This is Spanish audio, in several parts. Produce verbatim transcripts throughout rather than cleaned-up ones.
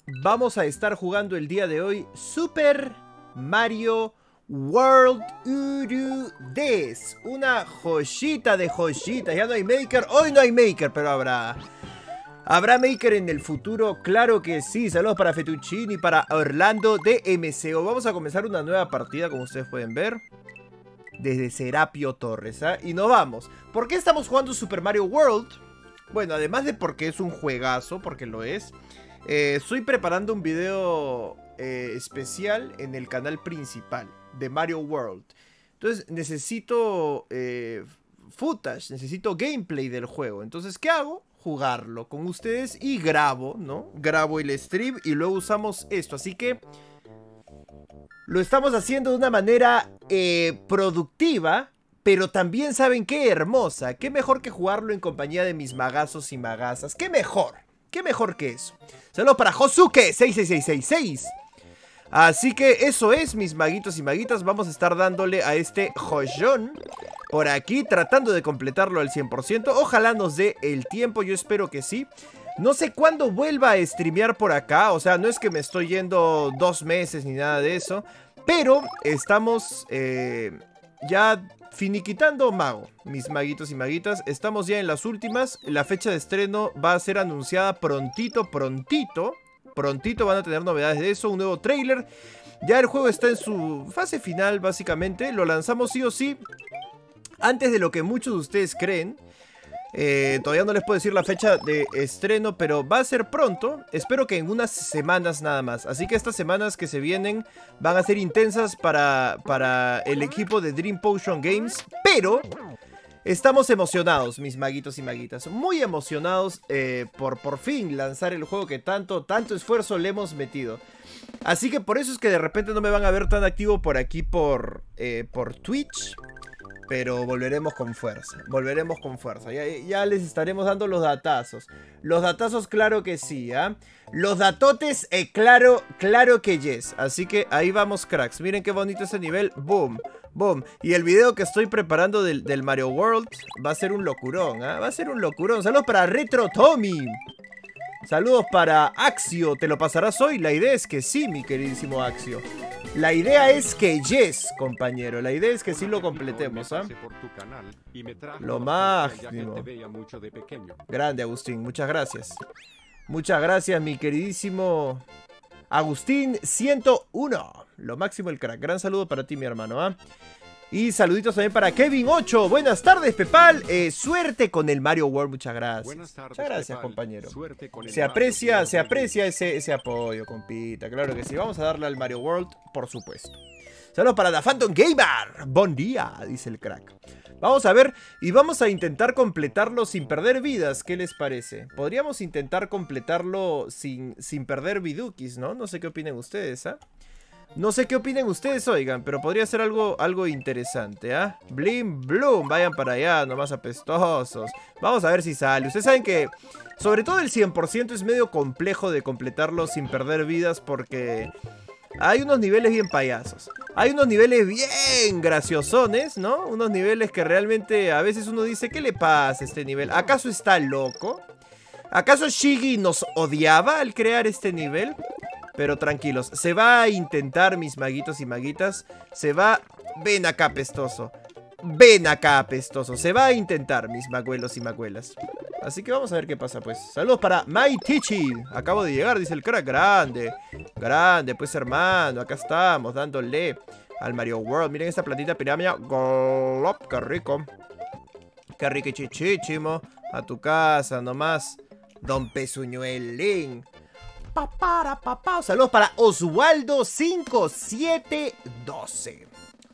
vamos a estar jugando el día de hoy Super Mario World Urudez. Una joyita de joyitas. Ya no hay Maker. Hoy no hay Maker, pero habrá... ¿Habrá Maker en el futuro? Claro que sí. Saludos para Fettuccini, para Orlando de M C O. Vamos a comenzar una nueva partida, como ustedes pueden ver, desde Serapio Torres, ¿eh? Y nos vamos. ¿Por qué estamos jugando Super Mario World? Bueno, además de porque es un juegazo, porque lo es, eh, estoy preparando un video eh, especial en el canal principal de Mario World. Entonces necesito eh, footage, necesito gameplay del juego. Entonces, ¿qué hago? Jugarlo con ustedes y grabo, ¿no? Grabo el stream y luego usamos esto. Así que lo estamos haciendo de una manera eh, productiva, pero también, ¿saben qué? Hermosa. ¿Qué mejor que jugarlo en compañía de mis magazos y magazas? ¿Qué mejor? ¿Qué mejor que eso? Saludos para Josuke seis seis seis seis seis. Así que eso es, mis maguitos y maguitas. Vamos a estar dándole a este joyón por aquí, tratando de completarlo al cien por ciento. Ojalá nos dé el tiempo, yo espero que sí. No sé cuándo vuelva a streamear por acá. O sea, no es que me estoy yendo dos meses ni nada de eso, pero estamos eh, ya finiquitando Mago, mis maguitos y maguitas. Estamos ya en las últimas. La fecha de estreno va a ser anunciada prontito, prontito. Prontito van a tener novedades de eso, un nuevo trailer. Ya el juego está en su fase final, básicamente. Lo lanzamos sí o sí antes de lo que muchos de ustedes creen. Eh, todavía no les puedo decir la fecha de estreno, pero va a ser pronto. Espero que en unas semanas nada más. Así que estas semanas que se vienen van a ser intensas para, para el equipo de Dream Potion Games. Pero estamos emocionados, mis maguitos y maguitas. Muy emocionados eh, por por fin lanzar el juego que tanto, tanto esfuerzo le hemos metido. Así que por eso es que de repente no me van a ver tan activo por aquí por, eh, por Twitch. Pero volveremos con fuerza, volveremos con fuerza. Ya, ya les estaremos dando los datazos. Los datazos, claro que sí, ¿eh? Los datotes, eh, claro, claro que yes. Así que ahí vamos, cracks. Miren qué bonito ese nivel. Boom, boom. Y el video que estoy preparando del, del Mario World va a ser un locurón, ¿eh? Va a ser un locurón. Saludos para Retro Tommy. Saludos para Axio. ¿Te lo pasarás hoy? La idea es que sí, mi queridísimo Axio. La idea es que yes, compañero. La idea es que sí lo completemos, ¿ah? ¿eh? Lo máximo. Grande, Agustín. Muchas gracias. Muchas gracias, mi queridísimo Agustín ciento uno. Lo máximo el crack. Gran saludo para ti, mi hermano, ¿ah? ¿eh? Y saluditos también para Kevin ocho. Buenas tardes, Pepal. Eh, suerte con el Mario World. Muchas gracias. Buenas tardes, Muchas gracias, Pepal. Compañero. Suerte con el se aprecia, Mario se aprecia ese, ese apoyo, compita. Claro que sí. Vamos a darle al Mario World, por supuesto. Saludos para The Phantom Gamer. Buen día, dice el crack. Vamos a ver y vamos a intentar completarlo sin perder vidas. ¿Qué les parece? Podríamos intentar completarlo sin, sin perder vidukis, ¿no? No sé qué opinen ustedes, ¿ah? ¿eh? No sé qué opinen ustedes, oigan, pero podría ser algo, algo interesante, ¿ah? ¿eh? Blim, bloom, vayan para allá, nomás apestosos. Vamos a ver si sale. Ustedes saben que, sobre todo el cien por ciento es medio complejo de completarlo sin perder vidas porque hay unos niveles bien payasos. Hay unos niveles bien graciosones, ¿no? Unos niveles que realmente a veces uno dice, ¿qué le pasa a este nivel? ¿Acaso está loco? ¿Acaso Shiggy nos odiaba al crear este nivel? Pero tranquilos, se va a intentar, mis maguitos y maguitas. Se va... Ven acá, apestoso. Ven acá, apestoso. Se va a intentar, mis maguelos y maguelas. Así que vamos a ver qué pasa, pues. Saludos para My Teaching. Acabo de llegar, dice el crack. Grande. Grande, pues, hermano. Acá estamos, dándole al Mario World. Miren esta plantita pirámide. Golop, qué rico. Qué rico chichichimo. A tu casa, nomás. Don Pezuñuelín. Pa, para, pa, pa. Saludos para Oswaldo cinco siete doce.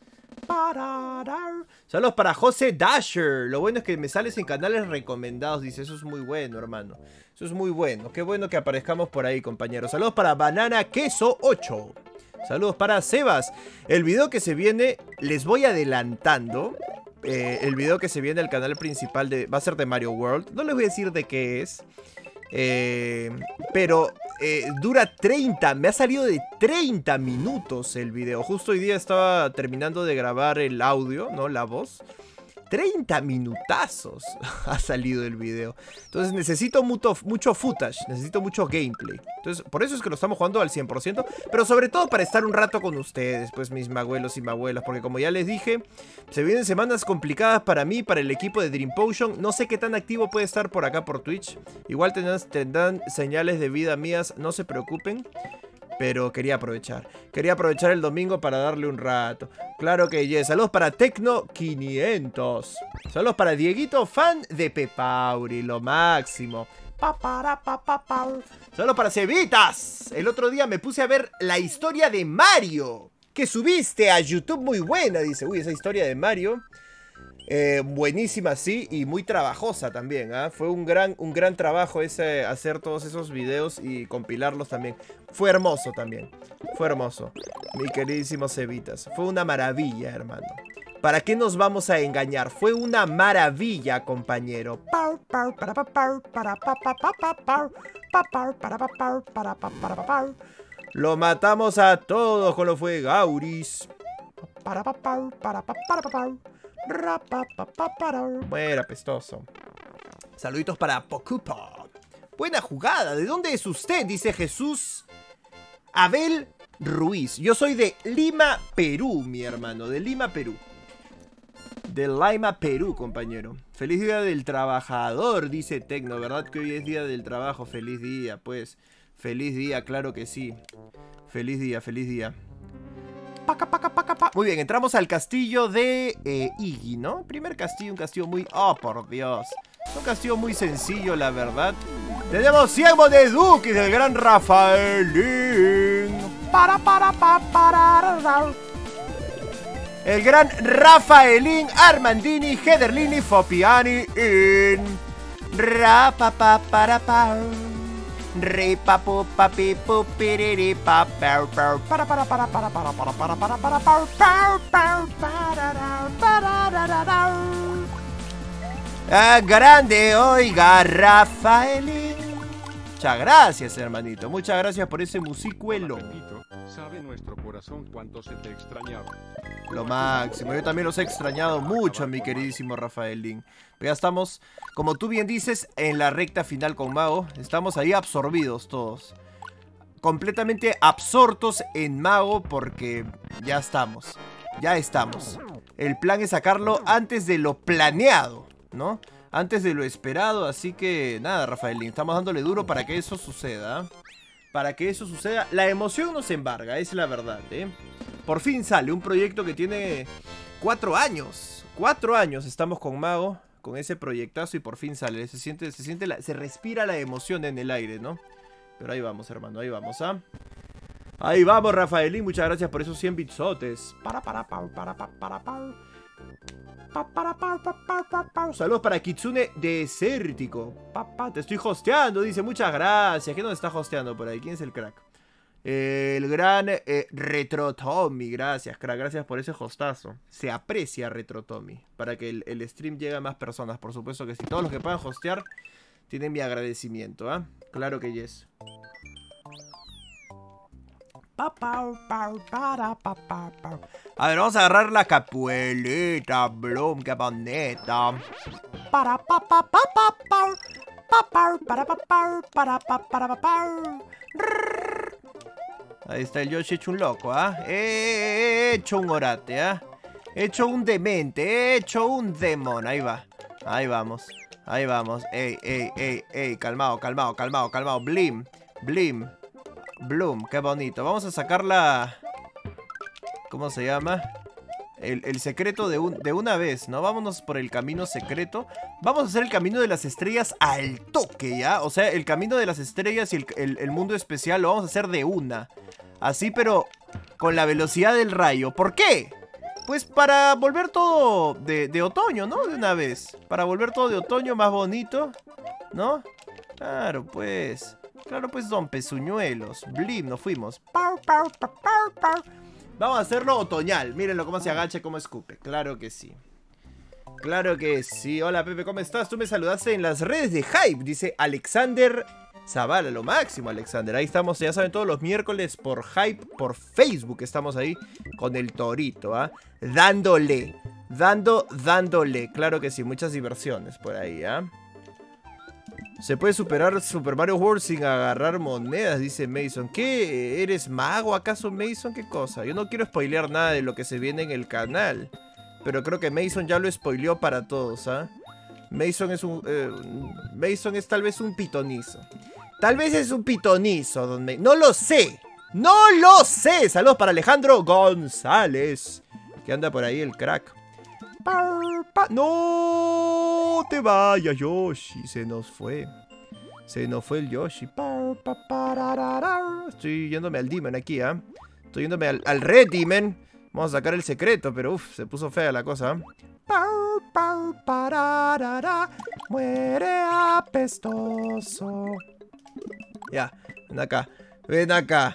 Saludos para José Dasher. Lo bueno es que me sales en canales recomendados. Dice, eso es muy bueno, hermano. Eso es muy bueno. Qué bueno que aparezcamos por ahí, compañeros. Saludos para Banana Queso ocho. Saludos para Sebas. El video que se viene, les voy adelantando. Eh, el video que se viene al canal principal de, va a ser de Mario World. No les voy a decir de qué es. Eh, pero eh, dura treinta, me ha salido de treinta minutos el video. Justo hoy día estaba terminando de grabar el audio, ¿no? La voz. treinta minutazos ha salido el video. Entonces necesito mucho, mucho footage, necesito mucho gameplay. Entonces por eso es que lo estamos jugando al cien por ciento. Pero sobre todo para estar un rato con ustedes, pues mis maguelos y maguelas. Porque como ya les dije, se vienen semanas complicadas para mí, para el equipo de Dream Potion. No sé qué tan activo puede estar por acá por Twitch. Igual tendrán, tendrán señales de vida mías, no se preocupen. Pero quería aprovechar. Quería aprovechar el domingo para darle un rato. Claro que yes. Saludos para Tecno quinientos. Saludos para Dieguito, fan de Pepauri. Lo máximo. Saludos para Cevitas. El otro día me puse a ver la historia de Mario que subiste a YouTube, muy buena. Dice, uy, esa historia de Mario. Eh, buenísima, sí, y muy trabajosa también, ¿eh? Fue un gran, un gran trabajo ese, hacer todos esos videos y compilarlos también. Fue hermoso también, fue hermoso, mi queridísimo Cevitas. Fue una maravilla, hermano. ¿Para qué nos vamos a engañar? Fue una maravilla, compañero. Lo matamos a todos con los fuegauris. Muera, pestoso. Saluditos para Pocupa. Buena jugada. ¿De dónde es usted? Dice Jesús Abel Ruiz. Yo soy de Lima, Perú, mi hermano. De Lima, Perú. De Lima, Perú, compañero. Feliz día del trabajador, dice Tecno. ¿Verdad que hoy es día del trabajo? Feliz día, pues. Feliz día, claro que sí. Feliz día, feliz día. Paca, paca, paca, paca. Muy bien, entramos al castillo de eh, Iggy, ¿no? Primer castillo, un castillo muy... Oh, por Dios. Un castillo muy sencillo, la verdad. Tenemos cien moneduquis del gran Rafaelín. Para, para, para, para. El gran Rafaelín Armandini Hederlini Fopiani in Ra pa pa para pa. Re pa po pa pi pu piriri pa pa pa para para para para para para para para para para para. Ah, grande, oiga, Rafaelín. Muchas gracias, hermanito. Muchas gracias por ese musicuelo. Sabe nuestro corazón cuánto se te extrañaba. Lo máximo. Yo también los he extrañado mucho, mi queridísimo Rafaelín. Pero ya estamos, como tú bien dices, en la recta final con Mago. Estamos ahí absorbidos todos. Completamente absortos en Mago porque ya estamos. Ya estamos. El plan es sacarlo antes de lo planeado, ¿no? Antes de lo esperado. Así que nada, Rafaelín. Estamos dándole duro para que eso suceda. Para que eso suceda. La emoción nos embarga, es la verdad, ¿eh? Por fin sale un proyecto que tiene cuatro años. Cuatro años estamos con Mago, con ese proyectazo y por fin sale. Se siente, se siente, la, se respira la emoción en el aire, ¿no? Pero ahí vamos, hermano, ahí vamos, ¿ah? Ahí vamos, Rafaelín, muchas gracias por esos cien bitsotes. Para, para, para, para, para, para, para. Saludos para Kitsune Desértico. Papá, te estoy hosteando, dice, muchas gracias. ¿Quién nos está hosteando por ahí? ¿Quién es el crack? Eh, el gran eh, Retro Tommy. Gracias, crack, gracias por ese hostazo. Se aprecia, Retro Tommy. Para que el, el stream llegue a más personas. Por supuesto que sí, todos los que puedan hostear tienen mi agradecimiento, ¿ah? ¿eh? Claro que yes. A ver, vamos a agarrar la capuelita, Bloom, qué bonita. Para pa pa pa pa pa pa para pa pa para pa para pa. Ahí está el Yoshi hecho un loco, ¿ah? ¿eh? He hecho un orate, ¿ah? ¿eh? He hecho un demente, he hecho un demon. Ahí va, ahí vamos, ahí vamos. Ey, ey, ey, ey, calmado, calmado, calmado, calmado. Blim, blim. Bloom, qué bonito. Vamos a sacar la... ¿Cómo se llama? El, el secreto de, un, de una vez, ¿no? Vámonos por el camino secreto. Vamos a hacer el camino de las estrellas al toque, ¿ya? O sea, el camino de las estrellas y el, el, el mundo especial lo vamos a hacer de una. Así, pero con la velocidad del rayo. ¿Por qué? Pues para volver todo de, de otoño, ¿no? De una vez. Para volver todo de otoño más bonito, ¿no? Claro, pues... Claro, pues, don Pezuñuelos. Blim, nos fuimos. Vamos a hacerlo otoñal. Mírenlo cómo se agacha y cómo escupe. Claro que sí. Claro que sí. Hola, Pepe, ¿cómo estás? Tú me saludaste en las redes de Hype. Dice Alexander Zavala. Lo máximo, Alexander. Ahí estamos, ya saben, todos los miércoles por Hype, por Facebook. Estamos ahí con el torito, ¿ah? ¿eh? Dándole. Dando, dándole. Claro que sí, muchas diversiones por ahí, ¿ah? ¿eh? Se puede superar Super Mario World sin agarrar monedas, dice Mason. ¿Qué? ¿Eres mago acaso, Mason? ¿Qué cosa? Yo no quiero spoilear nada de lo que se viene en el canal. Pero creo que Mason ya lo spoileó para todos, ¿ah? ¿eh? Mason es un... Eh, Mason es tal vez un pitonizo. Tal vez es un pitonizo, don Mason. No lo sé. ¡No lo sé! Saludos para Alejandro González, que anda por ahí el crack. ¡No te vayas, Yoshi! Se nos fue. Se nos fue el Yoshi. Estoy yéndome al Demon aquí, ¿ah? ¿eh? Estoy yéndome al, al Red Demon. Vamos a sacar el secreto, pero uff, se puso fea la cosa. Muere apestoso. Ya, ven acá. Ven acá.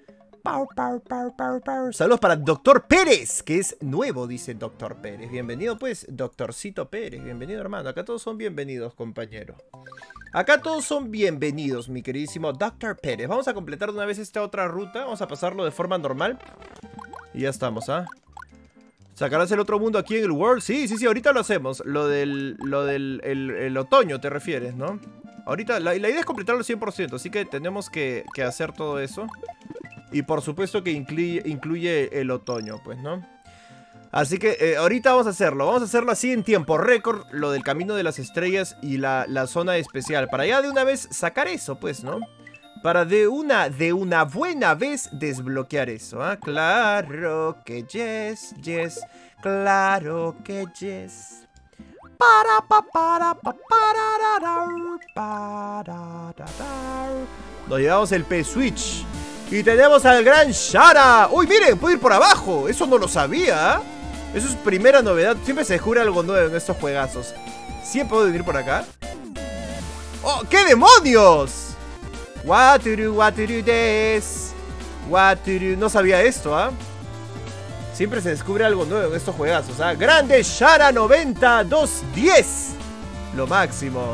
Saludos para Doctor Pérez, que es nuevo, dice Doctor Pérez. Bienvenido pues, Doctorcito Pérez. Bienvenido, hermano. Acá todos son bienvenidos, compañero. Acá todos son bienvenidos, mi queridísimo Doctor Pérez. Vamos a completar de una vez esta otra ruta. Vamos a pasarlo de forma normal. Y ya estamos, ¿ah? ¿eh? ¿Sacarás el otro mundo aquí en el World? Sí, sí, sí, ahorita lo hacemos. Lo del, lo del el, el otoño te refieres, ¿no? Ahorita, la, la idea es completarlo al cien por ciento. Así que tenemos que, que hacer todo eso. Y por supuesto que incluye, incluye el otoño, pues, ¿no? Así que eh, ahorita vamos a hacerlo. Vamos a hacerlo así en tiempo récord. Lo del camino de las estrellas y la, la zona especial. Para ya de una vez sacar eso, pues, ¿no? Para de una, de una buena vez desbloquear eso, ¿ah? ¿eh? Claro que yes, yes. Claro que yes. Para, pa, para, pa, para, para, para. Nos llevamos el P-Switch. Y tenemos al gran Shara. ¡Uy, miren! Puedo ir por abajo. Eso no lo sabía. Eso es primera novedad. Siempre se descubre algo nuevo en estos juegazos. ¿Siempre puedo ir por acá? ¡Oh! ¡Qué demonios! Waturu, waturu des. Waturu. No sabía esto, ¿ah? ¿eh? Siempre se descubre algo nuevo en estos juegazos, ¿ah? ¿eh? Grande Shara noventa dos diez. Lo máximo.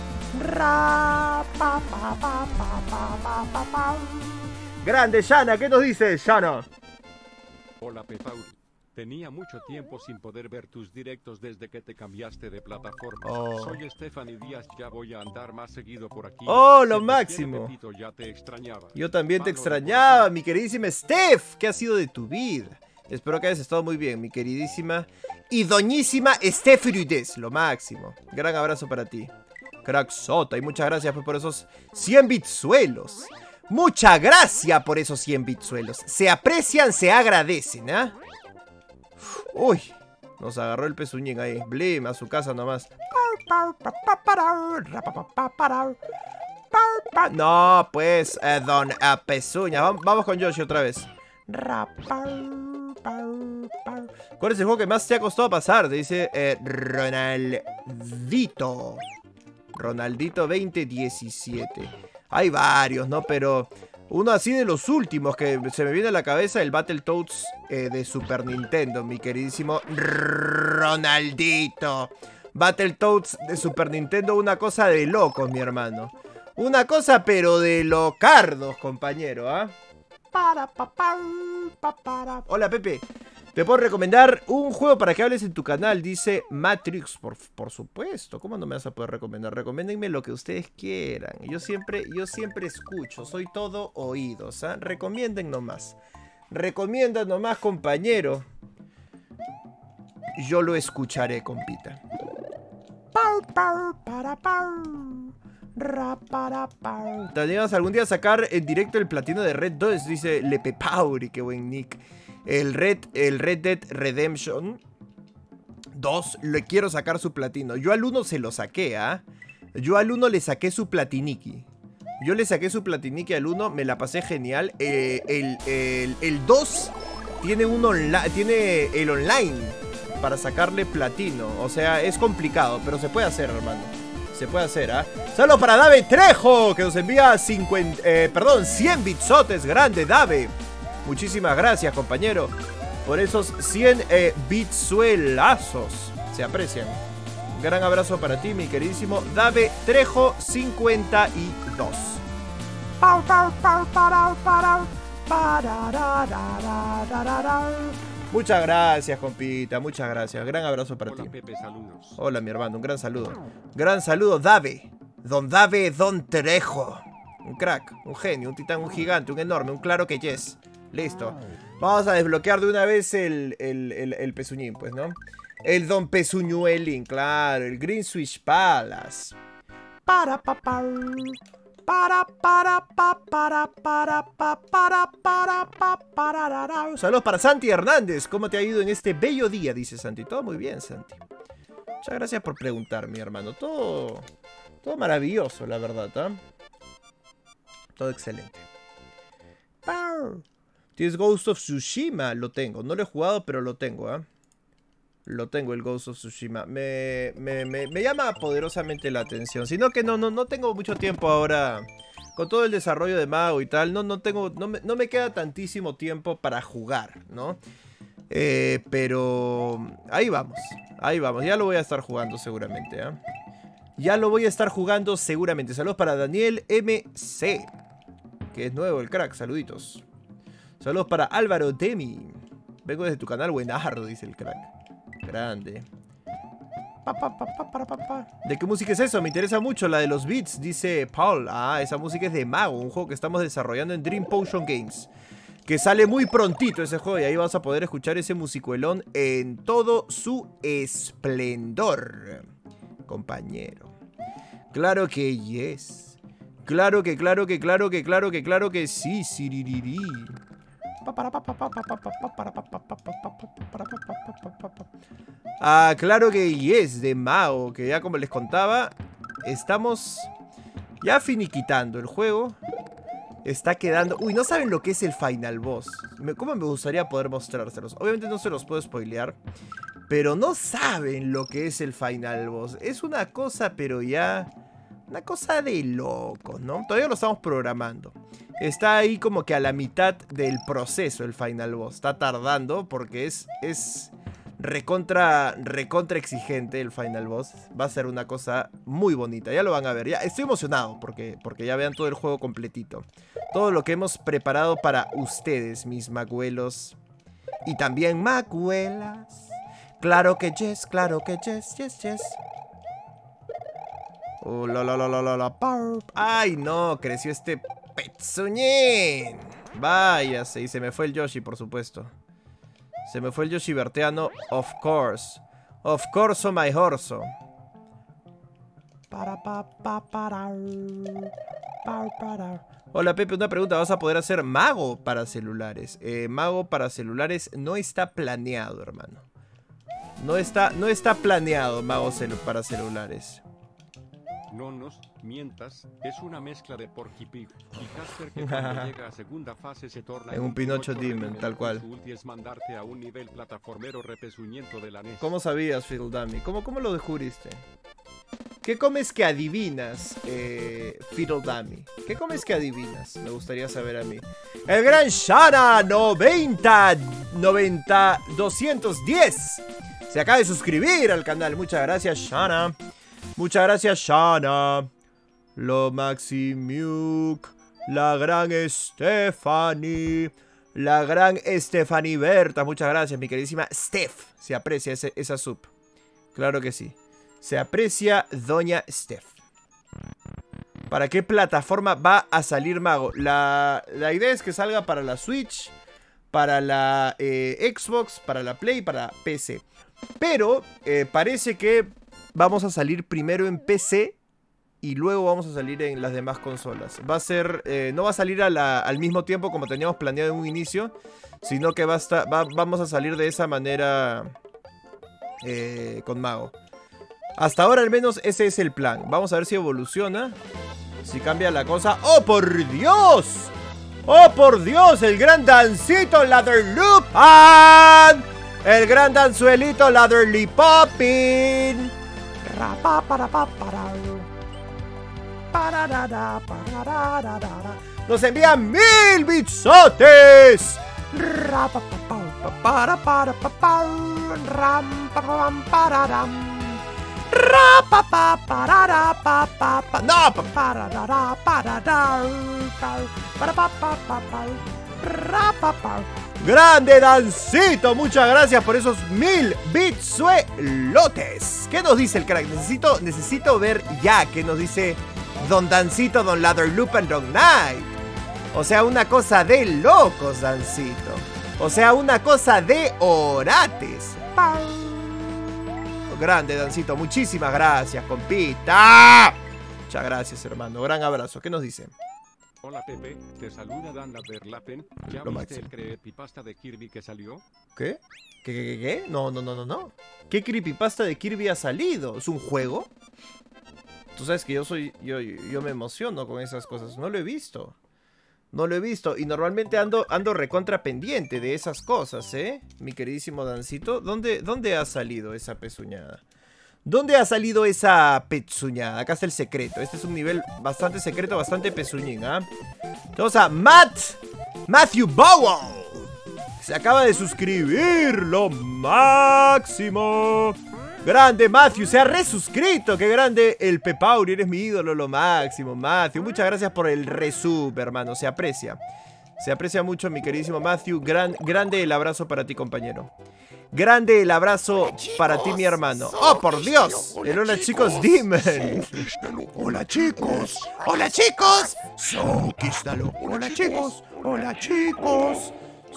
Ra, pa, pa, pa, pa, pa, pa, pa. Grande Shana, ¿qué nos dice Shana? Hola Pepauri, tenía mucho tiempo sin poder ver tus directos desde que te cambiaste de plataforma. Oh. Soy Stephanie Díaz, ya voy a andar más seguido por aquí. Oh, lo máximo. Pepito, ya te extrañaba. Yo también te extrañaba, mi queridísima Steph. ¿Qué ha sido de tu vida? Espero que hayas estado muy bien, mi queridísima y doñísima Steph Ruiz. Lo máximo. Gran abrazo para ti. Cracksota, y muchas gracias pues, por esos cien bitsuelos. Muchas gracias por esos cien bitsuelos. Se aprecian, se agradecen, ¿ah? ¿eh? Uy, nos agarró el pezuñín ahí. Blim, a su casa nomás. No, pues, eh, don eh, Pezuña. Vamos, vamos con Yoshi otra vez. ¿Cuál es el juego que más te ha costado pasar? Dice eh, Ronaldito. Ronaldito veinte diecisiete. Hay varios, ¿no? Pero uno así de los últimos que se me viene a la cabeza, el Battletoads eh, de Super Nintendo, mi queridísimo Ronaldito. Battletoads de Super Nintendo, una cosa de locos, mi hermano. Una cosa pero de locardos, compañero, ¿ah? ¿eh? Para, pa, pa, pa, para. Hola, Pepe. Te puedo recomendar un juego para que hables en tu canal, dice Matrix. Por, por supuesto, ¿cómo no me vas a poder recomendar? Recomiéndenme lo que ustedes quieran. Yo siempre, yo siempre escucho, soy todo oídos, ¿eh? Recomienden nomás. Recomiendan nomás, compañero. Yo lo escucharé, compita. Pau, pau, para, pau. Teníamos algún día sacar en directo el platino de Red dos, dice Lepe Pauri, qué buen nick. El Red, el Red Dead Redemption dos, le quiero sacar su platino. Yo al uno se lo saqué, ¿ah? ¿eh? Yo al uno le saqué su platiniki. Yo le saqué su platiniki al uno, me la pasé genial. Eh, el, el, el dos tiene, un tiene el online para sacarle platino. O sea, es complicado, pero se puede hacer, hermano. Se puede hacer, ¿ah? ¿eh? Saludos para Dave Trejo, que nos envía cincuenta, eh, perdón, cien bitsotes. Grande, Dave. Muchísimas gracias, compañero, por esos cien eh, bitsuelazos. Se aprecian. Un gran abrazo para ti, mi queridísimo Dave Trejo cincuenta y dos. Muchas gracias, compita, muchas gracias. Gran abrazo para Hola, ti. Pepe, saludos. Hola, mi hermano, un gran saludo. Gran saludo, Dave. Don Dave Don Trejo. Un crack, un genio, un titán, un gigante, un enorme, un claro que yes. Listo. Vamos a desbloquear de una vez el, el, el, el pezuñín, pues, ¿no? El Don Pezuñuelín, claro, el Green Switch Palace. Para, pa, pa, para, para, pa, para, para, pa, para, para, pa, para. Saludos para Santi Hernández. ¿Cómo te ha ido en este bello día? Dice Santi. Todo muy bien, Santi. Muchas gracias por preguntar, mi hermano. Todo, todo maravilloso, la verdad, ¿eh? Todo excelente. ¿Tienes Ghost of Tsushima? Lo tengo. No lo he jugado, pero lo tengo, ¿eh? Lo tengo, el Ghost of Tsushima. Me, me, me, me llama poderosamente la atención. Sino que no, no, no tengo mucho tiempo ahora. Con todo el desarrollo de Mago y tal. No, no, tengo, no, me, no me queda tantísimo tiempo para jugar, ¿no? Eh, pero ahí vamos. Ahí vamos. Ya lo voy a estar jugando seguramente, ¿eh? Ya lo voy a estar jugando seguramente. Saludos para Daniel M C, que es nuevo el crack. Saluditos. Saludos para Álvaro Demi. Vengo desde tu canal, buenardo, dice el crack. Grande. Pa, pa, pa, pa, pa, pa, pa. ¿De qué música es eso? Me interesa mucho la de los beats, dice Paul. Ah, esa música es de Mago, un juego que estamos desarrollando en Dream Potion Games. Que sale muy prontito ese juego y ahí vas a poder escuchar ese musicuelón en todo su esplendor, compañero. Claro que yes. Claro que, claro que, claro que, claro que, claro que sí, siririrí. Ah, claro que yes, de Mao, que ya como les contaba, estamos ya finiquitando el juego. Está quedando... Uy, no saben lo que es el Final Boss. ¿Cómo me gustaría poder mostrárselos? Obviamente no se los puedo spoilear, pero no saben lo que es el Final Boss. Es una cosa, pero ya... Una cosa de locos, ¿no? Todavía lo estamos programando. Está ahí como que a la mitad del proceso el Final Boss. Está tardando porque es... es recontra, recontra exigente el Final Boss. Va a ser una cosa muy bonita. Ya lo van a ver. Ya estoy emocionado porque, porque ya vean todo el juego completito. Todo lo que hemos preparado para ustedes, mis macuelos. Y también macuelas. Claro que yes, claro que yes, yes, yes. Oh, la, la, la, la, la, la. Ay, no, creció este pezuñín. Váyase, y se me fue el Yoshi, por supuesto. Se me fue el Yoshi Berteano, of course. Of course, oh my horso. Para, pa, pa, para. Para, para. Hola, Pepe, una pregunta. ¿Vas a poder hacer Mago para celulares? Eh, Mago para celulares no está planeado, hermano. No está, no está planeado Mago celu para celulares. No nos mientas, es una mezcla de Porky Pig y Casper que cuando llega a segunda fase se torna en un Pinocho Demon, tal cual. Su ulti es mandarte a un nivel plataformero repesuñento de la N E S. ¿Cómo sabías, Fiddle Dummy? ¿Cómo, ¿Cómo lo descubriste? ¿Qué comes que adivinas, eh, Fiddle Dummy? ¿Qué comes que adivinas? Me gustaría saber a mí. El gran Shana noventa, noventa, doscientos diez se acaba de suscribir al canal. Muchas gracias, Shana. Muchas gracias, Shana. Lo Maximiuk. La gran Stephanie. La gran Stephanie Berta. Muchas gracias, mi queridísima Steph. Se aprecia ese, esa sub. Claro que sí. Se aprecia doña Steph. ¿Para qué plataforma va a salir Mago? La, la idea es que salga para la Switch, para la eh, Xbox, para la Play, para P C. Pero eh, parece que vamos a salir primero en P C y luego vamos a salir en las demás consolas. Va a ser, eh, no va a salir a la, al mismo tiempo como teníamos planeado en un inicio, sino que va a estar, va, vamos a salir de esa manera eh, con Mago. Hasta ahora al menos ese es el plan. Vamos a ver si evoluciona, si cambia la cosa. ¡Oh, por Dios! ¡Oh, por Dios! El gran dancito Latherloop. El gran danzuelito Latherly Poppin. Nos envían mil bitsotes. No, Grande Dancito, muchas gracias por esos mil bitsuelotes. ¿Qué nos dice el crack? Necesito, necesito ver ya qué nos dice Don Dancito, Don Leatherloop and Don Knight. O sea, una cosa de locos, Dancito. O sea, una cosa de orates. Grande, Dancito, muchísimas gracias, compita. Muchas gracias, hermano. Gran abrazo. ¿Qué nos dice? Hola Pepe, te saluda Dan Verlapen. ¿Ya Lo viste máximo. el creepypasta de Kirby que salió? ¿Qué? ¿Qué, qué, qué, qué? No, no, no, no, no. ¿Qué creepypasta de Kirby ha salido? ¿Es un juego? Tú sabes que yo soy... Yo, yo me emociono con esas cosas. No lo he visto. No lo he visto. Y normalmente ando, ando recontra pendiente de esas cosas, ¿eh? Mi queridísimo Dancito. ¿Dónde, dónde ha salido esa pezuñada? ¿Dónde ha salido esa pezuñada? Acá está el secreto. Este es un nivel bastante secreto, bastante pezuñín, ¿ah? Vamos a Matt. Matthew Bowell. Se acaba de suscribir. Lo máximo. Grande Matthew. Se ha resuscrito. Qué grande el Pepauri. Eres mi ídolo. Lo máximo, Matthew. Muchas gracias por el resub, hermano. Se aprecia. Se aprecia mucho, mi queridísimo Matthew. Gran, grande el abrazo para ti, compañero. Grande el abrazo hola, chicos, para ti, mi hermano. ¡Oh, por Dios! Hola, el hola, chicos, chicos Demon. Hola, chicos. Hola, chicos. Sokistalo. Hola, chicos. Hola, chicos.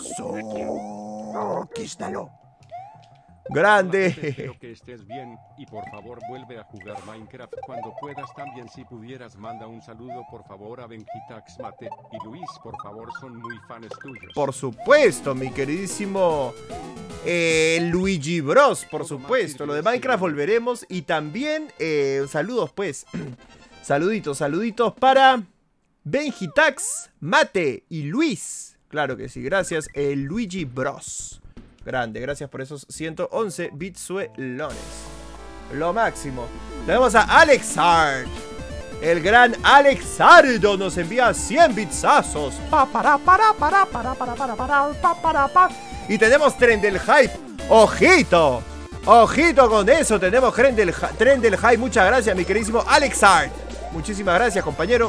Sokistalo. Grande. Espero que estés bien y por favor vuelve a jugar Minecraft cuando puedas. También si pudieras manda un saludo por favor a Benjitax Mate y Luis, por favor, son muy fans tuyos. Por supuesto, mi queridísimo eh, Luigi Bros, por supuesto. Lo de Minecraft volveremos y también eh, saludos pues. Saluditos, saluditos para Benjitax Mate y Luis. Claro que sí, gracias eh, Luigi Bros. Grande, gracias por esos ciento once bitsuelones. Lo máximo. Tenemos a Alexard. El gran Alexardo nos envía cien bitsazos. Pa, para, para, para, para, para, para, para, pa, para, pa. Y tenemos tren del hype. ¡Ojito! ¡Ojito con eso! Tenemos tren del, tren del hype. Muchas gracias, mi queridísimo Alexard. Muchísimas gracias, compañero.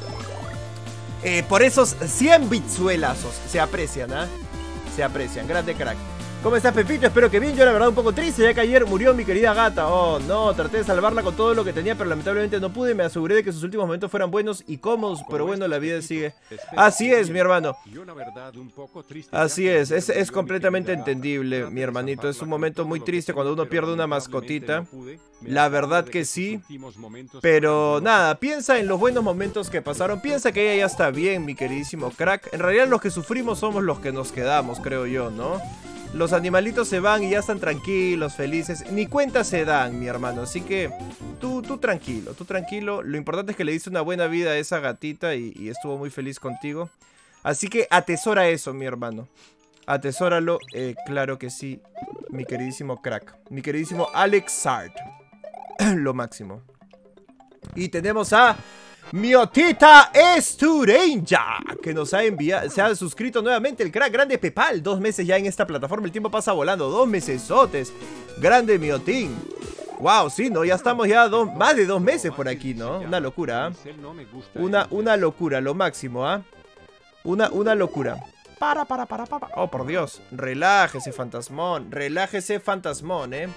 Eh, por esos cien bitsuelazos. Se aprecian, ¿ah? ¿eh? Se aprecian. Grande crack. ¿Cómo estás, Pepito? Espero que bien. Yo la verdad un poco triste, ya que ayer murió mi querida gata. Oh, no, traté de salvarla con todo lo que tenía, pero lamentablemente no pude. Me aseguré de que sus últimos momentos fueran buenos y cómodos, pero bueno, la vida sigue. Así es, mi hermano. Así es, es, es completamente entendible, mi hermanito. Es un momento muy triste cuando uno pierde una mascotita. La verdad que sí. Pero nada, piensa en los buenos momentos que pasaron. Piensa que ella ya está bien, mi queridísimo crack. En realidad los que sufrimos somos los que nos quedamos, creo yo, ¿no? Los animalitos se van y ya están tranquilos, felices. Ni cuenta se dan, mi hermano. Así que tú, tú tranquilo, tú tranquilo. Lo importante es que le diste una buena vida a esa gatita y, y estuvo muy feliz contigo. Así que atesora eso, mi hermano. Atesóralo, eh, claro que sí, mi queridísimo crack. Mi queridísimo Alexard. Lo máximo. Y tenemos a Miotita Estureña, que nos ha enviado, se ha suscrito nuevamente el crack. Grande Pepal, dos meses ya en esta plataforma. El tiempo pasa volando, dos mesesotes. Grande Miotín. Wow, sí, ¿no? Ya estamos ya dos, más de dos meses por aquí, ¿no? Una locura, ¿eh? Una, una locura, lo máximo, ¿ah? ¿eh? Una, una locura. Para, para, para, para. Oh, por Dios. Relájese, fantasmón. Relájese, fantasmón, ¿eh?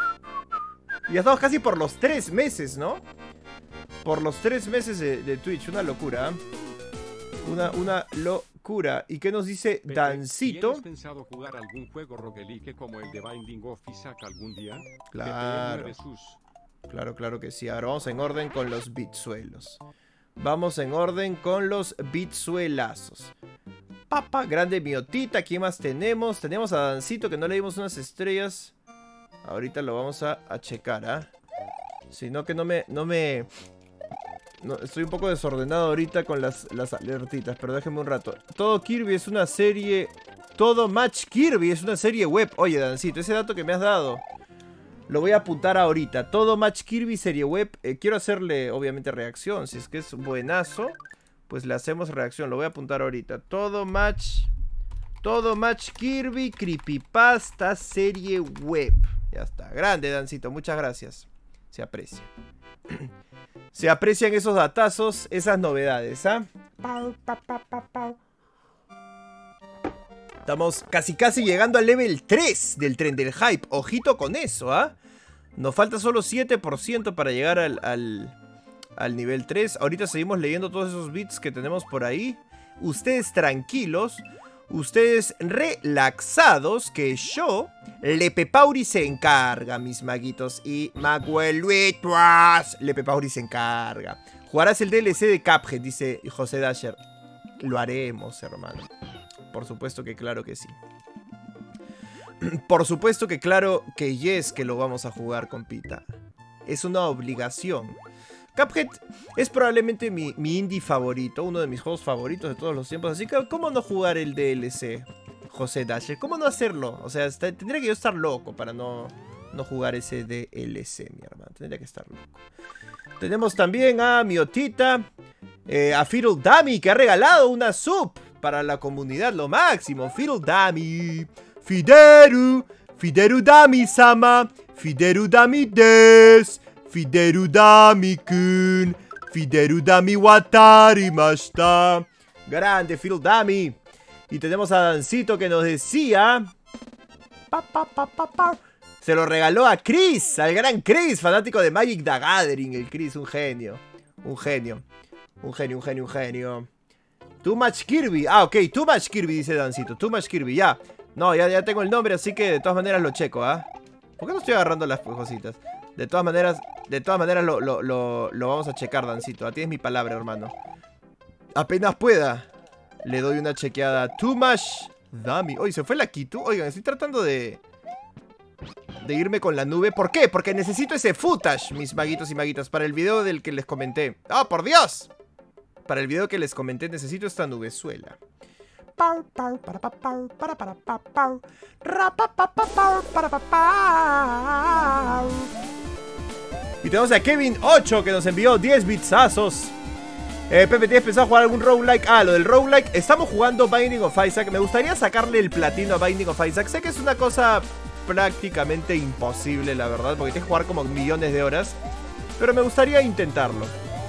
Ya estamos casi por los tres meses, ¿no? Por los tres meses de, de Twitch. Una locura. Una, una locura. ¿Y qué nos dice Pepe, Dancito? ¿Tienes pensado jugar algún juego roguelike como el de Binding of Isaac algún día? Claro. Claro, claro que sí. Ahora vamos en orden con los bitsuelos. Vamos en orden con los bitsuelazos. Papa, grande Miotita. ¿Quién más tenemos? Tenemos a Dancito, que no le dimos unas estrellas. Ahorita lo vamos a, a checar, ¿ah? ¿eh? Si no, que no me... No me... No, estoy un poco desordenado ahorita con las, las alertitas, pero déjenme un rato. Todo Kirby es una serie... Todo Match Kirby es una serie web. Oye, Dancito, ese dato que me has dado lo voy a apuntar ahorita. Todo Match Kirby serie web. eh, Quiero hacerle, obviamente, reacción. Si es que es buenazo, pues le hacemos reacción. Lo voy a apuntar ahorita. Todo Match... Todo Match Kirby Creepypasta serie web. Ya está. Grande, Dancito. Muchas gracias. Se aprecia. Se aprecian esos datazos, esas novedades, ¿ah? Estamos casi casi llegando al level tres del tren del hype. Ojito con eso, ¿ah? ¿eh? Nos falta solo siete por ciento para llegar al, al, al nivel tres. Ahorita seguimos leyendo todos esos bits que tenemos por ahí. Ustedes tranquilos. Ustedes relaxados. Que yo, Lepe Pauri se encarga, mis maguitos. Y Magueluitras. Lepe Pauri se encarga. Jugarás el D L C de Cuphead, dice José Dasher. Lo haremos, hermano. Por supuesto que claro que sí. Por supuesto que claro que yes que lo vamos a jugar, compita. Es una obligación. Cuphead es probablemente mi, mi indie favorito, uno de mis juegos favoritos de todos los tiempos. Así que, ¿cómo no jugar el D L C, José Dasher? ¿Cómo no hacerlo? O sea, está, tendría que yo estar loco para no, no jugar ese D L C, mi hermano. Tendría que estar loco. Tenemos también a Miotita, eh, a Fiddle Dummy, que ha regalado una sub para la comunidad, lo máximo. Fiddle Dummy, Fideru, Fideru Dummy sama, Fideru Dummy des, Fideru Dummy kun, Fideru Dummy watari mashita. Grande Fiddle Dummy. Y tenemos a Dancito que nos decía, pa, pa, pa, pa, pa. Se lo regaló a Chris, al gran Chris, fanático de Magic the Gathering. El Chris, un genio, un genio, un genio, un genio, un genio. Too Much Kirby. Ah, ok. Too Much Kirby, dice Dancito. Too Much Kirby, ya. No, ya, ya tengo el nombre, así que de todas maneras lo checo, ¿ah? ¿eh? ¿Por qué no estoy agarrando las cositas? De todas maneras, de todas maneras lo, lo, lo, lo vamos a checar, Dancito. ¿Ah? Tienes mi palabra, hermano. Apenas pueda, le doy una chequeada. Too Much Dummy. Oye, se fue la Kitu. Oigan, estoy tratando de... de irme con la nube. ¿Por qué? Porque necesito ese footage, mis maguitos y maguitas, para el video del que les comenté. ¡Oh, por Dios! Para el video que les comenté necesito esta nubezuela. Y tenemos a Kevin ocho que nos envió diez bitsazos. Eh, Pepe, ¿tienes pensado jugar algún roguelike? Ah, lo del roguelike. Estamos jugando Binding of Isaac. Me gustaría sacarle el platino a Binding of Isaac. Sé que es una cosa prácticamente imposible, la verdad, porque tienes que jugar como millones de horas. Pero me gustaría intentarlo.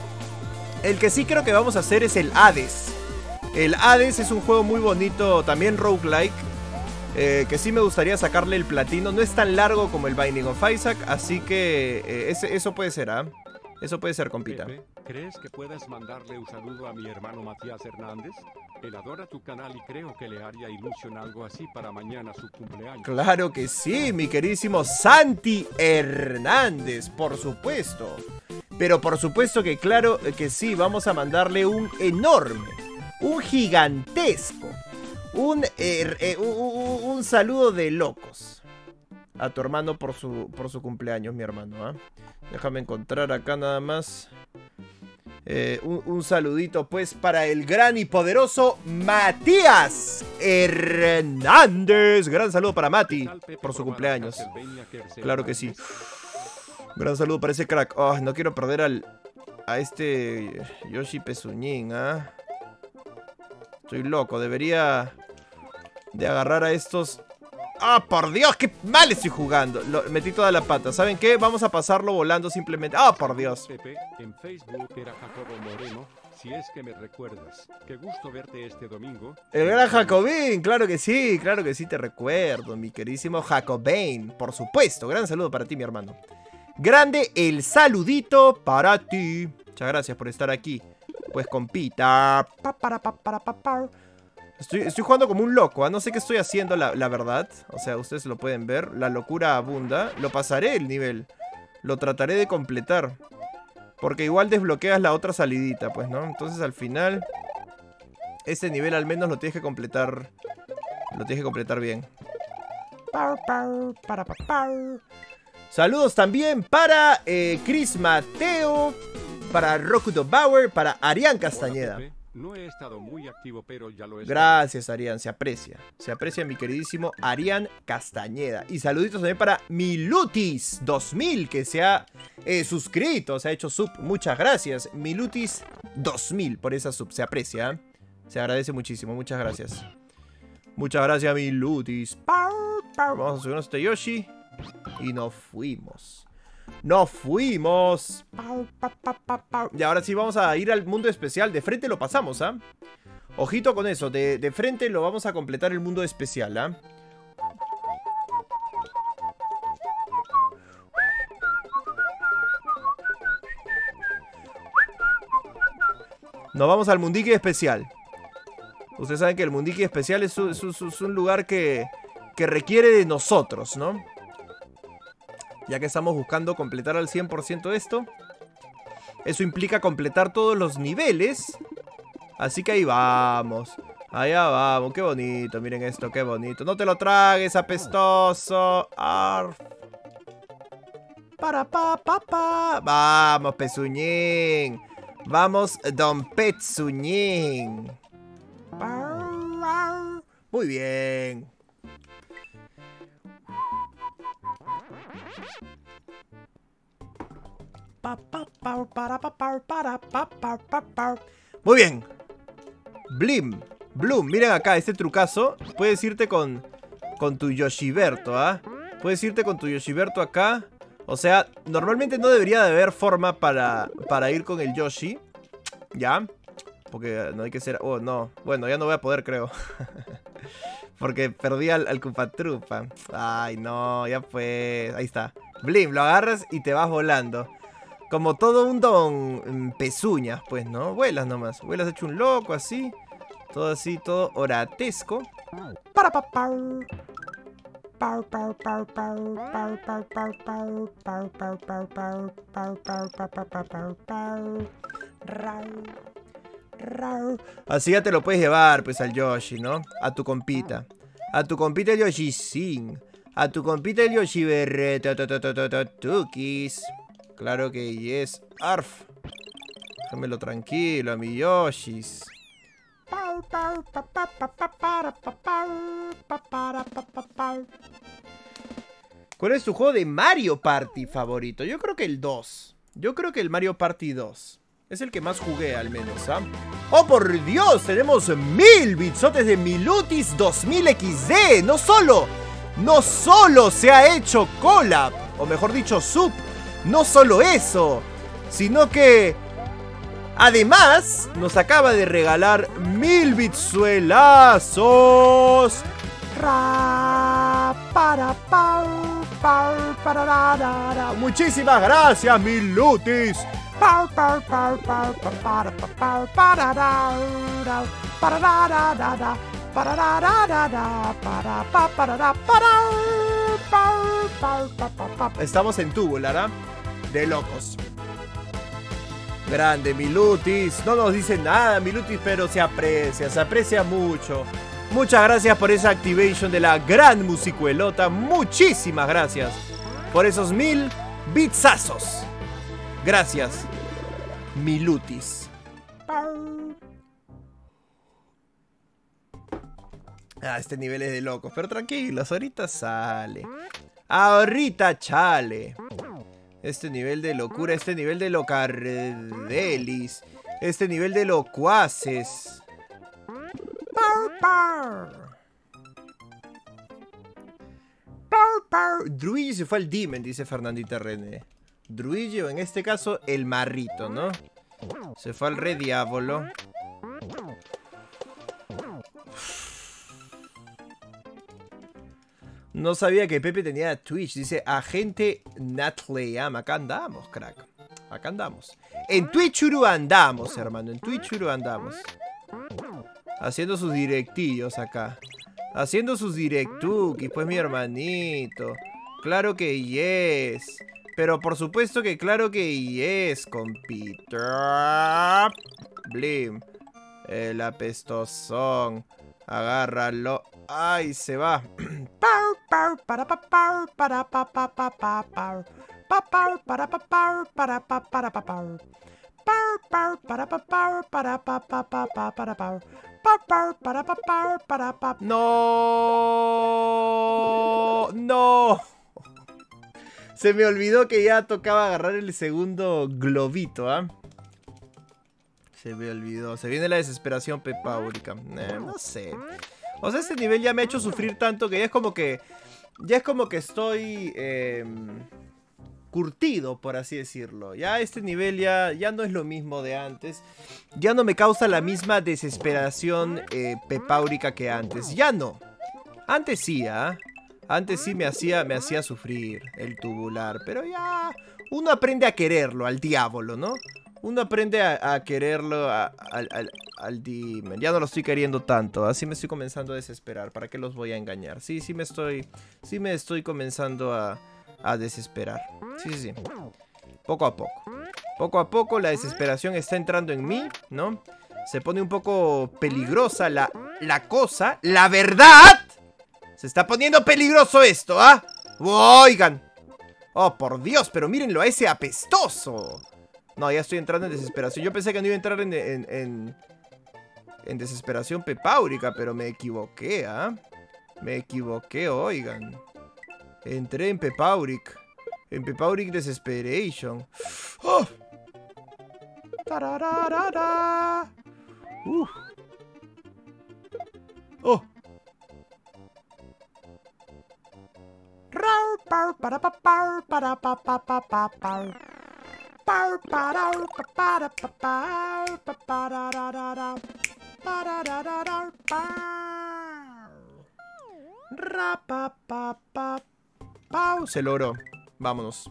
El que sí creo que vamos a hacer es el Hades. El Hades es un juego muy bonito, también roguelike, eh, que sí me gustaría sacarle el platino. No es tan largo como el Binding of Isaac, así que eh, ese, eso puede ser, ¿ah? ¿eh? Eso puede ser, compita. Pepe, ¿crees que puedas mandarle un saludo a mi hermano Matías Hernández? Él adora tu canal y creo que le haría ilusión algo así para mañana su cumpleaños. Claro que sí, mi queridísimo Santi Hernández, por supuesto. Pero por supuesto que claro que sí, vamos a mandarle un enorme, un gigantesco, un, eh, eh, un, un saludo de locos a tu hermano por su, por su cumpleaños, mi hermano, ¿eh? Déjame encontrar acá nada más. Eh, un, un saludito pues para el gran y poderoso Matías Hernández. Gran saludo para Mati por su cumpleaños. Claro que sí. Gran saludo para ese crack. Oh, no quiero perder al a este Yoshi Pezuñín, ¿ah? ¿eh? Estoy loco, debería de agarrar a estos. ¡Ah, oh, por Dios! ¡Qué mal estoy jugando! Lo, metí toda la pata. ¿Saben qué? Vamos a pasarlo volando simplemente. ¡Ah, oh, por Dios! Pepe, en Facebook era Jacobo Moreno. Si es que me recuerdas. Qué gusto verte este domingo. El gran Jacobín, claro que sí, claro que sí te recuerdo, mi queridísimo Jacobín. Por supuesto, gran saludo para ti, mi hermano. Grande el saludito para ti. Muchas gracias por estar aquí. Pues compita. Pa, para, pa, para, pa, pa. Estoy, estoy jugando como un loco, ¿eh? No sé qué estoy haciendo, la, la verdad. O sea, ustedes lo pueden ver. La locura abunda. Lo pasaré el nivel. Lo trataré de completar. Porque igual desbloqueas la otra salidita, pues, ¿no? Entonces al final este nivel al menos lo tienes que completar. Lo tienes que completar bien. Saludos también para eh, Chris Mateo, para Rokudo Bauer, para Arián Castañeda. Hola, no he estado muy activo, pero ya lo he estado. Gracias, Arián, se aprecia. Se aprecia mi queridísimo Arián Castañeda. Y saluditos también para Milutis dos mil, que se ha eh, suscrito, se ha hecho sub. Muchas gracias, Milutis dos mil, por esa sub. Se aprecia, ¿eh? Se agradece muchísimo, muchas gracias. Muchas gracias, Milutis. Vamos a subirnos a este Yoshi. Y nos fuimos. ¡Nos fuimos! Y ahora sí vamos a ir al mundo especial. De frente lo pasamos, ¿ah? ¿eh? Ojito con eso, de, de frente lo vamos a completar el mundo especial, ¿ah? ¿eh? Nos vamos al Mundiki especial. Ustedes saben que el Mundiki especial es un, es un, es un lugar que, que requiere de nosotros, ¿no? Ya que estamos buscando completar al cien por ciento esto. Eso implica completar todos los niveles. Así que ahí vamos. Allá vamos, qué bonito, miren esto, qué bonito. No te lo tragues, apestoso. Arf. Para pa pa pa. Vamos, pezuñín. Vamos, don Pezuñín. Muy bien. Muy bien. Blim, Bloom, miren acá, este trucazo. Puedes irte con, con tu Yoshiberto, ¿ah? ¿eh? Puedes irte con tu Yoshiberto acá. O sea, normalmente no debería de haber forma para, para ir con el Yoshi. ¿Ya? Porque no hay que ser... Oh, no. Bueno, ya no voy a poder, creo. Porque perdí al, al Cupatrupa. Ay, no, ya pues. Ahí está. Blim, lo agarras y te vas volando. Como todo un don pezuñas, pues, ¿no? Vuelas nomás. Vuelas hecho un loco, así. Todo así, todo oratesco. Para papá. Así ya te lo puedes llevar, pues, al Yoshi, ¿no? A tu compita. A tu compita el Yoshi Sing. A tu compita el Yoshi Berreto. Tukis. Claro que yes. Arf. Déjamelo tranquilo a mi Yoshis. ¿Cuál es tu juego de Mario Party favorito? Yo creo que el dos. Yo creo que el Mario Party dos. Es el que más jugué, al menos, ¿ah? ¡Oh, por Dios! Tenemos mil bitsotes de Milutis dos mil equis de. No solo, no solo se ha hecho collab, o mejor dicho, sub. No solo eso, sino que además nos acaba de regalar mil bitsuelazos. Ra, para, pa, pa, para, ra, ra, ra. Muchísimas gracias, Milutis. Pa, pa, pa, pa, pa, para, pa, pa, para, ra, ra, para, ra, ra, ra, ra, para, ra, ra, ra, ra, para, pa, para, ra, para, pa, pa, pa, pa, pa. Estamos en Tubular, ¿ah? De locos. Grande, Milutis. No nos dice nada, Milutis, pero se aprecia, se aprecia mucho. Muchas gracias por esa activation de la gran musicuelota. Muchísimas gracias por esos mil bitsazos. Gracias, Milutis. Ah, este nivel es de locos, pero tranquilos, ahorita sale. Ahorita chale. Este nivel de locura, este nivel de locardelis, este nivel de locuaces. Par, par. Par, par. Druigi se fue al Demon, dice Fernandita René. Druigi, o en este caso, el marrito, ¿no? Se fue al Re Diablo. No sabía que Pepe tenía Twitch. Dice agente Natleyam. Acá andamos, crack. Acá andamos. En Twitchuru andamos, hermano. En Twitchuru andamos. Haciendo sus directillos acá. Haciendo sus directukis, pues, mi hermanito. Claro que yes. Pero por supuesto que claro que yes, compita. Blim. El apestosón. Agárralo. Ay, se va. Para para para para para para para para para para para para para. No, no. Se me olvidó que ya tocaba agarrar el segundo globito, ¿ah? ¿eh? Se me olvidó. Se viene la desesperación pepáurica. Eh, no sé. O sea, este nivel ya me ha hecho sufrir tanto que ya es como que... Ya es como que estoy... Eh, curtido, por así decirlo. Ya este nivel ya, ya no es lo mismo de antes. Ya no me causa la misma desesperación eh, pepáurica que antes. Ya no. Antes sí, ¿ah? ¿eh? Antes sí me hacía, me hacía sufrir el tubular. Pero ya uno aprende a quererlo, al diablo, ¿no? Uno aprende a, a quererlo a, a, al, al demon. Ya no lo estoy queriendo tanto. Así me estoy comenzando a desesperar. ¿Para qué los voy a engañar? Sí, sí me estoy, sí me estoy comenzando a, a desesperar. Sí, sí. Poco a poco. Poco a poco la desesperación está entrando en mí, ¿no? Se pone un poco peligrosa la, la cosa. ¡La verdad! Se está poniendo peligroso esto, ¿ah? Oigan. Oh, por Dios, pero mírenlo a ese apestoso. No, ya estoy entrando en desesperación. Yo pensé que no iba a entrar en, en, en, en desesperación pepáurica, pero me equivoqué, ¿ah? Me equivoqué, oigan. Entré en Pepauric. En Pepauric Desesperation. ¡Oh! ¡Tarararara! ¡Uh! ¡Oh! Se logró. Vámonos.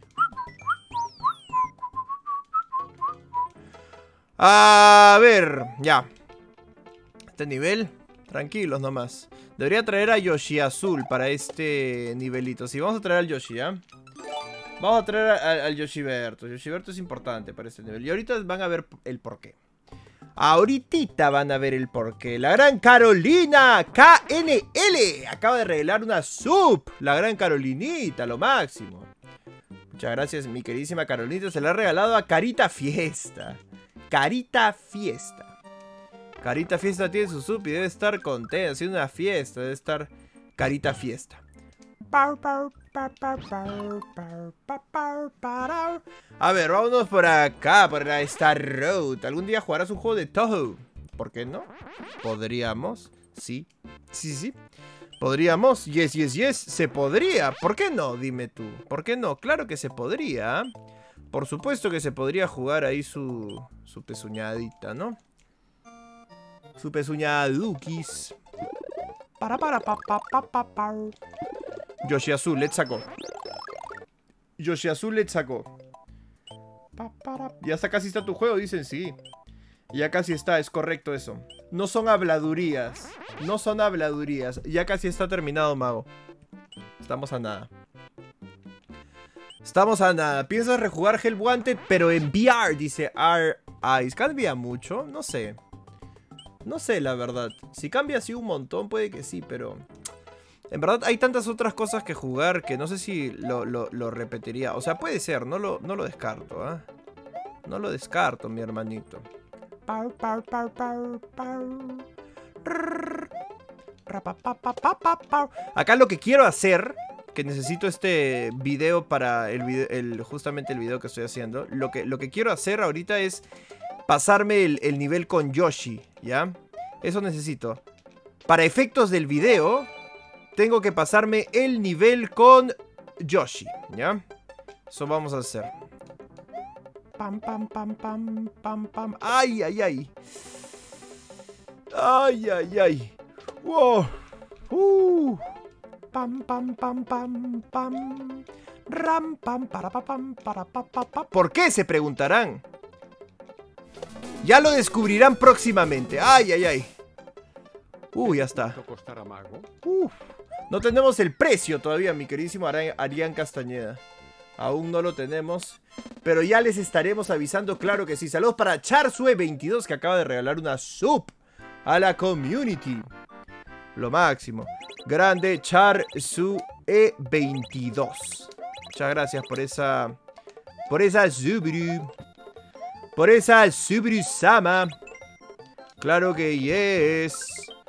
A ver, ya. Este nivel, tranquilos nomás. Debería traer a Yoshi Azul para este nivelito. Sí, vamos a traer al Yoshi, ¿ya? Vamos a traer al, al Yoshiberto. Yoshiberto es importante para este nivel. Y ahorita van a ver el porqué. Ahorita van a ver el porqué. La gran Carolina K N L acaba de regalar una sub. La gran Carolinita, lo máximo. Muchas gracias, mi queridísima Carolinita. Se la ha regalado a Carita Fiesta. Carita Fiesta. Carita Fiesta tiene su sub y debe estar contenta. Haciendo una fiesta. Debe estar Carita Fiesta. A ver, vámonos por acá, por la Star Road. ¿Algún día jugarás un juego de Toho? ¿Por qué no? ¿Podríamos? Sí. Sí, sí. ¿Podríamos? Yes, yes, yes. Se podría. ¿Por qué no? Dime tú. ¿Por qué no? Claro que se podría. Por supuesto que se podría jugar ahí su, su pezuñadita, ¿no? Su pezuñadukis. Para, para, pa, pa, pa, pa, pa. Yoshi Azul, let's sacó. Yoshi Azul, let's sacó. Ya está, casi está tu juego, dicen, sí. Ya casi está, es correcto eso. No son habladurías. No son habladurías. Ya casi está terminado, mago. Estamos a nada. Estamos a nada. ¿Piensas rejugar Hell Wanted? Pero en V R, dice R Eyes. ¿Cambia mucho? No sé. No sé, la verdad. Si cambia así un montón, puede que sí, pero... En verdad hay tantas otras cosas que jugar que no sé si lo, lo, lo repetiría. O sea, puede ser, no lo, no lo descarto, ¿eh? No lo descarto, mi hermanito. Acá lo que quiero hacer, que necesito este video para el, video, el justamente el video que estoy haciendo. Lo que, lo que quiero hacer ahorita es pasarme el, el nivel con Yoshi, ¿ya? Eso necesito. Para efectos del video... Tengo que pasarme el nivel con Yoshi, ¿ya? Eso vamos a hacer. Pam, pam, pam, pam, pam, pam. ¡Ay, ay, ay! ¡Ay, ay, ay! ¡Wow! ¡Uh! Pam, pam, pam, pam, pam. Ram, pam, para, pa, pam, para, pa, pa, pa. ¿Por qué? Se preguntarán. Ya lo descubrirán próximamente. ¡Ay, ay, ay! Uh, ya está. Uf. No tenemos el precio todavía, mi queridísimo Arián Castañeda. Aún no lo tenemos. Pero ya les estaremos avisando, claro que sí. Saludos para Charsue veintidós, que acaba de regalar una sub a la community. Lo máximo. Grande Charsue veintidós. Muchas gracias por esa... Por esa Subaru. Por esa Subaru-sama. Claro que yes.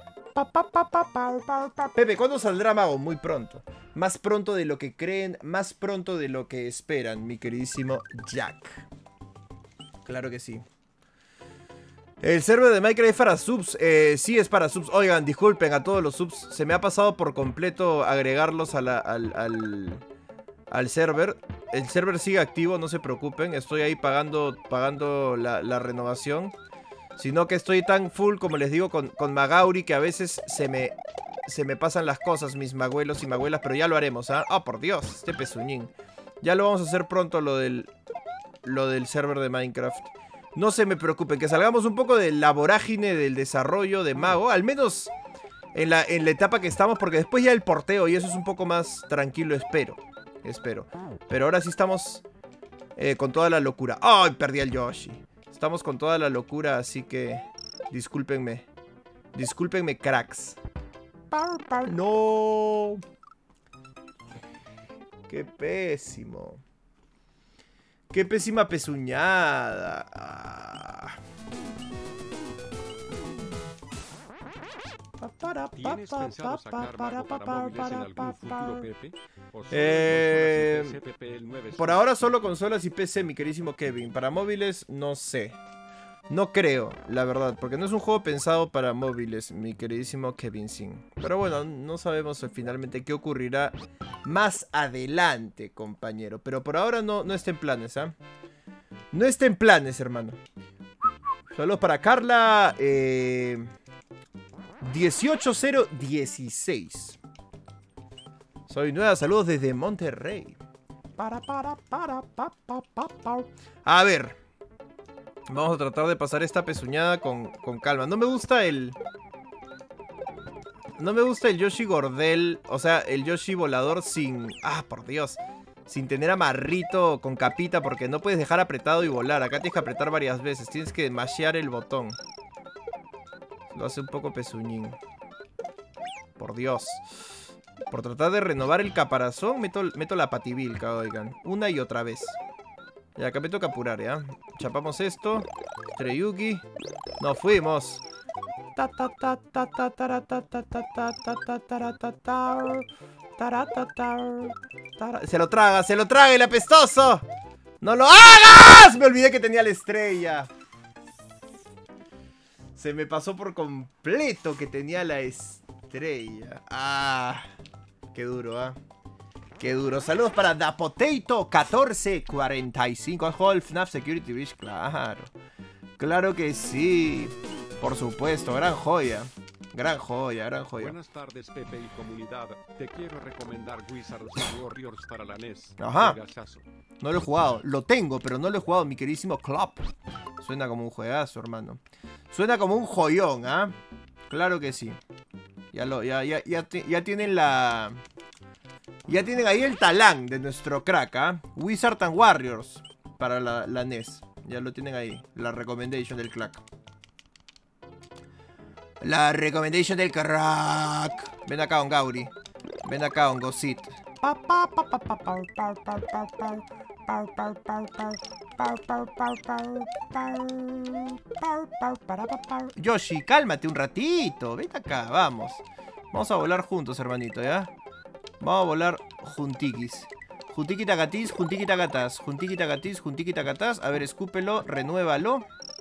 Pepe, ¿cuándo saldrá Mago? Muy pronto. Más pronto de lo que creen, más pronto de lo que esperan, mi queridísimo Jack. Claro que sí. El server de Minecraft es para subs. Eh, sí, es para subs. Oigan, disculpen a todos los subs. Se me ha pasado por completo agregarlos a la, al, al, al server. El server sigue activo, no se preocupen. Estoy ahí pagando, pagando la, la renovación. Sino que estoy tan full, como les digo, con, con Magauri, que a veces se me, se me pasan las cosas, mis maguelos y maguelas. Pero ya lo haremos, ¿ah? Oh, por Dios, este pezuñín. Ya lo vamos a hacer pronto, lo del, lo del server de Minecraft. No se me preocupen, que salgamos un poco de la vorágine del desarrollo de Mago. Al menos en la, en la etapa que estamos, porque después ya el porteo y eso es un poco más tranquilo, espero. Espero. Pero ahora sí estamos eh, con toda la locura. ¡Ay! Perdí al Yoshi. Estamos con toda la locura, así que discúlpenme. Discúlpenme, cracks. ¡No! ¡Qué pésimo! ¡Qué pésima pezuñada! Ah. ¿Tienes pensado sacar Mago para móviles en algún futuro, Pepe? ¿O solo Eh, en consolas y P C, Pepe, el nueve? Por ahora solo consolas y P C, mi queridísimo Kevin. Para móviles, no sé. No creo, la verdad, porque no es un juego pensado para móviles, mi queridísimo Kevin Sin. Pero bueno, no sabemos finalmente qué ocurrirá más adelante, compañero. Pero por ahora no, no está en planes, ¿ah? ¿eh? No está en planes, hermano. Saludos para Carla. Eh... dieciocho cero dieciséis. Soy nueva, saludos desde Monterrey. Para, para, para, pa, pa, pa, pa. A ver. Vamos a tratar de pasar esta pezuñada con, con calma. No me gusta el... No me gusta el Yoshi Gordel. O sea, el Yoshi volador sin... Ah, por Dios. Sin tener amarrito con capita, porque no puedes dejar apretado y volar. Acá tienes que apretar varias veces. Tienes que mashear el botón. Lo hace un poco pezuñín. Por Dios. Por tratar de renovar el caparazón, meto, meto la pativilca, oigan. Una y otra vez. Y acá me toca apurar, ¿ya? Chapamos esto. Treyuki. Nos fuimos. Se lo traga, se lo traga el apestoso. ¡No lo hagas! Me olvidé que tenía la estrella. Se me pasó por completo que tenía la estrella. Ah, qué duro, ¿ah? ¿eh? Qué duro. Saludos para The Potato catorce cuarenta y cinco. Whole F NAF Security Bridge. Claro. Claro que sí. Por supuesto. Gran joya. Gran joya, gran joya. Buenas tardes, Pepe y comunidad. Te quiero recomendar Wizards Warriors para la N E S. Ajá. Juegazazo. No lo he jugado. Lo tengo, pero no lo he jugado, mi queridísimo Club. Suena como un juegazo, hermano. Suena como un joyón, ¿ah? ¿eh? Claro que sí. Ya lo, ya, ya, ya, ya tienen la... Ya tienen ahí el talán de nuestro crack, ¿ah? ¿eh? Wizards and Warriors para la, la N E S. Ya lo tienen ahí. La recommendation del crack. La recommendation del crack. Ven acá, Ongauri. Ven acá, Ongosit. Yoshi, cálmate un ratito. Ven acá, vamos. Vamos a volar juntos, hermanito, ¿ya? Vamos a volar juntiquis. Juntiquita gatis, juntiquita gatas. Juntiquita gatis, juntiquita gatas. A ver, escúpelo, renuévalo.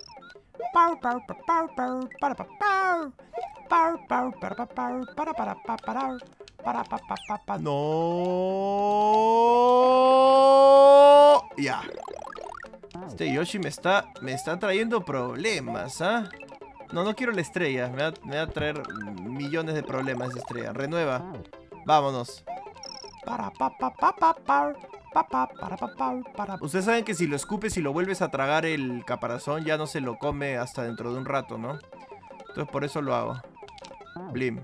No. Ya. Este Yoshi me está, me está trayendo problemas, ¿ah? ¿eh? No, no quiero la estrella. Me va, me va a traer millones de problemas esa estrella. Renueva. Vámonos. Ustedes saben que si lo escupes y lo vuelves a tragar el caparazón, ya no se lo come hasta dentro de un rato, ¿no? Entonces por eso lo hago. Blim.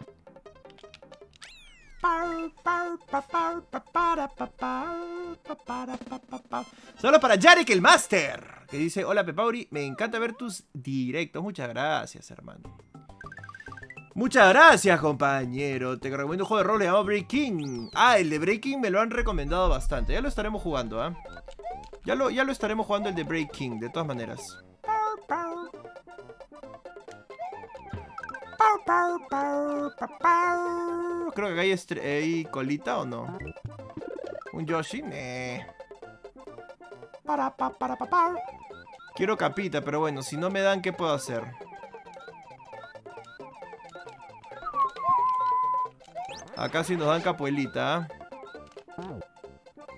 Solo para Jarek el Master, que dice: hola Pepauri, me encanta ver tus directos. Muchas gracias, hermano. Muchas gracias, compañero. Te recomiendo un juego de rol llamado Breaking. Ah, el de Breaking me lo han recomendado bastante. Ya lo estaremos jugando, ¿ah? ¿eh? Ya lo, ya lo estaremos jugando el de Breaking, de todas maneras. Creo que hay, hay colita o no. ¿Un Yoshi? Nee. Quiero capita, pero bueno, si no me dan, ¿qué puedo hacer? Acá sí nos dan capuelita, ¿eh?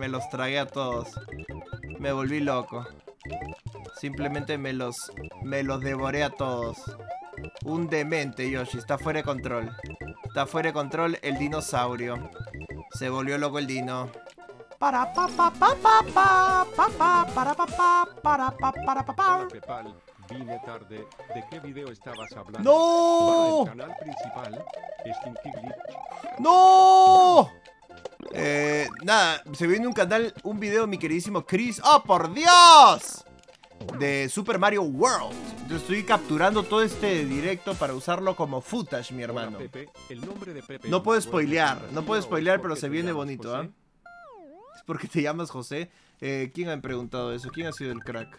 me los tragué a todos. Me volví loco. Simplemente me los, me los devoré a todos. Un demente, Yoshi. Está fuera de control. Está fuera de control el dinosaurio. Se volvió loco el dino. Para pa pa pa pa pa pa pa para pa pa para pa para pa pa. Hola, Pepal. Vine tarde. ¿De qué video estabas hablando? ¡No! Para el canal principal, Stinky Glitch. ¡No! Eh, nada, se viene un canal, un video, mi queridísimo Chris. ¡Oh, por Dios! De Super Mario World. Yo estoy capturando todo este directo para usarlo como footage, mi hermano. Hola, Pepe. El nombre de Pepe No puedo es spoilear, no puedo spoilear, pero ¿Por qué se te viene llamas bonito, José? ¿ah? ¿Es porque te llamas José? Eh, ¿quién ha preguntado eso? ¿Quién ha sido el crack?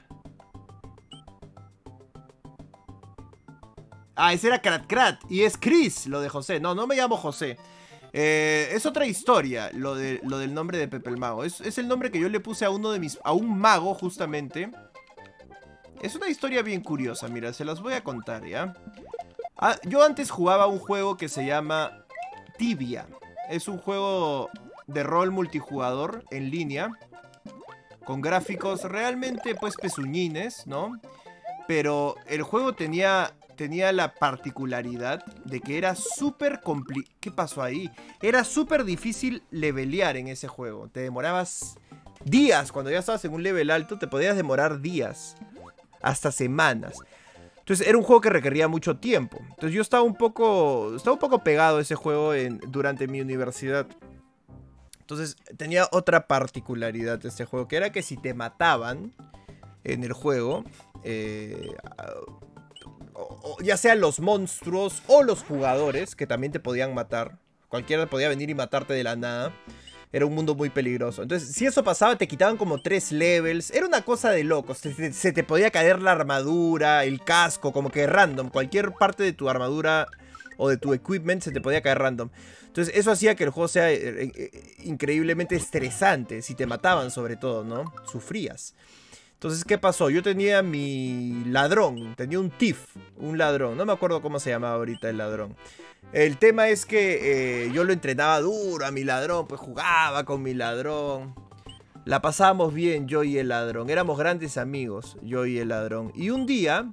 Ah, ese era Krat Krat. Y es Chris, lo de José. No, no me llamo José. Eh, es otra historia, lo, de, lo del nombre de Pepe el Mago. Es, es el nombre que yo le puse a uno de mis... A un mago, justamente. Es una historia bien curiosa, mira, se las voy a contar, ¿ya? Ah, yo antes jugaba un juego que se llama Tibia. Es un juego de rol multijugador en línea. Con gráficos realmente, pues, pezuñines, ¿no? Pero el juego tenía... Tenía la particularidad de que era súper complicado. ¿Qué pasó ahí? Era súper difícil levelear en ese juego. Te demorabas días. Cuando ya estabas en un level alto, te podías demorar días. Hasta semanas. Entonces era un juego que requería mucho tiempo. Entonces yo estaba un poco. Estaba un poco pegado a ese juego en, durante mi universidad. Entonces tenía otra particularidad de este juego. Que era que si te mataban en el juego. Eh. O, ya sean los monstruos o los jugadores, que también te podían matar. Cualquiera podía venir y matarte de la nada. Era un mundo muy peligroso. Entonces, si eso pasaba, te quitaban como tres levels. Era una cosa de locos. Se, se, se te podía caer la armadura, el casco, como que random. Cualquier parte de tu armadura o de tu equipment se te podía caer random. Entonces, eso hacía que el juego sea eh, eh, increíblemente estresante. Si te mataban, sobre todo, ¿no? Sufrías. Entonces, ¿qué pasó? Yo tenía mi ladrón, tenía un thief, un ladrón. No me acuerdo cómo se llamaba ahorita el ladrón. El tema es que eh, yo lo entrenaba duro a mi ladrón, pues jugaba con mi ladrón. La pasábamos bien yo y el ladrón, éramos grandes amigos, yo y el ladrón. Y un día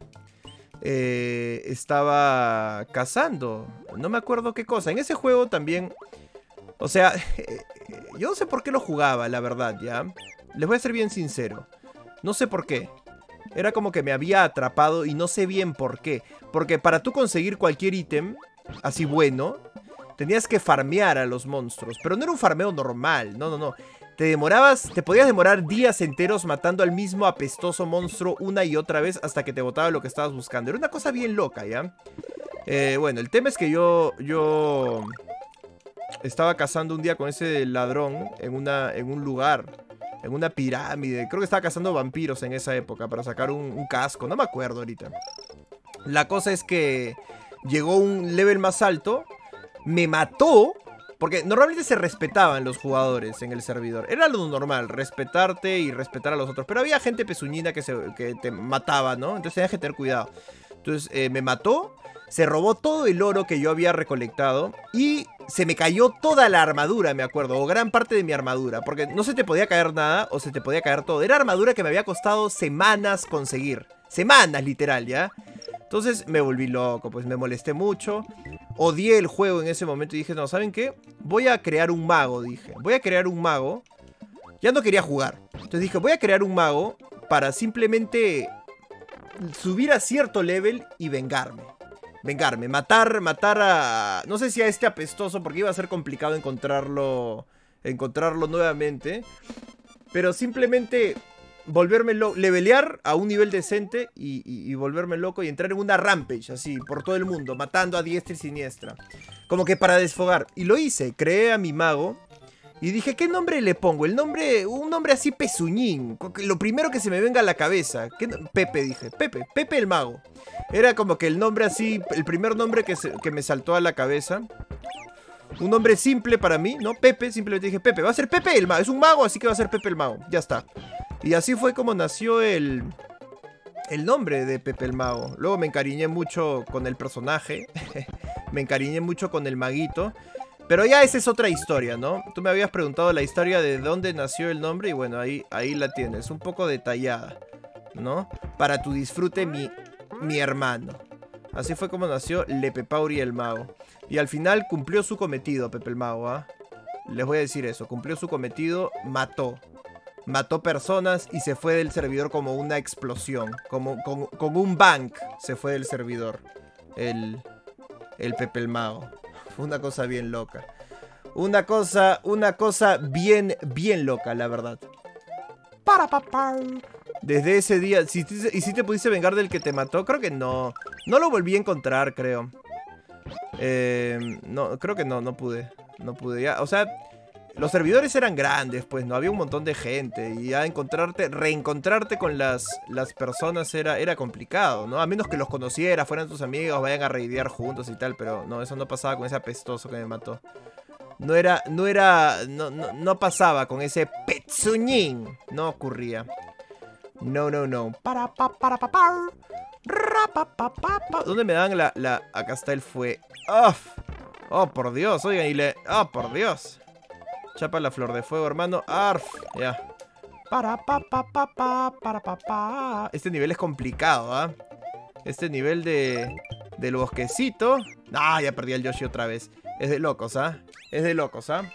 eh, estaba cazando, no me acuerdo qué cosa. En ese juego también, o sea, yo no sé por qué lo jugaba, la verdad, ¿ya? Les voy a ser bien sincero. No sé por qué. Era como que me había atrapado y no sé bien por qué. Porque para tú conseguir cualquier ítem así bueno, tenías que farmear a los monstruos. Pero no era un farmeo normal, no, no, no. Te demorabas, te podías demorar días enteros matando al mismo apestoso monstruo una y otra vez hasta que te botaba lo que estabas buscando. Era una cosa bien loca, ¿ya? Eh, bueno, el tema es que yo, yo estaba cazando un día con ese ladrón en, una, en un lugar... En una pirámide. Creo que estaba cazando vampiros en esa época para sacar un, un casco. No me acuerdo ahorita. La cosa es que llegó un level más alto. Me mató. Porque normalmente se respetaban los jugadores en el servidor. Era lo normal, respetarte y respetar a los otros. Pero había gente pezuñina que, se, que te mataba, ¿no? Entonces tenías que tener cuidado. Entonces eh, me mató. Se robó todo el oro que yo había recolectado. Y se me cayó toda la armadura, me acuerdo. O gran parte de mi armadura. Porque no se te podía caer nada o se te podía caer todo. Era armadura que me había costado semanas conseguir. Semanas, literal, ¿ya? Entonces me volví loco, pues me molesté mucho. Odié el juego en ese momento y dije, no, ¿saben qué? Voy a crear un mago, dije. Voy a crear un mago. Ya no quería jugar. Entonces dije, voy a crear un mago para simplemente subir a cierto level y vengarme. Vengarme, matar, matar a... No sé si a este apestoso, porque iba a ser complicado encontrarlo, encontrarlo nuevamente. Pero simplemente volverme loco, levelear a un nivel decente y, y, y volverme loco y entrar en una rampage, así, por todo el mundo, matando a diestra y siniestra. Como que para desfogar. Y lo hice, creé a mi mago. Y dije, ¿qué nombre le pongo? El nombre, un nombre así pezuñín. Lo primero que se me venga a la cabeza. ¿Qué? Pepe, dije. Pepe, Pepe el Mago. Era como que el nombre así, el primer nombre que, se, que me saltó a la cabeza. Un nombre simple para mí, ¿no? Pepe, simplemente dije, Pepe, va a ser Pepe el Mago. Es un mago, así que va a ser Pepe el Mago. Ya está. Y así fue como nació el, el nombre de Pepe el Mago. Luego me encariñé mucho con el personaje. Me encariñé mucho con el maguito. Pero ya esa es otra historia, ¿no? Tú me habías preguntado la historia de dónde nació el nombre y bueno, ahí, ahí la tienes, un poco detallada, ¿no? Para tu disfrute, mi, mi hermano. Así fue como nació Lepe Pauri el Mago. Y al final cumplió su cometido, Pepe el Mago, ¿ah? Les voy a decir eso, cumplió su cometido, mató. Mató personas y se fue del servidor como una explosión. Como con, con un bank se fue del servidor. El, el Pepe el Mago. Fue una cosa bien loca. Una cosa, una cosa bien, bien loca, la verdad. Para papá. Desde ese día, ¿sí, ¿y si te pudiste vengar del que te mató? Creo que no. No lo volví a encontrar, creo. Eh, no, creo que no, no pude. No pude ya, o sea... Los servidores eran grandes, pues, no había un montón de gente. Y ya encontrarte, reencontrarte con las, las personas era, era complicado, ¿no? A menos que los conocieras, fueran tus amigos, vayan a raidear juntos y tal. Pero no, eso no pasaba con ese apestoso que me mató. No era, no era, no, no, no pasaba con ese pezuñín. No ocurría. No, no, no. Para, pa, para, pa, pa. Ra, pa, pa, pa, pa. ¿Dónde me dan la, la, acá está el fue? ¡Uf! Oh, por Dios, oigan, y le, oh, por Dios. Chapa la flor de fuego, hermano. Arf, ya. Para pa pa pa pa para pa pa. Este nivel es complicado, ¿ah? ¿eh? Este nivel de del bosquecito. Ah, ya perdí al Yoshi otra vez. Es de locos, ¿ah? ¿eh? Es de locos, ¿ah?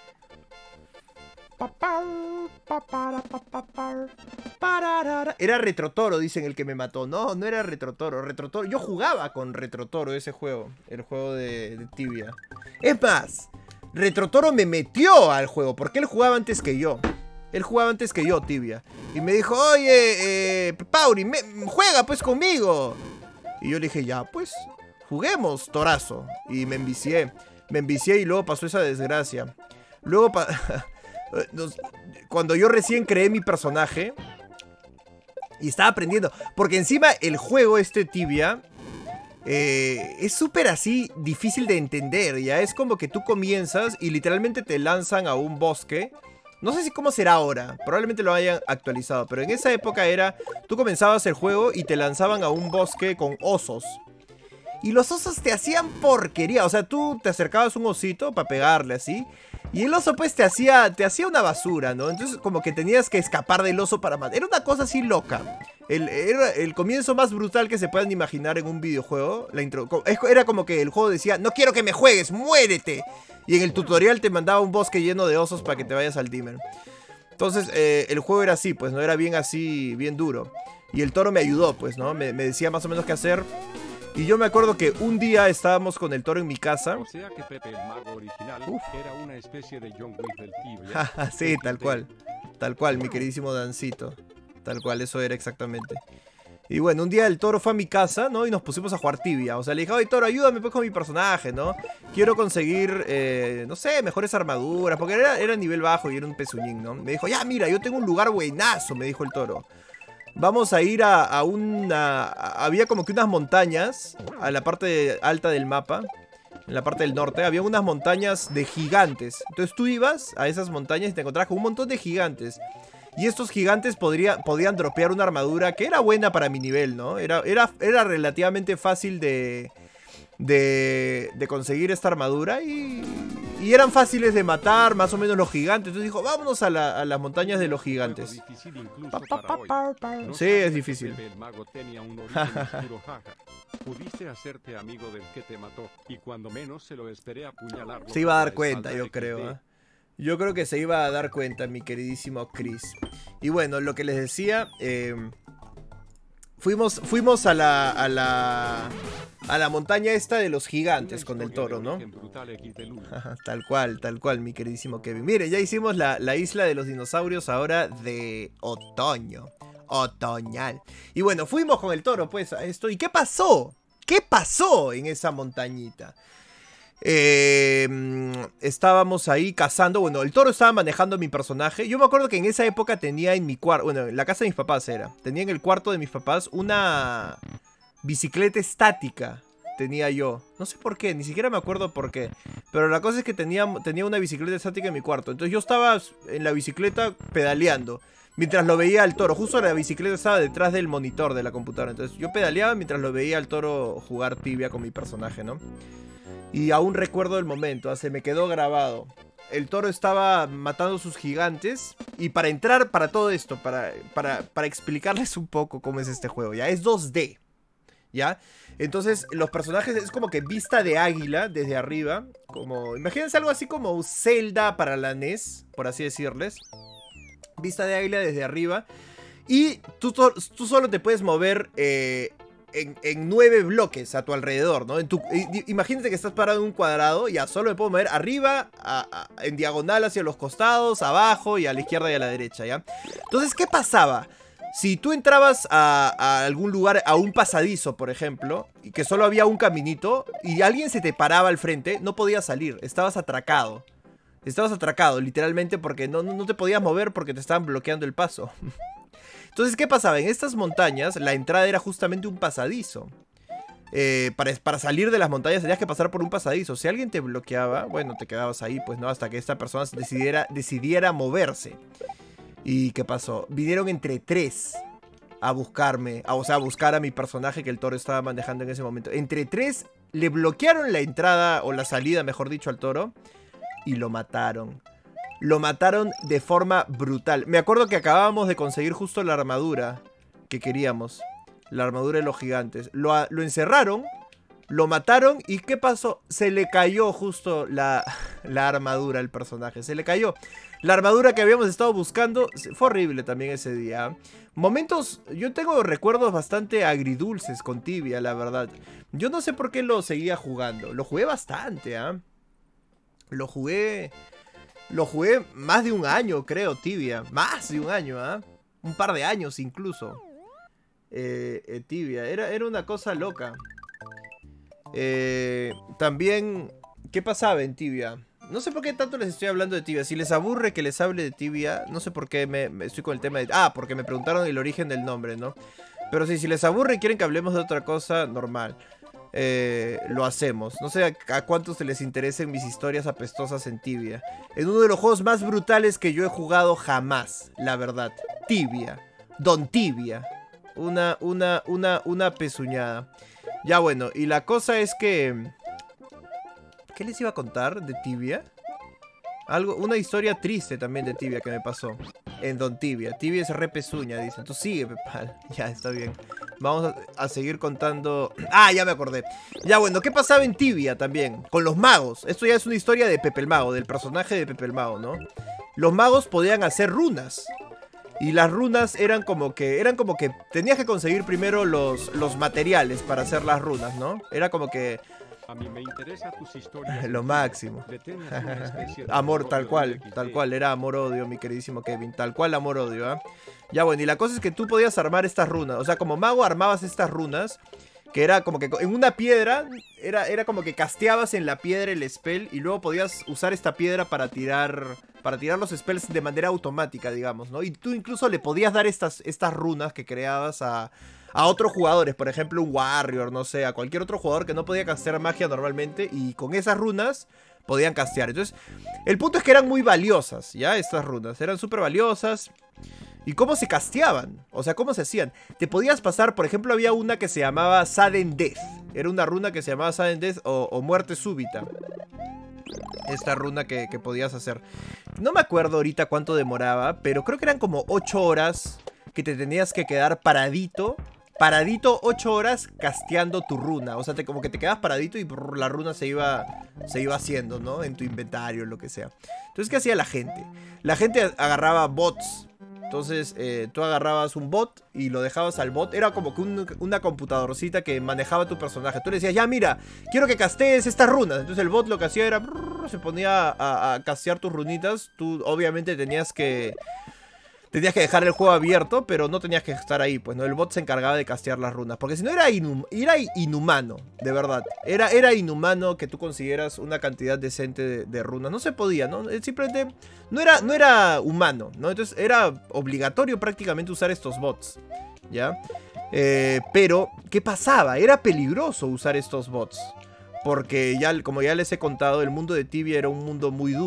¿eh? Era Retrotoro, dicen el que me mató. No, no era Retrotoro. Retrotoro. Yo jugaba con Retrotoro ese juego. El juego de, de Tibia. Es más, Retrotoro me metió al juego porque él jugaba antes que yo. Él jugaba antes que yo, Tibia. Y me dijo, oye, eh, Pauri, me, juega pues conmigo. Y yo le dije, ya pues, juguemos, torazo. Y me envicié. Me envicié y luego pasó esa desgracia. Luego, pa cuando yo recién creé mi personaje y estaba aprendiendo, porque encima el juego este Tibia... Eh, es súper así difícil de entender. Ya es como que tú comienzas y literalmente te lanzan a un bosque. No sé si cómo será ahora, probablemente lo hayan actualizado, pero en esa época era, tú comenzabas el juego y te lanzaban a un bosque con osos. Y los osos te hacían porquería. O sea, tú te acercabas a un osito para pegarle así, y el oso pues te hacía, te hacía una basura, ¿no? Entonces como que tenías que escapar del oso para matar. Era una cosa así loca. El, era el comienzo más brutal que se puedan imaginar en un videojuego. La intro, era como que el juego decía, no quiero que me juegues, muérete. Y en el tutorial te mandaba un bosque lleno de osos para que te vayas al Dimmer. Entonces eh, el juego era así, pues no era bien así, bien duro. Y el toro me ayudó, pues, ¿no? Me, me decía más o menos qué hacer. Y yo me acuerdo que un día estábamos con el toro en mi casa. O sea que Pepe el Mago original Uf. era una especie de John Wick del Tibia. Sí, tal cual. Tal cual, mi queridísimo Dancito. Tal cual, eso era exactamente. Y bueno, un día el toro fue a mi casa, ¿no? Y nos pusimos a jugar Tibia. O sea, le dije, oye, toro, ayúdame pues con mi personaje, ¿no? Quiero conseguir, eh, no sé, mejores armaduras. Porque era, era nivel bajo y era un pezuñín, ¿no? Me dijo, ya, mira, yo tengo un lugar buenazo, me dijo el toro. Vamos a ir a, a una... A, había como que unas montañas a la parte alta del mapa. En la parte del norte había unas montañas de gigantes. Entonces tú ibas a esas montañas y te encontrabas con un montón de gigantes. Y estos gigantes podría, podían dropear una armadura que era buena para mi nivel, ¿no? Era, era, era relativamente fácil de, de, de conseguir esta armadura y, y eran fáciles de matar, más o menos los gigantes. Entonces dijo, vámonos a, la, a las montañas de los gigantes. Pa, pa, pa, pa, pa. Sí, es difícil. El mago tenía un origen oscuro, jaja. Pudiste hacerte amigo del que te mató y cuando menos se lo esperé apuñalarlo. Se iba a dar cuenta, yo creo, ¿eh? Yo creo que se iba a dar cuenta, mi queridísimo Chris. Y bueno, lo que les decía, eh, fuimos, fuimos a la, a la a la montaña esta de los gigantes con el toro, ¿no? Tal cual, tal cual, mi queridísimo Kevin. Mire, ya hicimos la, la isla de los dinosaurios ahora de otoño. Otoñal. Y bueno, fuimos con el toro pues a esto. ¿Y qué pasó? ¿Qué pasó en esa montañita? Eh, estábamos ahí cazando. Bueno, el toro estaba manejando a mi personaje. Yo me acuerdo que en esa época tenía en mi cuarto, bueno, en la casa de mis papás era, tenía en el cuarto de mis papás una bicicleta estática. Tenía yo, no sé por qué, ni siquiera me acuerdo por qué. Pero la cosa es que tenía, tenía una bicicleta estática en mi cuarto. Entonces yo estaba en la bicicleta pedaleando mientras lo veía al toro. Justo la bicicleta estaba detrás del monitor de la computadora. Entonces yo pedaleaba mientras lo veía al toro jugar Tibia con mi personaje, ¿no? Y aún recuerdo el momento, ¿eh? Se me quedó grabado. El toro estaba matando sus gigantes. Y para entrar para todo esto, para, para, para explicarles un poco cómo es este juego, ya es dos D, ¿ya? Entonces los personajes es como que vista de águila desde arriba. Como, imagínense algo así como Zelda para la N E S, por así decirles. Vista de águila desde arriba. Y tú, tú solo te puedes mover eh, en, en nueve bloques a tu alrededor, ¿no? En tu, imagínate que estás parado en un cuadrado. Ya solo me puedo mover arriba, a, a, en diagonal hacia los costados, abajo y a la izquierda y a la derecha, ¿ya? Entonces, ¿qué pasaba? Si tú entrabas a, a algún lugar, a un pasadizo, por ejemplo, y que solo había un caminito, y alguien se te paraba al frente, no podías salir, estabas atracado. Estabas atracado, literalmente, porque no, no, no te podías mover porque te estaban bloqueando el paso. Entonces, ¿qué pasaba? En estas montañas, la entrada era justamente un pasadizo. Eh, para, para salir de las montañas tenías que pasar por un pasadizo. Si alguien te bloqueaba, bueno, te quedabas ahí, pues, ¿no? Hasta que esta persona decidiera, decidiera moverse. ¿Y qué pasó? Vinieron entre tres a buscarme, a, o sea, a buscar a mi personaje que el toro estaba manejando en ese momento. Entre tres le bloquearon la entrada, o la salida, mejor dicho, al toro. Y lo mataron. Lo mataron de forma brutal. Me acuerdo que acabábamos de conseguir justo la armadura que queríamos. La armadura de los gigantes. Lo, lo encerraron, lo mataron y ¿qué pasó? Se le cayó justo la, la armadura al personaje. Se le cayó. La armadura que habíamos estado buscando. Fue horrible también ese día. Momentos, yo tengo recuerdos bastante agridulces con Tibia, la verdad. Yo no sé por qué lo seguía jugando. Lo jugué bastante, ¿ah? ¿eh? Lo jugué... Lo jugué más de un año, creo, Tibia. Más de un año, ¿ah? ¿eh? Un par de años incluso. Eh, eh, Tibia. Era, era una cosa loca. Eh, también... ¿Qué pasaba en Tibia? No sé por qué tanto les estoy hablando de Tibia. Si les aburre que les hable de Tibia, no sé por qué me, me estoy con el tema de... Ah, porque me preguntaron el origen del nombre, ¿no? Pero sí, si les aburre y quieren que hablemos de otra cosa, normal. Eh, lo hacemos. No sé a, a cuántos se les interesen mis historias apestosas en Tibia. En uno de los juegos más brutales que yo he jugado jamás, la verdad. Tibia. Don Tibia. Una, una, una, una pezuñada. Ya bueno, y la cosa es que... ¿Qué les iba a contar de Tibia? Algo, una historia triste también de Tibia que me pasó. En Don Tibia. Tibia es re pezuña, dicen. Tú sigue, Pepal. Ya, está bien. Vamos a, a seguir contando... Ah, ya me acordé. Ya, bueno, ¿qué pasaba en Tibia también? Con los magos. Esto ya es una historia de Pepe el Mago, del personaje de Pepe el Mago, ¿no? Los magos podían hacer runas. Y las runas eran como que... Eran como que... Tenías que conseguir primero los, los materiales para hacer las runas, ¿no? Era como que... A mí me interesa tus historias. Lo máximo. Amor, tal cual, tal cual, era amor-odio, mi queridísimo Kevin. Tal cual, amor-odio, ¿eh? Ya bueno, y la cosa es que tú podías armar estas runas. O sea, como mago armabas estas runas, que era como que en una piedra, era, era como que casteabas en la piedra el spell y luego podías usar esta piedra para tirar... Para tirar los spells de manera automática, digamos, ¿no? Y tú incluso le podías dar estas, estas runas que creabas a... A otros jugadores, por ejemplo un Warrior, no sé, a cualquier otro jugador que no podía castear magia normalmente. Y con esas runas podían castear. Entonces, el punto es que eran muy valiosas, ¿ya? Estas runas, eran súper valiosas. ¿Y cómo se casteaban? O sea, ¿cómo se hacían? Te podías pasar, por ejemplo, había una que se llamaba Sudden Death. Era una runa que se llamaba Sudden Death o, o Muerte Súbita. Esta runa que, que podías hacer. No me acuerdo ahorita cuánto demoraba, pero creo que eran como ocho horas que te tenías que quedar paradito. Paradito ocho horas casteando tu runa. O sea, te, como que te quedabas paradito y brr, la runa se iba, se iba haciendo, ¿no? En tu inventario, lo que sea. Entonces, ¿qué hacía la gente? La gente agarraba bots. Entonces, eh, tú agarrabas un bot y lo dejabas al bot. Era como que un, una computadorcita que manejaba tu personaje. Tú le decías, ya mira, quiero que castees estas runas. Entonces el bot lo que hacía era... Brr, se ponía a, a castear tus runitas. Tú obviamente tenías que... Tenías que dejar el juego abierto, pero no tenías que estar ahí, pues, ¿no? El bot se encargaba de castear las runas. Porque si no era, inhum era inhumano, de verdad. Era, era inhumano que tú consiguieras una cantidad decente de, de runas. No se podía, ¿no? Simplemente no era, no era humano, ¿no? Entonces era obligatorio prácticamente usar estos bots, ¿ya? Eh, pero, ¿qué pasaba? Era peligroso usar estos bots. Porque ya, como ya les he contado, el mundo de Tibia era un mundo muy duro.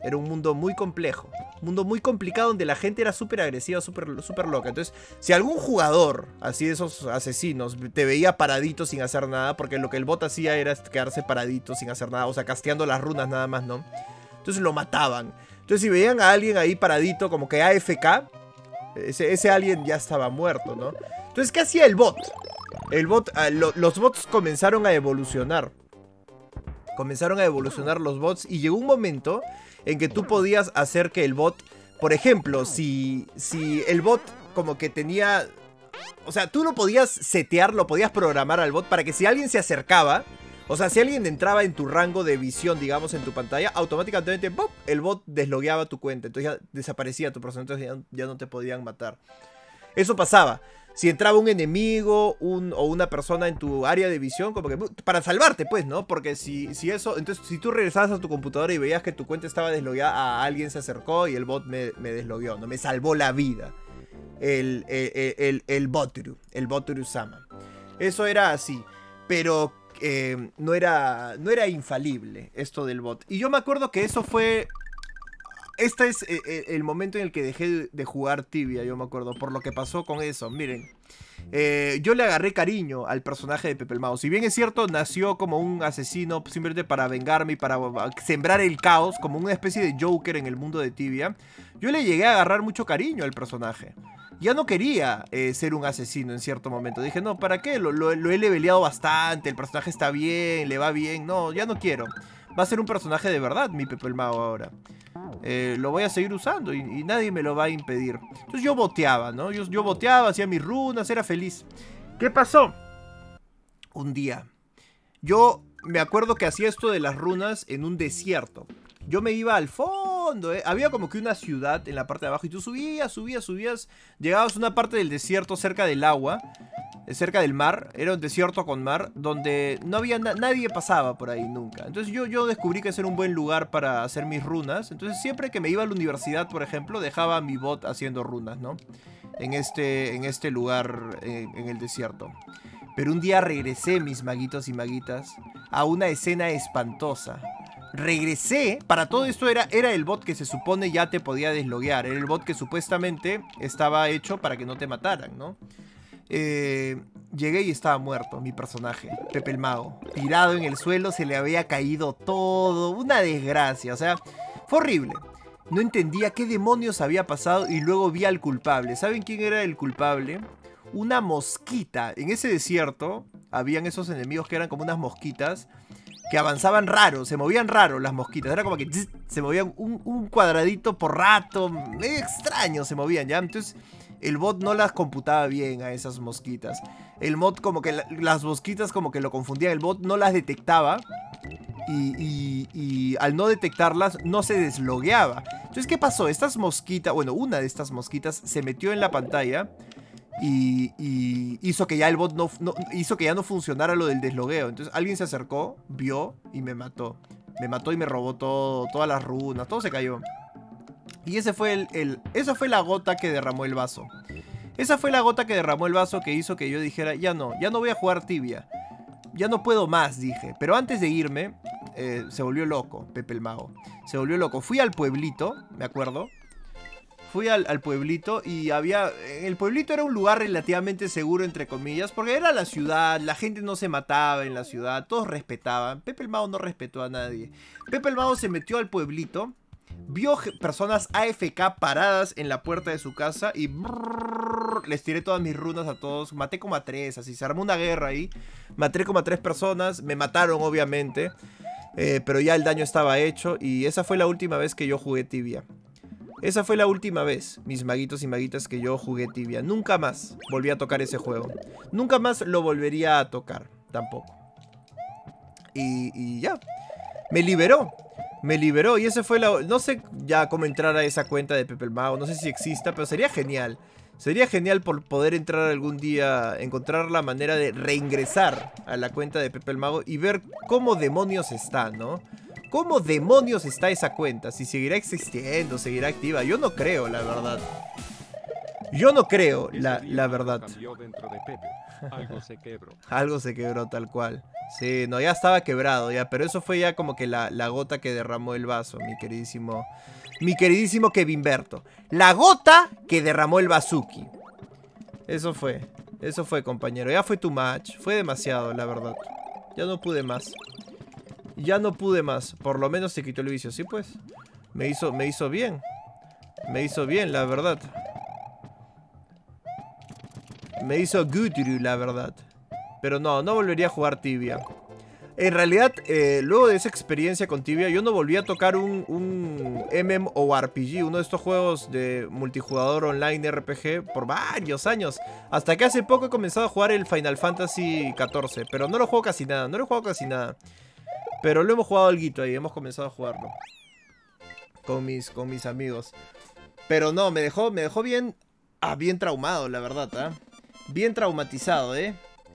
Era un mundo muy complejo. Un mundo muy complicado donde la gente era súper agresiva, súper súper loca. Entonces, si algún jugador, así de esos asesinos, te veía paradito sin hacer nada, porque lo que el bot hacía era quedarse paradito sin hacer nada, o sea, casteando las runas nada más, ¿no? Entonces lo mataban. Entonces, si veían a alguien ahí paradito, como que A F K, ese, ese alguien ya estaba muerto, ¿no? Entonces, ¿qué hacía el bot? El bot, uh, lo, los bots comenzaron a evolucionar. Comenzaron a evolucionar los bots y llegó un momento en que tú podías hacer que el bot, por ejemplo, si, si el bot como que tenía... O sea, tú lo podías setear, lo podías programar al bot para que si alguien se acercaba, o sea, si alguien entraba en tu rango de visión, digamos, en tu pantalla, automáticamente ¡pop!, el bot deslogueaba tu cuenta. Entonces ya desaparecía tu personaje, entonces ya, ya no te podían matar. Eso pasaba. Si entraba un enemigo un, o una persona en tu área de visión, como que para salvarte, pues, ¿no? Porque si, si eso... Entonces, si tú regresabas a tu computadora y veías que tu cuenta estaba deslogueada, a alguien se acercó y el bot me, me deslogueó, ¿no? Me salvó la vida. El, el, el, el, el Boturu, el Boturu-sama. Eso era así, pero eh, no, era, no era infalible esto del bot. Y yo me acuerdo que eso fue... Este es el momento en el que dejé de jugar Tibia, yo me acuerdo, por lo que pasó con eso. Miren, eh, yo le agarré cariño al personaje de Pepe el Mago. Si bien es cierto, nació como un asesino simplemente para vengarme y para sembrar el caos, como una especie de Joker en el mundo de Tibia, yo le llegué a agarrar mucho cariño al personaje. Ya no quería eh, ser un asesino en cierto momento. Dije, no, ¿para qué? Lo, lo, lo he leveleado bastante, el personaje está bien, le va bien. No, ya no quiero. Va a ser un personaje de verdad mi Pepe el Mago ahora. Eh, lo voy a seguir usando y, y nadie me lo va a impedir. Entonces yo boteaba, ¿no? Yo, yo boteaba, hacía mis runas, era feliz. ¿Qué pasó? Un día, yo me acuerdo que hacía esto de las runas en un desierto. Yo me iba al fondo, ¿eh? Había como que una ciudad en la parte de abajo y tú subías, subías, subías. Llegabas a una parte del desierto cerca del agua, cerca del mar. Era un desierto con mar donde no había na nadie pasaba por ahí nunca. Entonces yo, yo descubrí que ese era un buen lugar para hacer mis runas. Entonces siempre que me iba a la universidad, por ejemplo, dejaba a mi bot haciendo runas, ¿no? En este, en este lugar, en, en el desierto. Pero un día regresé, mis maguitos y maguitas, a una escena espantosa. Regresé, para todo esto era, era el bot que se supone ya te podía desloguear. Era el bot que supuestamente estaba hecho para que no te mataran, ¿no? Eh, llegué y estaba muerto mi personaje, Pepe el Mago. Tirado en el suelo, se le había caído todo. Una desgracia, o sea, fue horrible. No entendía qué demonios había pasado y luego vi al culpable. ¿Saben quién era el culpable? Una mosquita. En ese desierto habían esos enemigos que eran como unas mosquitas que avanzaban raro, se movían raro las mosquitas. Era como que zzz, se movían un, un cuadradito por rato. Medio extraño se movían, ¿ya? Entonces el bot no las computaba bien a esas mosquitas. El bot como que la, las mosquitas como que lo confundían. El bot no las detectaba. Y, y, y al no detectarlas no se deslogueaba. Entonces, ¿qué pasó? Estas mosquitas, bueno, una de estas mosquitas se metió en la pantalla y, y hizo que ya el bot no, no, hizo que ya no funcionara lo del deslogueo. Entonces alguien se acercó, vio y me mató. Me mató y me robó todo, todas las runas, todo se cayó. Y ese fue el, el, esa fue la gota que derramó el vaso. Esa fue la gota que derramó el vaso que hizo que yo dijera, ya no, ya no voy a jugar Tibia. Ya no puedo más, dije. Pero antes de irme, eh, se volvió loco, Pepe el Mago. Se volvió loco. Fui al pueblito, me acuerdo. Fui al, al pueblito y había... El pueblito era un lugar relativamente seguro, entre comillas, porque era la ciudad, la gente no se mataba en la ciudad, todos respetaban. Pepe el Mago no respetó a nadie. Pepe el Mago se metió al pueblito, vio personas A F K paradas en la puerta de su casa y... Brrr, les tiré todas mis runas a todos, maté como a tres, así se armó una guerra ahí. Maté como a tres personas, me mataron obviamente, eh, pero ya el daño estaba hecho y esa fue la última vez que yo jugué Tibia. Esa fue la última vez, mis maguitos y maguitas, que yo jugué Tibia. Nunca más volví a tocar ese juego. Nunca más lo volvería a tocar, tampoco. Y, y ya, me liberó. Me liberó y ese fue la... No sé ya cómo entrar a esa cuenta de Pepe el Mago. No sé si exista, pero sería genial. Sería genial por poder entrar algún día, encontrar la manera de reingresar a la cuenta de Pepe el Mago y ver cómo demonios está, ¿no? ¿Cómo demonios está esa cuenta? Si seguirá existiendo, seguirá activa. Yo no creo, la verdad. Yo no creo, Ese la, día la algo verdad. cambió dentro de Pepe. Algo se quebró. Algo se quebró tal cual. Sí, no, ya estaba quebrado ya, pero eso fue ya como que la, la gota que derramó el vaso, mi queridísimo, mi queridísimo Kevinberto. La gota que derramó el bazuki. Eso fue, eso fue, compañero. Ya fue too much, fue demasiado, la verdad. Ya no pude más. Ya no pude más. Por lo menos se quitó el vicio, sí pues. Me hizo, me hizo bien. Me hizo bien, la verdad. Me hizo good, la verdad. Pero no, no volvería a jugar Tibia. En realidad, eh, luego de esa experiencia con Tibia, yo no volví a tocar un, un MMORPG, uno de estos juegos de multijugador online R P G, por varios años. Hasta que hace poco he comenzado a jugar el Final Fantasy catorce. Pero no lo juego casi nada, no lo he jugado casi nada. Pero lo hemos jugado alguito ahí, hemos comenzado a jugarlo. Con mis, con mis amigos. Pero no, me dejó, me dejó bien, ah, bien traumado, la verdad, ¿eh? Bien traumatizado, ¿eh?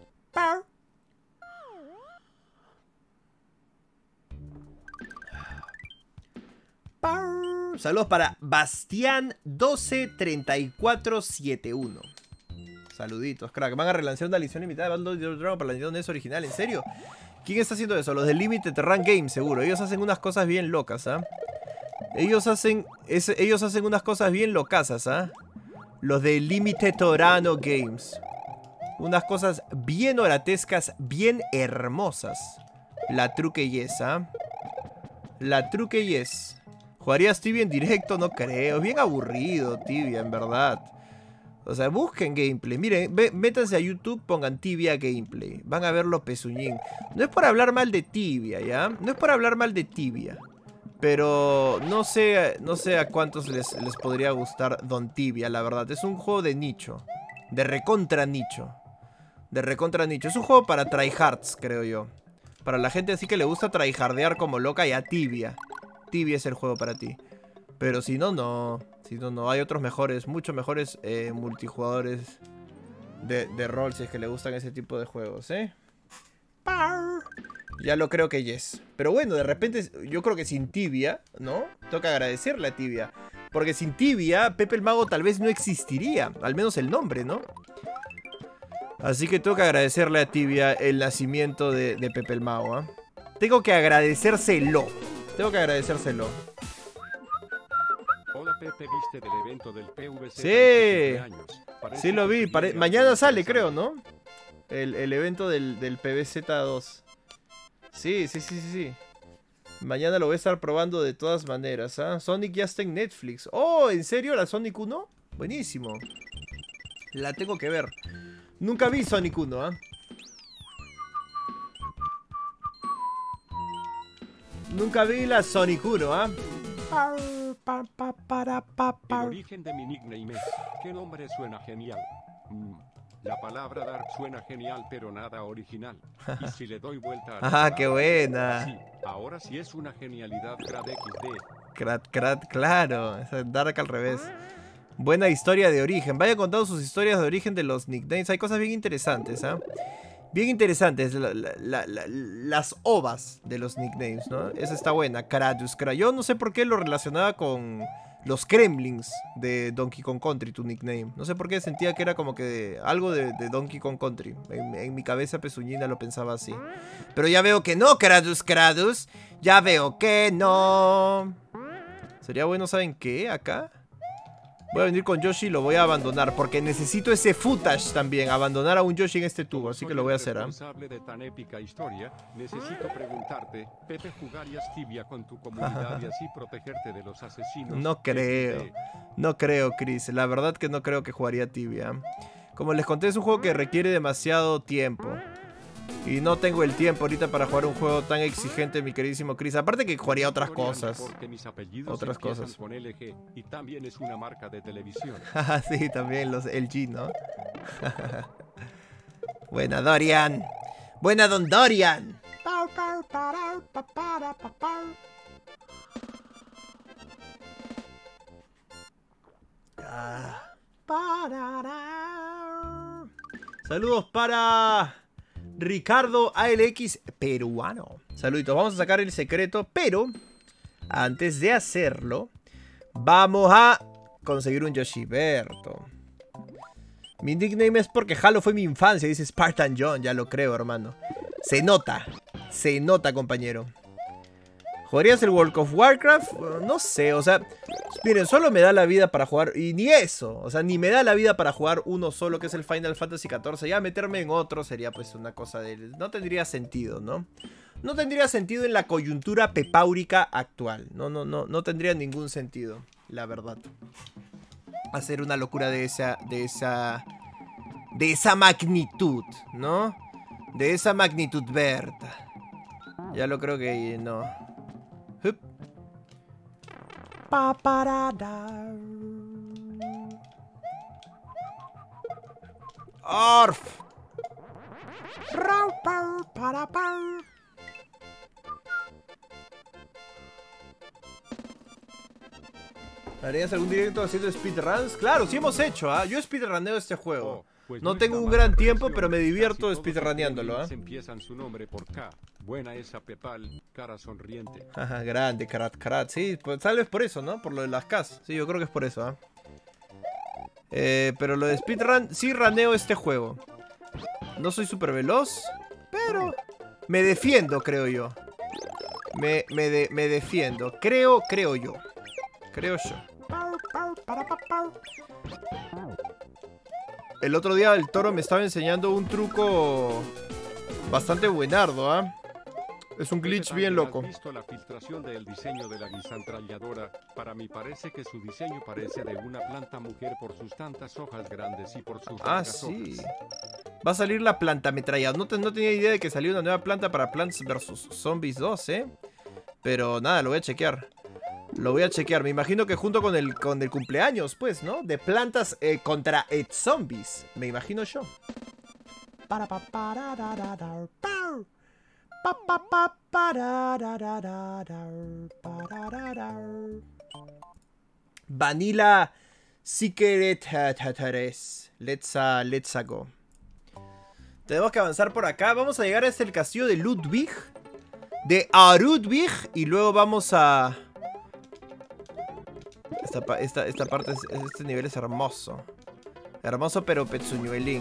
Saludos para Bastián doce treinta y cuatro setenta y uno. Saluditos, crack. Van a relanzar una edición limitada de Baldur's Gate para la Nintendo N E S original, ¿en serio? ¿Quién está haciendo eso? Los de Limited Run Games, seguro. Ellos hacen unas cosas bien locas, ¿ah? ¿eh? Ellos hacen, es, ellos hacen unas cosas bien locasas, ¿ah? ¿eh? Los de Limited Torano Games. Unas cosas bien oratescas, bien hermosas. La truque yes, ¿ah? La truque yes. ¿Jugarías Tibia en directo? No creo. Es bien aburrido Tibia, en verdad. O sea, busquen gameplay. Miren, ve, métanse a YouTube, pongan Tibia gameplay. Van a verlo pezuñín. No es por hablar mal de Tibia, ¿ya? No es por hablar mal de Tibia. Pero no sé, no sé a cuántos les, les podría gustar Don Tibia, la verdad. Es un juego de nicho. De recontra nicho. De recontra nicho. Es un juego para tryhards, creo yo. Para la gente así que le gusta tryhardear como loca y a Tibia. Tibia es el juego para ti. Pero si no, no. Si no, no. Hay otros mejores, mucho mejores eh, multijugadores de, de rol si es que le gustan ese tipo de juegos, ¿eh? Ya lo creo que yes. Pero bueno, de repente yo creo que sin Tibia, ¿no? Toca agradecerle a Tibia. Porque sin Tibia, Pepe el Mago tal vez no existiría. Al menos el nombre, ¿no? Así que tengo que agradecerle a Tibia el nacimiento de, de Pepe el Mago, ¿eh? Tengo que agradecérselo. Tengo que agradecérselo. Hola Pepe, ¿viste del evento del P V Z? Sí, sí lo vi. Pare... Mañana sale, creo, ¿no? El, el evento del, del P V Z dos. Sí, sí, sí, sí, sí. Mañana lo voy a estar probando de todas maneras, ¿ah? ¿eh? Sonic ya está en Netflix. Oh, ¿en serio? ¿La Sonic uno? Buenísimo. La tengo que ver. Nunca vi Sonic uno, ¿ah? ¿eh? Nunca vi la Sonic uno, ¿ah? ¿eh? El origen de mi nickname es... ¿Qué nombre suena genial? Mm, la palabra Dark suena genial, pero nada original. Y si le doy vuelta a... ¡Ah, qué buena! Sí, ahora sí es una genialidad grad equis de. Crat, crat, claro. Es Dark al revés. Buena historia de origen. Vayan contando sus historias de origen de los nicknames. Hay cosas bien interesantes, ¿ah? ¿eh? Bien interesantes. La, la, la, la, las ovas de los nicknames, ¿no? Esa está buena. Kratos. Yo no sé por qué lo relacionaba con los Kremlings de Donkey Kong Country, tu nickname. No sé por qué sentía que era como que algo de, de Donkey Kong Country. En, en mi cabeza pezuñina lo pensaba así. Pero ya veo que no, Kratos, Kratos. Ya veo que no. Sería bueno, ¿saben qué? Acá. Voy a venir con Yoshi y lo voy a abandonar. Porque necesito ese footage también. Abandonar a un Yoshi en este tubo. Así que lo voy a hacer, ¿eh? Responsable de tan épica historia, necesito preguntarte, Pepe, ¿jugarías Tibia con tu comunidad y así protegerte de los asesinos? No creo. No creo, Chris. La verdad que no creo que jugaría Tibia. Como les conté, es un juego que requiere demasiado tiempo. Y no tengo el tiempo ahorita para jugar un juego tan exigente, mi queridísimo Chris. Aparte que jugaría otras cosas. Otras cosas. Con L G y también es una marca de televisión. Sí, también los L G, ¿no? Buena, Dorian. Buena, Don Dorian. Ah. Saludos para Ricardo A L X peruano. Saluditos, vamos a sacar el secreto, pero antes de hacerlo, vamos a conseguir un Yoshiberto. Mi nickname es porque Halo fue mi infancia, dice Spartan John, ya lo creo, hermano. Se nota, se nota, compañero. ¿Jugarías el World of Warcraft? No sé, o sea, miren, solo me da la vida para jugar, y ni eso, o sea, ni me da la vida para jugar uno solo, que es el Final Fantasy catorce. Ya meterme en otro sería pues una cosa de... no tendría sentido, ¿no? No tendría sentido en la coyuntura pepáurica actual. No, no, no, no tendría ningún sentido, la verdad. Hacer una locura de esa, de esa, de esa magnitud, ¿no? De esa magnitud, Berta. Ya lo creo que no. Hup. Pa, para, da. Orf. Rau, pau, para, pau. ¿Harías algún directo haciendo speedruns? Claro, sí hemos hecho, ¿ah? ¿eh? Yo speedruneo este juego. Oh, pues no no tengo un gran tiempo, pero me divierto speedruneándolo, ¿ah? ¿eh? Empiezan su nombre por K. Buena esa Pepal, cara sonriente. Ajá, grande, Karat, Karat. Sí, pues tal vez por eso, ¿no? Por lo de las Ks. Sí, yo creo que es por eso, ¿ah? ¿eh? Eh, pero lo de speedrun, sí raneo este juego. No soy súper veloz, pero me defiendo, creo yo. Me, me, de, me defiendo. Creo, creo yo. Creo yo. El otro día el toro me estaba enseñando un truco bastante buenardo, ¿ah? ¿eh? Es un glitch bien loco. ¿Has visto la filtración del diseño de la guisantralladora? Para mí parece que su diseño parece de una planta mujer por sus tantas hojas grandes y por sus Ah, largas sí. hojas. Va a salir la planta ametralladora. No, te, no tenía idea de que salió una nueva planta para Plants versus. Zombies dos, ¿eh? Pero nada, lo voy a chequear. Lo voy a chequear. Me imagino que junto con el, con el cumpleaños, pues, ¿no? De plantas eh, contra eh, zombies. Me imagino yo. Para, pa, para, da, da, da, pa. Pa, pa, pa, para, da, da, da, da, para, da, da. Vanilla Secret Tatares. Let's, uh, let's go. Tenemos que avanzar por acá. Vamos a llegar hasta el castillo de Ludwig. De Arudwig. Y luego vamos a... Esta, esta, esta parte, es, este nivel es hermoso. Hermoso pero pezuñuelín.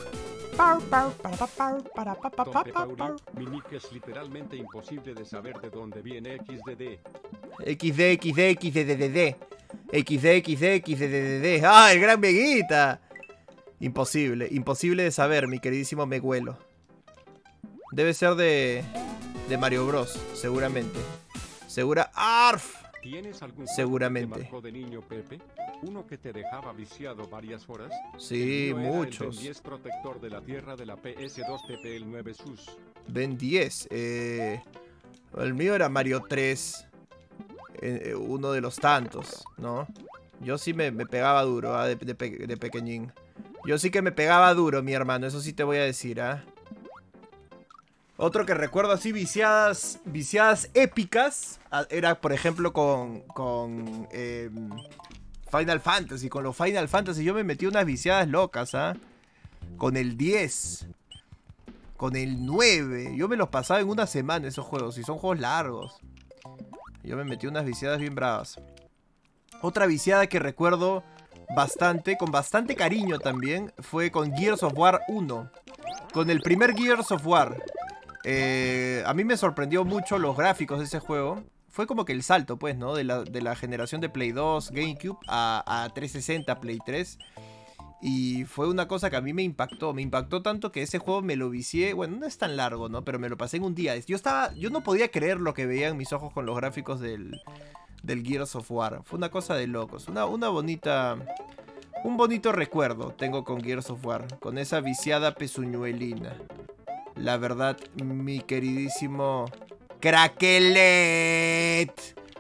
Mi nick es literalmente imposible de saber de dónde viene X D D. X D, X D, X D, D, D, D. X D, X D, X D, D, D, D. ¡Ah, el gran Veguita! Imposible, imposible de saber, mi queridísimo Meguelo. Debe ser de... de Mario Bros, seguramente. Segura... ¡Arf! ¿Tienes algún seguramente que te marcó de niño, Pepe? ¿Uno que te dejaba viciado varias horas? Sí, muchos. El Ben diez protector de la tierra de la P S dos T P el nueve sus. Ben diez. Eh, el mío era Mario tres. Eh, uno de los tantos, ¿no? Yo sí me, me pegaba duro, ¿ah? de, de, pe de pequeñín. Yo sí que me pegaba duro, mi hermano. Eso sí te voy a decir, ¿ah? ¿eh? Otro que recuerdo así, viciadas, viciadas épicas, era por ejemplo con, con eh, Final Fantasy. Con los Final Fantasy yo me metí unas viciadas locas, ¿ah? ¿eh? Con el diez. Con el nueve. Yo me los pasaba en una semana esos juegos. Y son juegos largos. Yo me metí unas viciadas bien bravas. Otra viciada que recuerdo bastante, con bastante cariño también, fue con Gears of War uno. Con el primer Gears of War. Eh, a mí me sorprendió mucho los gráficos de ese juego. Fue como que el salto, pues, ¿no? De la, de la generación de Play dos, GameCube a, a trescientos sesenta, Play tres. Y fue una cosa que a mí me impactó. Me impactó tanto que ese juego me lo vicié. Bueno, no es tan largo, ¿no? Pero me lo pasé en un día. Yo estaba... Yo no podía creer lo que veía en mis ojos con los gráficos del... Del Gears of War. Fue una cosa de locos. Una, una bonita... Un bonito recuerdo tengo con Gears of War. Con esa viciada pezuñuelina. La verdad, mi queridísimo Craquelet.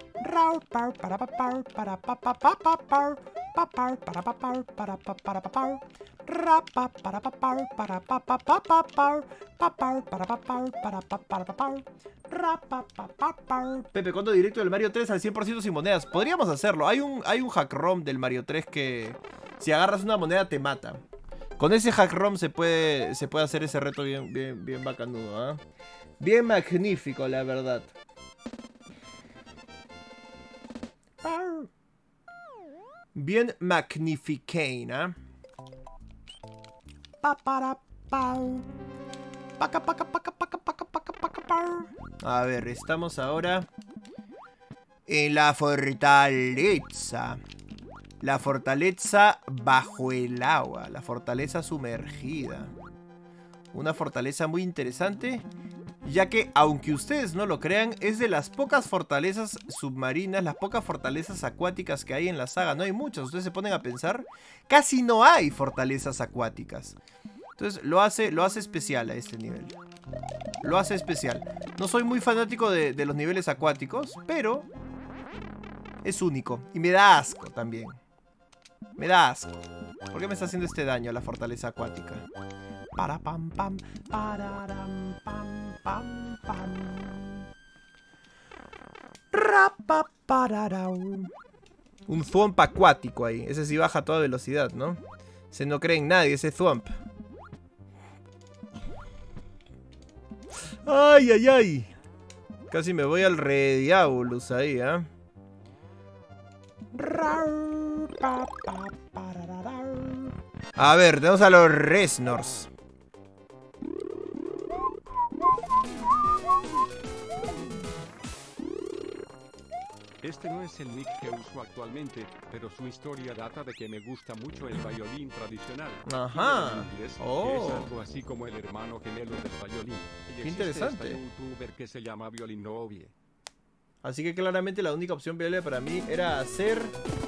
Pepe, ¿cuándo directo del Mario tres al cien por ciento sin monedas? Podríamos hacerlo. Hay un, hay un hack ROM del Mario tres que si agarras una moneda te mata. Con ese hack ROM se puede, se puede hacer ese reto bien, bien, bien bacanudo, ¿eh? Bien magnífico, la verdad. Bien magnificane, ¿eh? pa, para, pau. Paca, paca, paca, paca, paca, paca, paca, pau. A ver, estamos ahora en la fortaleza. La fortaleza bajo el agua. La fortaleza sumergida. Una fortaleza muy interesante, ya que, aunque ustedes no lo crean, es de las pocas fortalezas submarinas, las pocas fortalezas acuáticas que hay en la saga. No hay muchas, ustedes se ponen a pensar, casi no hay fortalezas acuáticas. Entonces lo hace, lo hace especial a este nivel. Lo hace especial. No soy muy fanático de, de los niveles acuáticos, pero es único. Y me da asco también. Me da asco. ¿Por qué me está haciendo este daño a la fortaleza acuática? Para pam pam, pararam, pam pam pam. Rapa pararau. Un Thwomp acuático ahí. Ese sí baja a toda velocidad, ¿no? Se no cree en nadie ese Thwomp. Ay, ay, ay. Casi me voy al Rediabolus ahí, ¿eh? A ver, tenemos a los Resnors. Este no es el nick que uso actualmente, pero su historia data de que me gusta mucho el violín tradicional. Ajá. Inglés, Oh. que es algo así como el hermano gemelo del violín. Y Qué existe interesante. este youtuber que se llama Violín Novie. Así que claramente la única opción viable para mí era hacer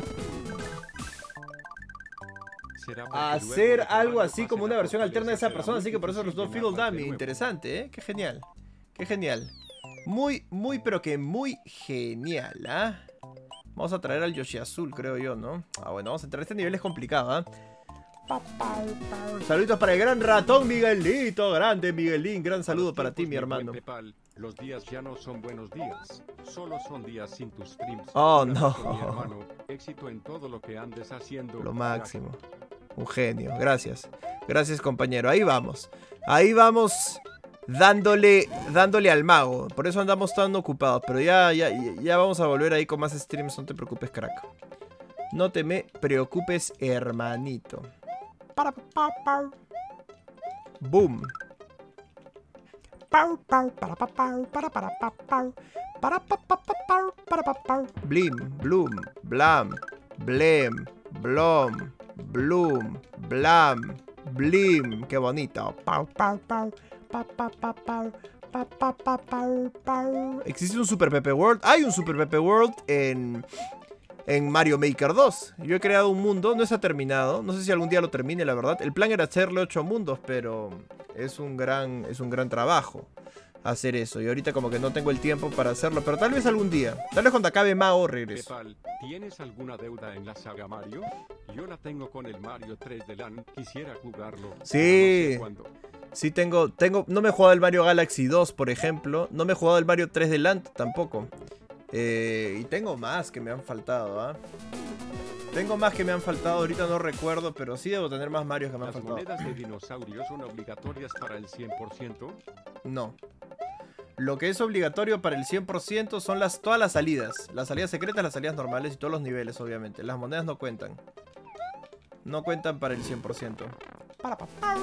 Será porque hacer luego de que algo Mario así pase como la una versión fortaleza alterna de esa será persona. muy Así que por eso difícil resultó llenar Fiddle parte Dummy. nuevo. Interesante, ¿eh? Qué genial. Qué genial. Muy, muy, pero que muy genial, ¿ah? ¿eh? Vamos a traer al Yoshi Azul, creo yo, ¿no? Ah, bueno, vamos a entrar. Este nivel es complicado, ¿eh? Saluditos para el gran ratón Miguelito. Grande Miguelín. Gran saludo para ti, mi hermano. Pepal, los días ya no son buenos días. Solo son días sin tus streams. Oh, Un no. abrazo, mi hermano. Éxito en todo lo que andes haciendo. Lo máximo. Un genio. Gracias. Gracias, compañero. Ahí vamos. Ahí vamos dándole dándole al mago. Por eso andamos tan ocupados. Pero ya, ya, ya vamos a volver ahí con más streams. No te preocupes, crack. No te me preocupes, hermanito. Para, pa, pa. Boom. Pau, pau, para, pa, pau, para, para, pa, pau. Para, pa, pa, pa, pau, para, pa, pau. Blim, bloom, blam, blem, blom, bloom, blam, blim. Qué bonito. Pau, pau, pau. Pa, pa, pa, pau. Pa, pa, pa, pau, pau. ¿Existe un Super Pepe World? Hay un Super Pepe World en... en Mario Maker dos. Yo he creado un mundo, no está terminado. No sé si algún día lo termine, la verdad. El plan era hacerle ocho mundos, pero es un gran, es un gran trabajo hacer eso. Y ahorita como que no tengo el tiempo para hacerlo, pero tal vez algún día. Tal vez cuando acabe Mao regreso. Pepal, ¿tienes alguna deuda en la saga Mario? Yo la tengo con el Mario tres D Land. Quisiera jugarlo. Sí. No sé cuándo. Sí tengo, tengo, no me he jugado el Mario Galaxy dos, por ejemplo. No me he jugado el Mario tres D Land tampoco. Eh, y tengo más que me han faltado, ¿ah? ¿eh? Tengo más que me han faltado, ahorita no recuerdo, pero sí debo tener más Marios que me han ¿Las faltado. monedas de dinosaurios son obligatorias para el cien por ciento? No. Lo que es obligatorio para el cien por ciento son las, todas las salidas. Las salidas secretas, las salidas normales y todos los niveles, obviamente. Las monedas no cuentan. No cuentan para el cien por ciento. Para, pa, pa.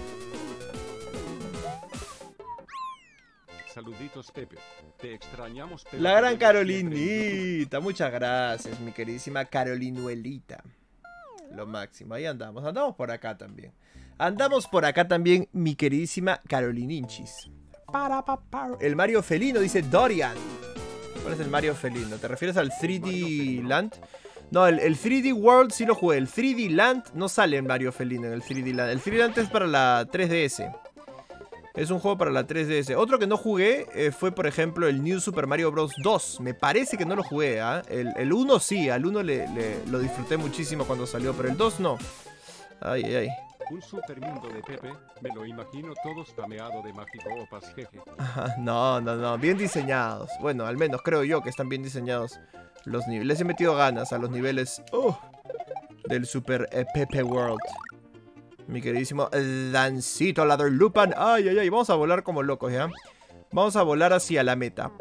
Saluditos, Pepe. Te extrañamos, Pepe. La gran Carolinita. Muchas gracias, mi queridísima Carolinuelita. Lo máximo. Ahí andamos. Andamos por acá también. Andamos por acá también, mi queridísima Carolininchis. Para, pa, pa. El Mario Felino, dice Dorian. ¿Cuál es el Mario Felino? ¿Te refieres al tres D Land? No, el, el tres D World sí lo jugué. El tres D Land no sale en Mario Felino en el tres D Land. El tres D Land es para la tres D S. Es un juego para la tres D S. Otro que no jugué eh, fue, por ejemplo, el New Super Mario Bros. dos. Me parece que no lo jugué, ¿eh? El, el uno sí, al uno le, le, lo disfruté muchísimo cuando salió, pero el dos no. Ay, ay, ay. Un super mundo de Pepe, me lo imagino todo spameado de Magicopas, jeje. No, no, no, bien diseñados. Bueno, al menos creo yo que están bien diseñados los niveles. Les he metido ganas a los niveles uh, del Super eh, Pepe World. Mi queridísimo Dancito Ladderlupan. Ay, ay, ay, vamos a volar como locos, ¿ya? Vamos a volar hacia la meta.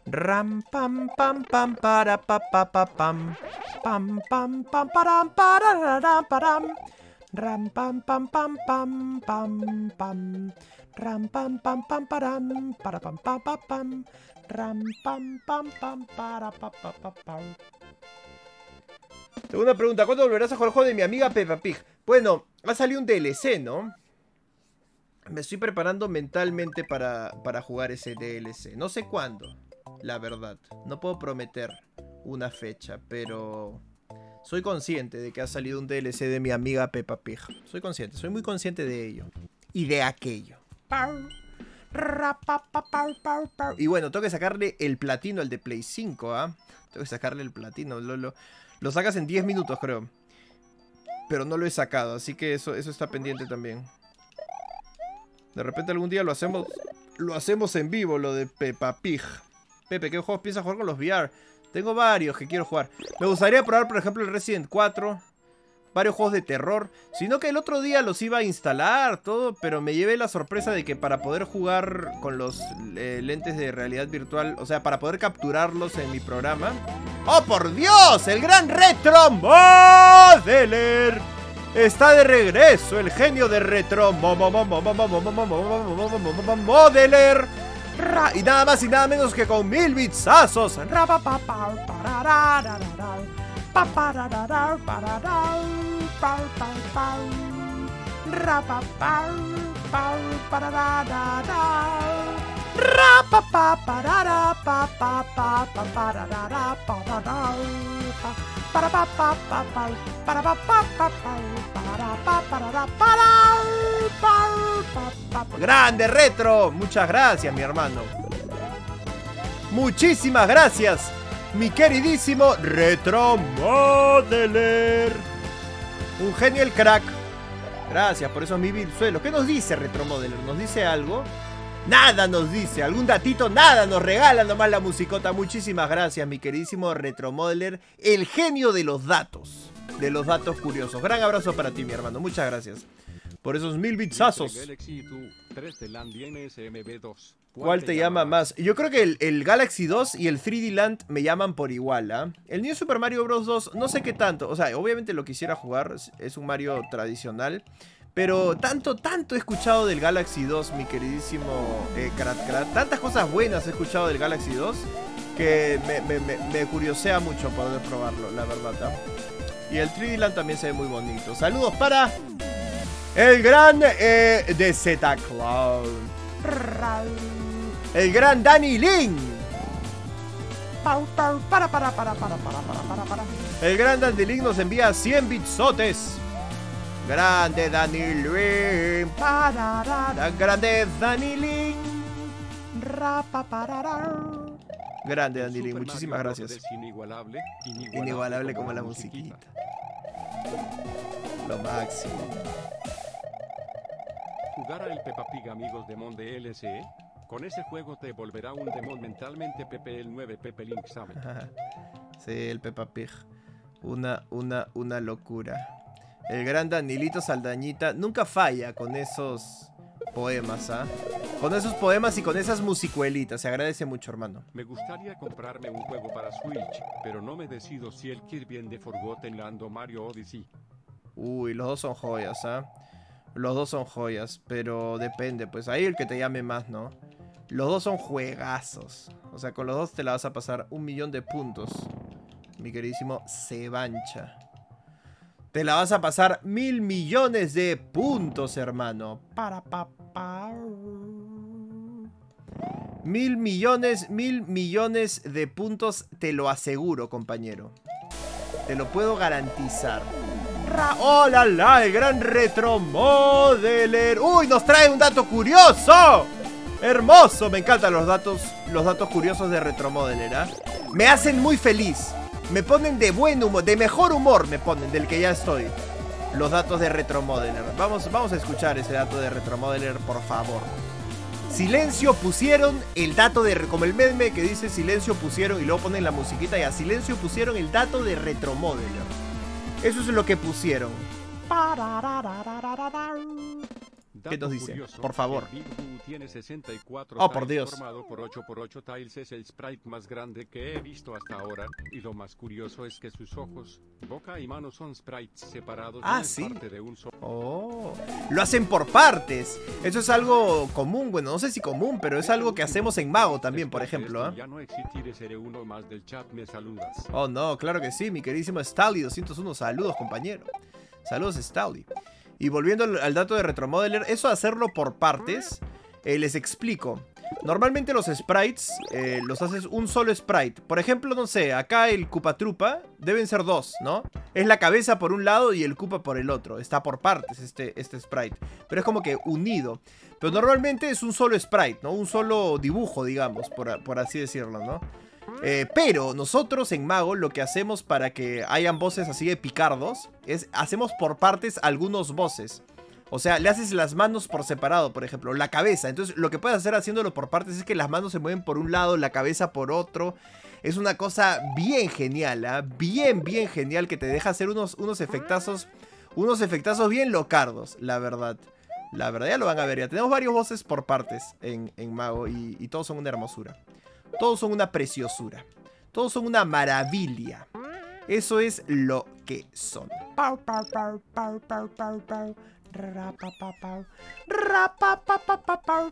Ram pam pam pam para pa pa pa pam. Pam pam pam param para param. Ram pam pam pam pam pam pam. Ram pam pam pam param para pam pam pam pam. Ram pam pam pam para pa pa pa pam. Segunda pregunta, ¿cuándo volverás a jugar el juego de mi amiga Peppa Pig? Bueno, ha salido un D L C, ¿no? Me estoy preparando mentalmente para, para jugar ese D L C. No sé cuándo, la verdad. No puedo prometer una fecha, pero soy consciente de que ha salido un D L C de mi amiga Peppa Pig. Soy consciente, soy muy consciente de ello. Y de aquello. Y bueno, tengo que sacarle el platino al de Play cinco, ¿ah? ¿eh? Tengo que sacarle el platino. Lo, lo, lo sacas en diez minutos, creo. Pero no lo he sacado, así que eso, eso está pendiente también. De repente algún día lo hacemos lo hacemos en vivo, lo de Peppa Pig. Pepe, ¿qué juegos piensas jugar con los V R? Tengo varios que quiero jugar. Me gustaría probar, por ejemplo, el Resident cuatro. Varios juegos de terror. Sino que el otro día los iba a instalar, todo. Pero me llevé la sorpresa de que para poder jugar con los eh, lentes de realidad virtual, o sea, para poder capturarlos en mi programa. ¡Oh, por Dios! ¡El gran Retro Modeler! Está de regreso el genio de Retro Modeler. Y nada más y nada menos que con mil bitsazos. Grande Retro, muchas gracias mi hermano. Muchísimas gracias mi queridísimo Retro Modeler. Un genio el crack. Gracias por esos mil suelos. ¿Qué nos dice Retro Modeler? ¿Nos dice algo? Nada nos dice, algún datito, nada, nos regala nomás la musicota. Muchísimas gracias mi queridísimo Retro Modeler, el genio de los datos, de los datos curiosos. Gran abrazo para ti mi hermano, muchas gracias por esos mil bitsazos. ¿Cuál te llama más? Yo creo que el, el Galaxy dos y el tres D Land me llaman por igual, ¿ah? ¿eh? El New Super Mario Bros. dos no sé qué tanto, o sea, obviamente lo quisiera jugar, es un Mario tradicional. Pero tanto, tanto he escuchado del Galaxy dos, mi queridísimo eh, Krat Krat. Tantas cosas buenas he escuchado del Galaxy dos que me, me, me, me curiosea mucho poder probarlo, la verdad, ¿eh? Y el tres D Land también se ve muy bonito. Saludos para el gran eh, de Z Cloud. El gran Danny Lin. Para, para, para, para, para, para, para, para. El gran Danny Lin nos envía cien bitsotes. Grande Danilin, grande Danilin, grande Danilin, muchísimas gracias. Inigualable, inigualable, inigualable como, como la musiquita. Lo máximo. Jugar al Peppa Pig amigos Demon de L C E. Con ese juego te volverá un demon mentalmente Pepe el nueve Pepe Link sabe. Sí, el Peppa Pig. Una, una, una locura. El gran Danilito Saldañita nunca falla con esos poemas, ¿ah? ¿eh? Con esos poemas y con esas musicuelitas. Se agradece mucho, hermano. Me gustaría comprarme un juego para Switch, pero no me decido si el Kirby and the Forgotten Land o Mario Odyssey. Uy, los dos son joyas, ¿ah? ¿eh? Los dos son joyas, pero depende, pues ahí el que te llame más, ¿no? Los dos son juegazos. O sea, con los dos te la vas a pasar un millón de puntos. Mi queridísimo Sebancha. Te la vas a pasar mil millones de puntos, hermano. Para papá. Mil millones, mil millones de puntos, te lo aseguro, compañero. Te lo puedo garantizar. ¡Oh, la, la! El gran Retro Modeler. ¡Uy! Nos trae un dato curioso. Hermoso. Me encantan los datos, los datos curiosos de Retro Modeler, ¿eh? Me hacen muy feliz. Me ponen de buen humor, de mejor humor me ponen, del que ya estoy. Los datos de Retro Modeler. Vamos, vamos a escuchar ese dato de Retro Modeler, por favor. Silencio pusieron el dato de... Como el meme que dice silencio pusieron y luego ponen la musiquita y a silencio pusieron el dato de Retro Modeler. Eso es lo que pusieron. ¿Qué nos dice? Curioso, Por favor. el Big Boo tiene sesenta y cuatro Oh, por tiles Dios. formado por ocho por ocho tiles, es el sprite más grande que he visto hasta ahora, y lo más curioso es que sus ojos, boca y manos son sprites separados. Ah, no es ¿sí? parte de un solo. Oh, lo hacen por partes. Eso es algo común, bueno, no sé si común, pero es algo que hacemos en Mago también, por ejemplo. ¿eh? Ya no existiré, seré uno más del chat, me saludas. Oh, no, claro que sí, mi queridísimo Stally doscientos uno. Saludos, compañero. Saludos, Stally. Y volviendo al, al dato de Retromodeler, eso de hacerlo por partes, eh, les explico. Normalmente los sprites eh, los haces un solo sprite. Por ejemplo, no sé, acá el Koopa Troopa deben ser dos, ¿no? Es la cabeza por un lado y el Koopa por el otro. Está por partes este, este sprite. Pero es como que unido. Pero normalmente es un solo sprite, ¿no? Un solo dibujo, digamos, por, por así decirlo, ¿no? Eh, pero nosotros en Mago lo que hacemos para que hayan voces así de picardos es hacemos por partes algunos voces. O sea, le haces las manos por separado, por ejemplo, la cabeza. Entonces lo que puedes hacer haciéndolo por partes es que las manos se mueven por un lado, la cabeza por otro. Es una cosa bien genial, ¿eh? Bien, bien genial, que te deja hacer unos, unos efectazos, unos efectazos bien locardos, la verdad. La verdad, ya lo van a ver, ya tenemos varios voces por partes en, en Mago y, y todos son una hermosura. Todos son una preciosura. Todos son una maravilla. Eso es lo que son. Pau, pau, pau, pau, pau, pau, pau. Rapapapau. Rapapapapau.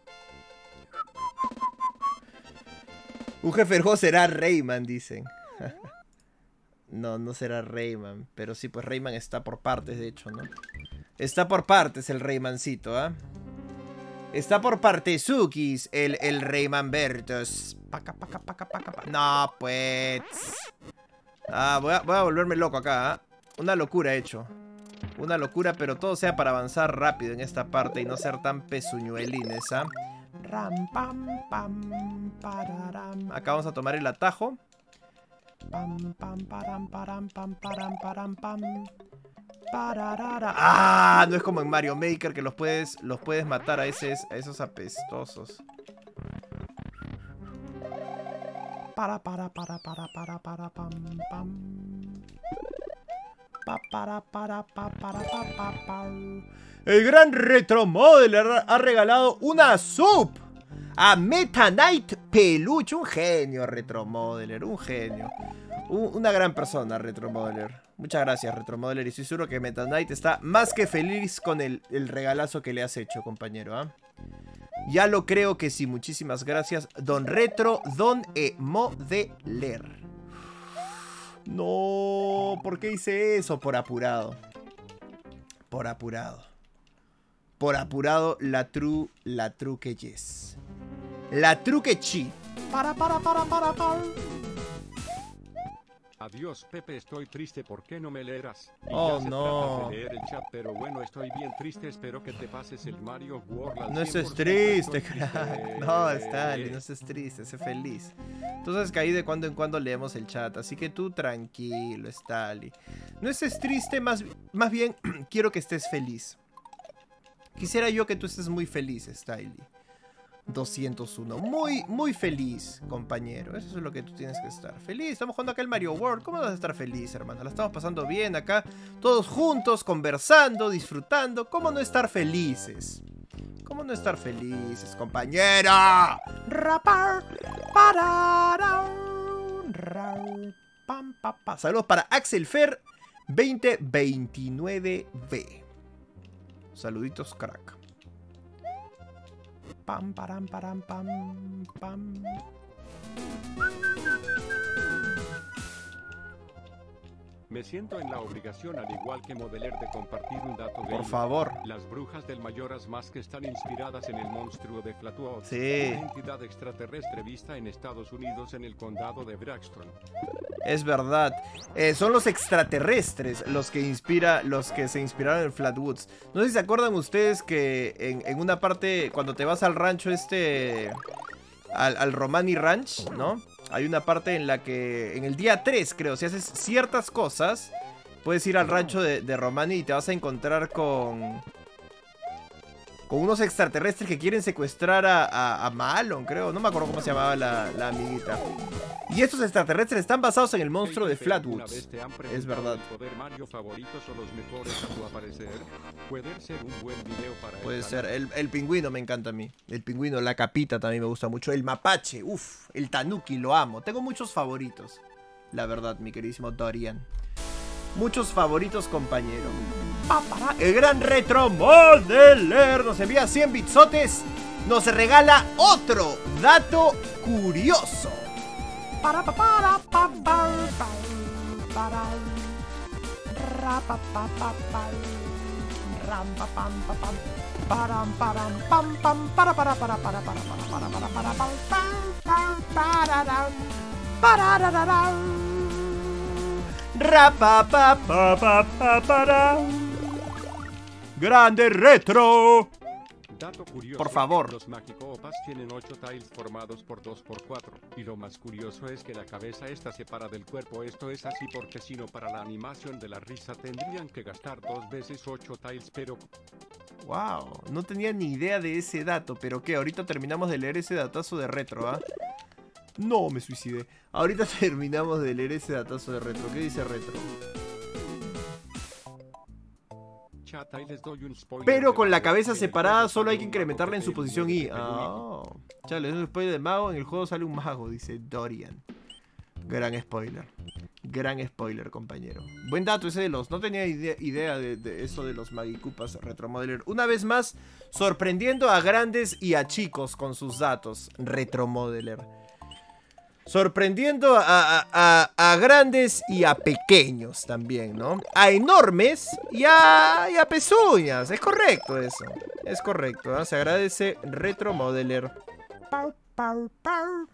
Un jefe del juego será Rayman, dicen. No, no será Rayman. Pero sí, pues Rayman está por partes, de hecho, ¿no? Está por partes el Raymancito, ¿ah? ¿eh? Está por partezukis el, el Rayman Bertos. Paca, paca, paca, paca, paca. No, pues. Ah, voy a, voy a volverme loco acá, ¿eh? Una locura he hecho. Una locura, pero todo sea para avanzar rápido en esta parte y no ser tan pezuñuelines, ¿ah? Ram, pam, pam, pararam. Acá vamos a tomar el atajo. Pam, pam, param, param, pam, param, param, pam. Pararara. Ah, no es como en Mario Maker que los puedes, los puedes matar a, ese, a esos apestosos. Para, para, para, para, para, para, pam, pam. Pa, para, para, pa, para, pa, pa, pa. El gran Retromodeler ha regalado una sub a Meta Knight Peluche. Un genio, Retromodeler, un genio. Un, una gran persona, Retromodeler. Muchas gracias, Retromodeler, y estoy seguro que Meta Knight está más que feliz con el, el regalazo que le has hecho, compañero, ¿eh? Ya lo creo que sí, muchísimas gracias, Don Retro, Don Emodeler. No, ¿por qué hice eso? Por apurado. Por apurado. Por apurado, la tru, la tru que yes. La tru que chi. Para, para, para, para, para. Adiós, Pepe, estoy triste, ¿por qué no me leerás? Y Oh, ya se no. trata de leer el chat, pero bueno, estoy bien triste, espero que te pases el Mario World al No estés cien por ciento, triste, estoy crack. triste. No, Stanley, no estés triste, sé feliz. Tú sabes que ahí de cuando en cuando leemos el chat, así que tú tranquilo, Stanley. No estés triste, más, más bien quiero que estés feliz. Quisiera yo que tú estés muy feliz, Stanley. doscientos uno. Muy, muy feliz, compañero. Eso es lo que tú tienes que estar. Feliz. Estamos jugando acá el Mario World. ¿Cómo vas a estar feliz, hermano? La estamos pasando bien acá. Todos juntos, conversando, disfrutando. ¿Cómo no estar felices? ¿Cómo no estar felices, compañero? Rapar, parar, pam, pa, pa. Saludos para Axel Fer veinte veintinueve B. Saluditos, crack. Pam, param, param, pam, pam. Me siento en la obligación, al igual que Modeler, de compartir un dato Por gamer. favor. Las brujas del Majora's Mask están inspiradas en el monstruo de Flatwood, Sí. una entidad extraterrestre vista en Estados Unidos en el condado de Braxton. Es verdad. Eh, son los extraterrestres los que inspira, los que se inspiraron en Flatwoods. No sé si se acuerdan ustedes que en, en una parte, cuando te vas al rancho este, al, al Romani Ranch, ¿no? Hay una parte en la que, en el día tres creo, si haces ciertas cosas, puedes ir al rancho de, de Romani y te vas a encontrar con... Con unos extraterrestres que quieren secuestrar a, a, a Malon, creo. No me acuerdo cómo se llamaba la, la amiguita. Y estos extraterrestres están basados en el monstruo de Flatwoods. Es verdad. ¿El poder Mario favoritos o los mejores a tu aparecer? Puede ser un buen video para Puede el ser. El, el pingüino me encanta a mí. El pingüino, la capita también me gusta mucho. El mapache, uff. El tanuki, lo amo. Tengo muchos favoritos. La verdad, mi queridísimo Dorian. Muchos favoritos, compañero. El gran Retro Modeler nos envía cien bitsotes. Nos regala otro dato curioso. Para pa para pa pa para ra pa pa pa pa ram pa pam pa pam param param pam pam para para para para para para para para pam pam para para para ra pa pa pa pa pa para. Grande Retro. Dato curioso, por favor. Los Magikoopas tienen ocho tiles formados por dos por cuatro. Y lo más curioso es que la cabeza está separada del cuerpo. Esto es así porque si no, para la animación de la risa tendrían que gastar dos veces ocho tiles, pero... Wow, no tenía ni idea de ese dato. Pero que ahorita terminamos de leer ese datazo de Retro, ¿ah? ¿eh? No, me suicidé. Ahorita terminamos de leer ese datazo de Retro. ¿Qué dice Retro? Chat, ahí les doy un spoiler. Pero con la cabeza separada solo hay que incrementarla en su posición Y. Oh. Chale, es un spoiler de mago. En el juego sale un mago, dice Dorian. Gran spoiler. Gran spoiler, compañero. Buen dato ese de los... No tenía idea, idea de, de eso de los Magikoopas Retro Modeler. Una vez más, sorprendiendo a grandes y a chicos con sus datos. Retro Modeler. Sorprendiendo a, a, a, a grandes y a pequeños también, ¿no? A enormes y a, y a pezuñas. Es correcto eso. Es correcto, ¿no? Se agradece Retro Modeler. Pau, pau, pau.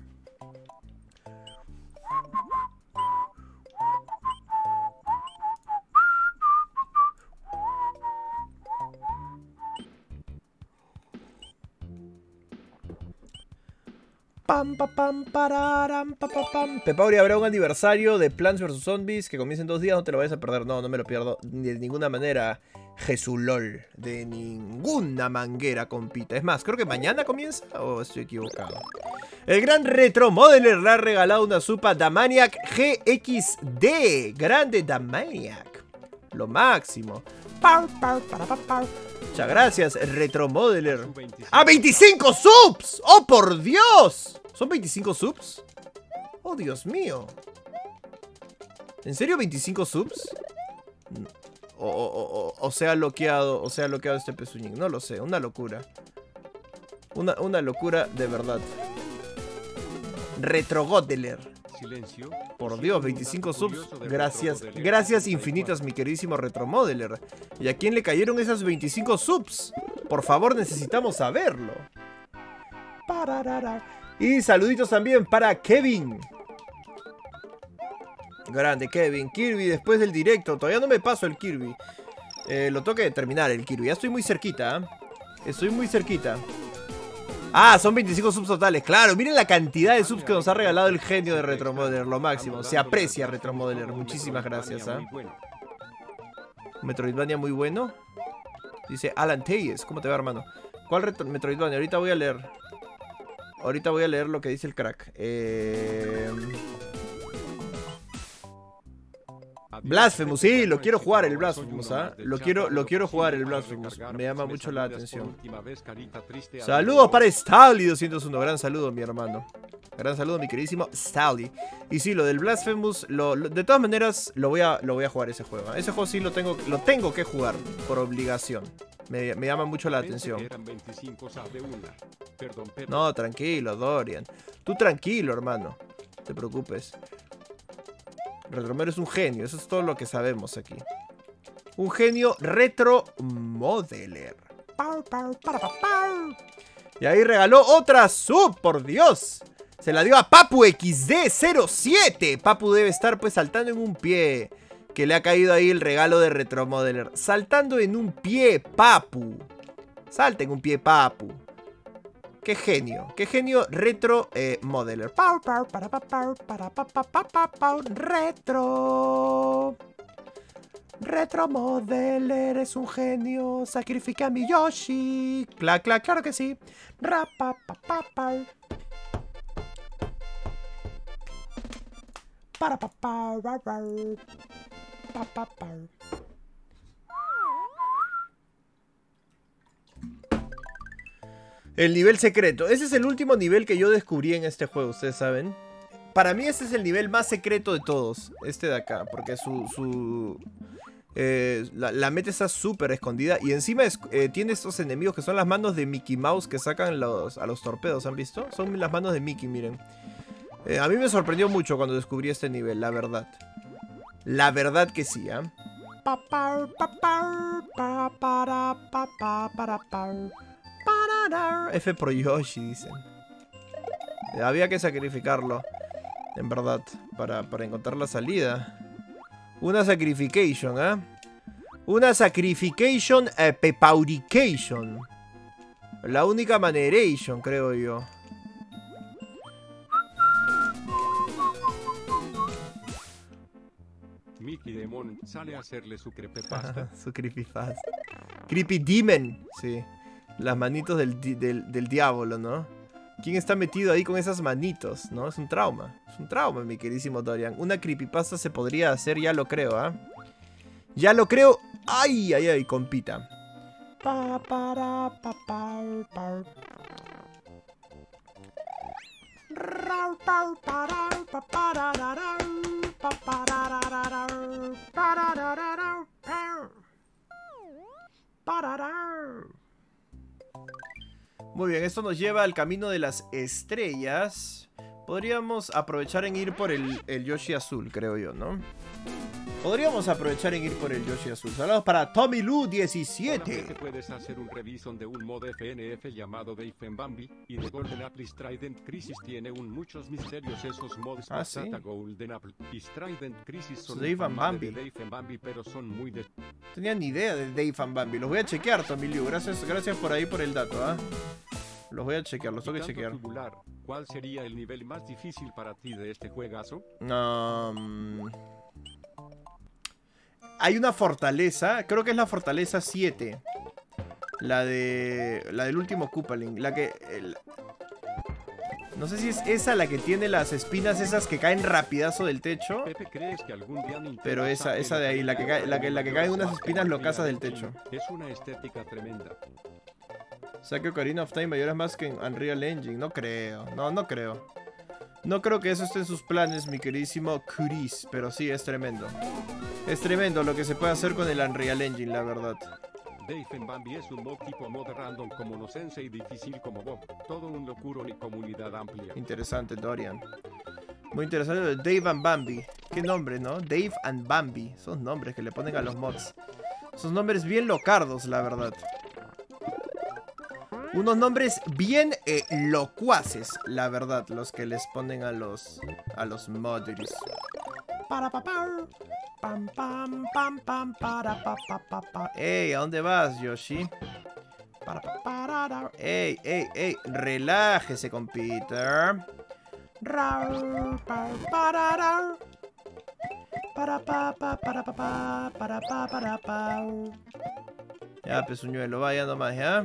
Pam, pa, pam, pararam, pa, pa, pam. Pepauri, habrá un aniversario de Plants versus. Zombies que comienza en dos días. No te lo vayas a perder. No, no me lo pierdo ni de ninguna manera. Jesulol. De ninguna manguera, compita. Es más, creo que mañana comienza. ¿O oh, estoy equivocado? El gran Retro Modeler le ha regalado una Supa Damaniac G X D. Grande Damaniac. Lo máximo. Pau, pau, para, pa, pau. Muchas gracias, Retro Modeler. ¡Ah, veinticinco subs! ¡Oh, por Dios! ¿Son veinticinco subs? ¡Oh, Dios mío! ¿En serio veinticinco subs? O, o, o, o sea bloqueado, o sea bloqueado este pezuñín. No lo sé, una locura. Una, una locura de verdad. Retro Modeler. Silencio. Por Dios, veinticinco subs. Gracias, gracias infinitas, mi queridísimo Retro Modeler. ¿Y a quién le cayeron esas veinticinco subs? Por favor, necesitamos saberlo. Y saluditos también para Kevin. Grande Kevin. Kirby, después del directo. Todavía no me paso el Kirby. Eh, lo tengo que terminar el Kirby. Ya estoy muy cerquita, ¿eh? Estoy muy cerquita. Ah, son veinticinco subs totales. Claro, miren la cantidad de subs que nos ha regalado el genio de Retro Modeler. Lo máximo. Se aprecia, Retro Modeler. Muchísimas gracias, ¿eh? Metroidvania muy bueno. Dice Alan Teyes. ¿Cómo te va, hermano? ¿Cuál retro Metroidvania? Ahorita voy a leer. Ahorita voy a leer lo que dice el crack. Eh... Blasphemous, sí, lo quiero jugar el Blasphemous, ¿ah? ¿eh? Lo quiero, lo quiero jugar el Blasphemous. Me llama mucho la atención. Saludos para Stally doscientos uno. Gran saludo, mi hermano. Gran saludo, mi queridísimo Stally. Y sí, lo del Blasphemous, lo, lo, de todas maneras, lo voy a, lo voy a jugar ese juego. ¿eh? Ese juego sí lo tengo, lo tengo que jugar por obligación. Me, me llama mucho la atención. No, tranquilo, Dorian. Tú tranquilo, hermano. No te preocupes. Retromero es un genio, eso es todo lo que sabemos aquí. Un genio Retro Modeler. Y ahí regaló otra sub, por Dios. Se la dio a Papu X D cero siete. Papu debe estar pues saltando en un pie. Que le ha caído ahí el regalo de Retro Modeler. Saltando en un pie, Papu. Salta en un pie, Papu. Qué genio, qué genio Retro eh, Modeler. Pau, pau, para, pa, pau, para, pa, pa, pa, pa, pau, retro. Retromodeler es un genio. Sacrifica a mi Yoshi. Cla, cla, claro que sí. Rapapapapa. Para papá. Papá. El nivel secreto. Ese es el último nivel que yo descubrí en este juego, ustedes saben. Para mí este es el nivel más secreto de todos. Este de acá. Porque su... su eh, la, la meta está súper escondida. Y encima es, eh, tiene estos enemigos que son las manos de Mickey Mouse que sacan los, a los torpedos. ¿Han visto? Son las manos de Mickey, miren. Eh, a mí me sorprendió mucho cuando descubrí este nivel, la verdad. La verdad que sí, ¿eh? F por Yoshi, dicen. Había que sacrificarlo, en verdad, para, para encontrar la salida. Una sacrification, ¿eh? Una sacrification eh, pepaurication. La única maneration, creo yo. Mickey Demon sale a hacerle su creepypasta. Su creepypasta. Creepy Demon, sí. Las manitos del, del, del diablo, ¿no? ¿Quién está metido ahí con esas manitos? ¿No? Es un trauma. Es un trauma, mi queridísimo Dorian. Una creepypasta se podría hacer, ya lo creo, ¿ah? ¿eh? Ya lo creo. ¡Ay, ay, ay! Compita. Pa, para, pa, pa, pa. Muy bien, esto nos lleva al camino de las estrellas. Podríamos aprovechar en ir por el, el Yoshi azul, creo yo, ¿no? Podríamos aprovechar en ir por el Yoshi azul. Saludos para Tommy Lu diecisiete. Puedes hacer un revision de un mod F N F llamado Dave and Bambi. Y de Golden Apple Strident Crisis tiene un muchos misterios esos mods. Ah, ¿sí? Golden Apple y Strident Crisis son Dave and Bambi. De Dave and Bambi, pero son muy de... Tenía ni idea de Dave and Bambi. Los voy a chequear, Tommy Lu. Gracias, gracias por ahí por el dato, ¿ah? ¿eh? Los voy a chequear, los tengo que chequear. Tubular, ¿cuál sería el nivel más difícil para ti de este juegazo? Um... Hay una fortaleza, creo que es la fortaleza siete. La de... La del último Koopaling. La que... El... No sé si es esa la que tiene las espinas esas que caen rapidazo del techo. Pepe, ¿crees que algún día Pero esa, esa de ahí, la que cae, la que, la que cae unas espinas locasas del techo. Es una estética tremenda. O sea que Ocarina of Time mayores más que en Unreal Engine. No creo, no, no creo. No creo que eso esté en sus planes, mi queridísimo Curis. Pero sí, es tremendo. Es tremendo lo que se puede hacer con el Unreal Engine, la verdad. Dave and Bambi es un mod tipo mod random como no sensei difícil como Bob. Todo un locuro y comunidad amplia. Interesante, Dorian. Muy interesante. Dave and Bambi. Qué nombre, ¿no? Dave and Bambi. Son nombres que le ponen a los mods. Son nombres bien locardos, la verdad. Unos nombres bien eh, locuaces, la verdad, los que les ponen a los a los modders. Para papá. Pam pam pam pam para pa pa pa pa. Ey, ¿a dónde vas, Yoshi? Para pa para. Ey, ey, ey, relájese, compita. Ra pa para. Para pa pa para pa pa para pa para pa. Ya, pezuñuelo, vaya nomás, ¿ya?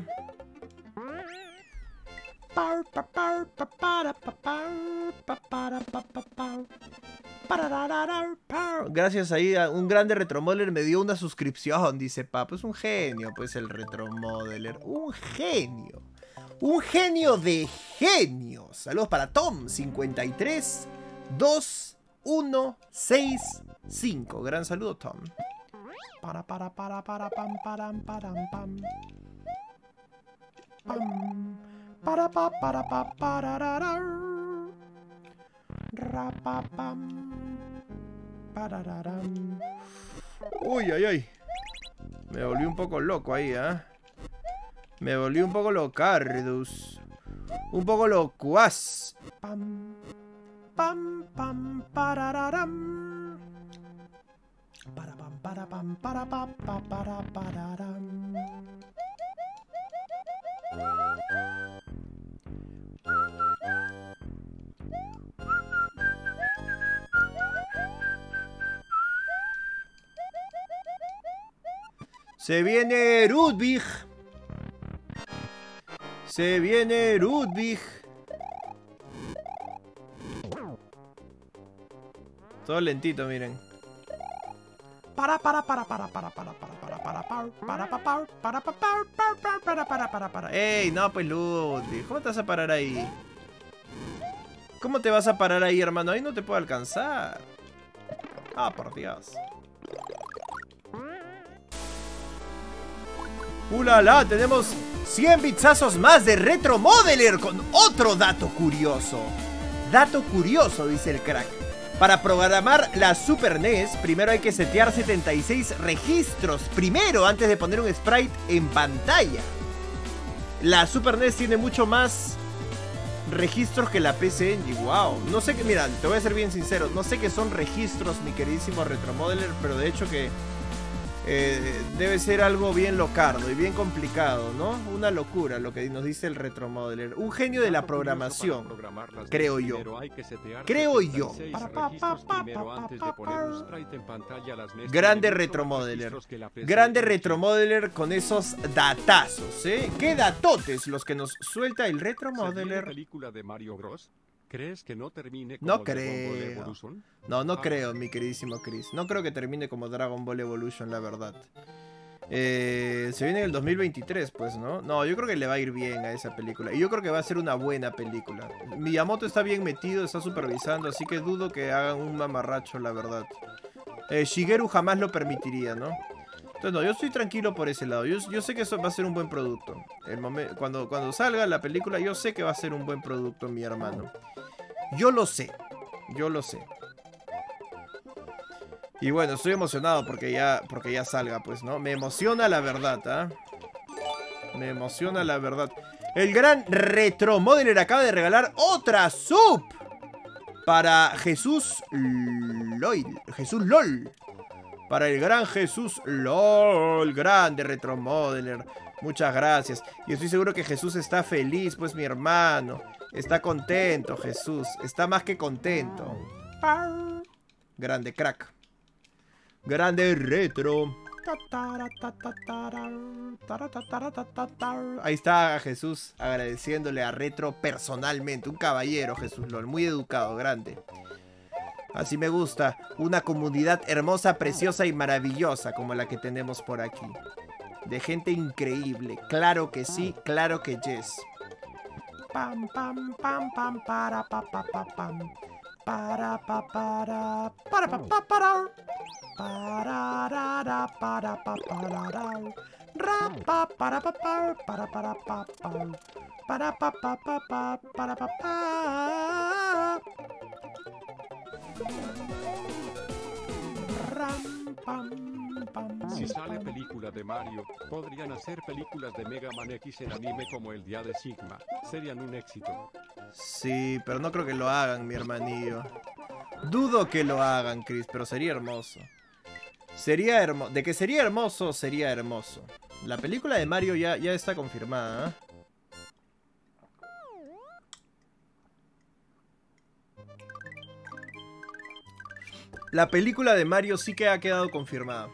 Gracias ahí a un grande retromodeler me dio una suscripción, dice Papo. Es un genio, pues el retromodeler. Un genio. Un genio de genios. Saludos para Tom cincuenta y tres dos uno seis cinco. Gran saludo, Tom. Para para para para pam param param pam. Pam. Para pa para pa para ra ra pa pam para ra ram. Uy, ay, ay. Me volví un poco loco ahí, ¿eh? Me volví un poco locardus. Un poco locuaz. Pam pam pam para ra ram. Para pam para pam para pa pa para para ram. Se viene Ludwig. Se viene Ludwig. Todo lentito, miren. Para para para para para para para para para para para para para para para para para para. Ey, no, pues Ludwig, ¿cómo te vas a parar ahí? ¿Cómo te vas a parar ahí, hermano? Ahí no te puedo alcanzar. Ah, por Dios. ¡Ulala! Tenemos cien bitsazos más de Retro Modeler con otro dato curioso. Dato curioso, dice el crack. Para programar la Super N E S, primero hay que setear setenta y seis registros. Primero, antes de poner un sprite en pantalla. La Super N E S tiene mucho más registros que la P C Engine. Wow. No sé qué, mira, te voy a ser bien sincero. No sé qué son registros, mi queridísimo Retro Modeler, pero de hecho que eh, debe ser algo bien locardo y bien complicado, ¿no? Una locura lo que nos dice el Retro Modeler. Un genio de la programación, creo yo. Creo yo. Grande Retro Modeler. Grande Retro Modeler con esos datazos, ¿eh? Qué datotes los que nos suelta el Retro Modeler. ¿Película de Mario Bros? ¿Crees que no termine como No Dragon Ball creo. Evolution? No, no creo, mi queridísimo Chris. No creo que termine como Dragon Ball Evolution, la verdad. Eh, se viene en el dos mil veintitrés, pues, ¿no? No, yo creo que le va a ir bien a esa película. Y yo creo que va a ser una buena película. Miyamoto está bien metido, está supervisando, así que dudo que hagan un mamarracho, la verdad. Eh, Shigeru jamás lo permitiría, ¿no? Entonces, no, yo estoy tranquilo por ese lado. Yo, yo sé que eso va a ser un buen producto. El momen- cuando, cuando salga la película, yo sé que va a ser un buen producto, mi hermano. Yo lo sé. Yo lo sé. Y bueno, estoy emocionado porque ya, porque ya salga, pues, ¿no? Me emociona la verdad, ¿ah? ¿eh? Me emociona la verdad. El gran Retro Modeler acaba de regalar otra sub para Jesús LOL. Jesús LOL. Para el gran Jesús LOL. Grande Retro Modeler. Muchas gracias. Y estoy seguro que Jesús está feliz, pues, mi hermano. Está contento, Jesús. Está más que contento. Grande crack. Grande Retro. Ahí está Jesús agradeciéndole a Retro personalmente. Un caballero, Jesús LOL. Muy educado, grande. Así me gusta. Una comunidad hermosa, preciosa y maravillosa como la que tenemos por aquí. De gente increíble. Claro que sí, claro que yes. Pam, pam, pam, pam, para, pa, pa, pa, pam. Para, pa, para, para, pa, pa, para. Para, ra, ra, para, pa, para, ra. Ra, pa, para, pa, pa, para, para, pa, pa. Para, pa, pa, pa, pa, para, pa, pa. Ram, pam, pam, Si sale pam. película de Mario, podrían hacer películas de Mega Man X en anime como el Día de Sigma. Serían un éxito. Sí, pero no creo que lo hagan, mi hermanillo. Dudo que lo hagan, Chris, pero sería hermoso. Sería hermoso. De que sería hermoso, sería hermoso. La película de Mario ya, ya está confirmada, ¿eh? La película de Mario sí que ha quedado confirmada.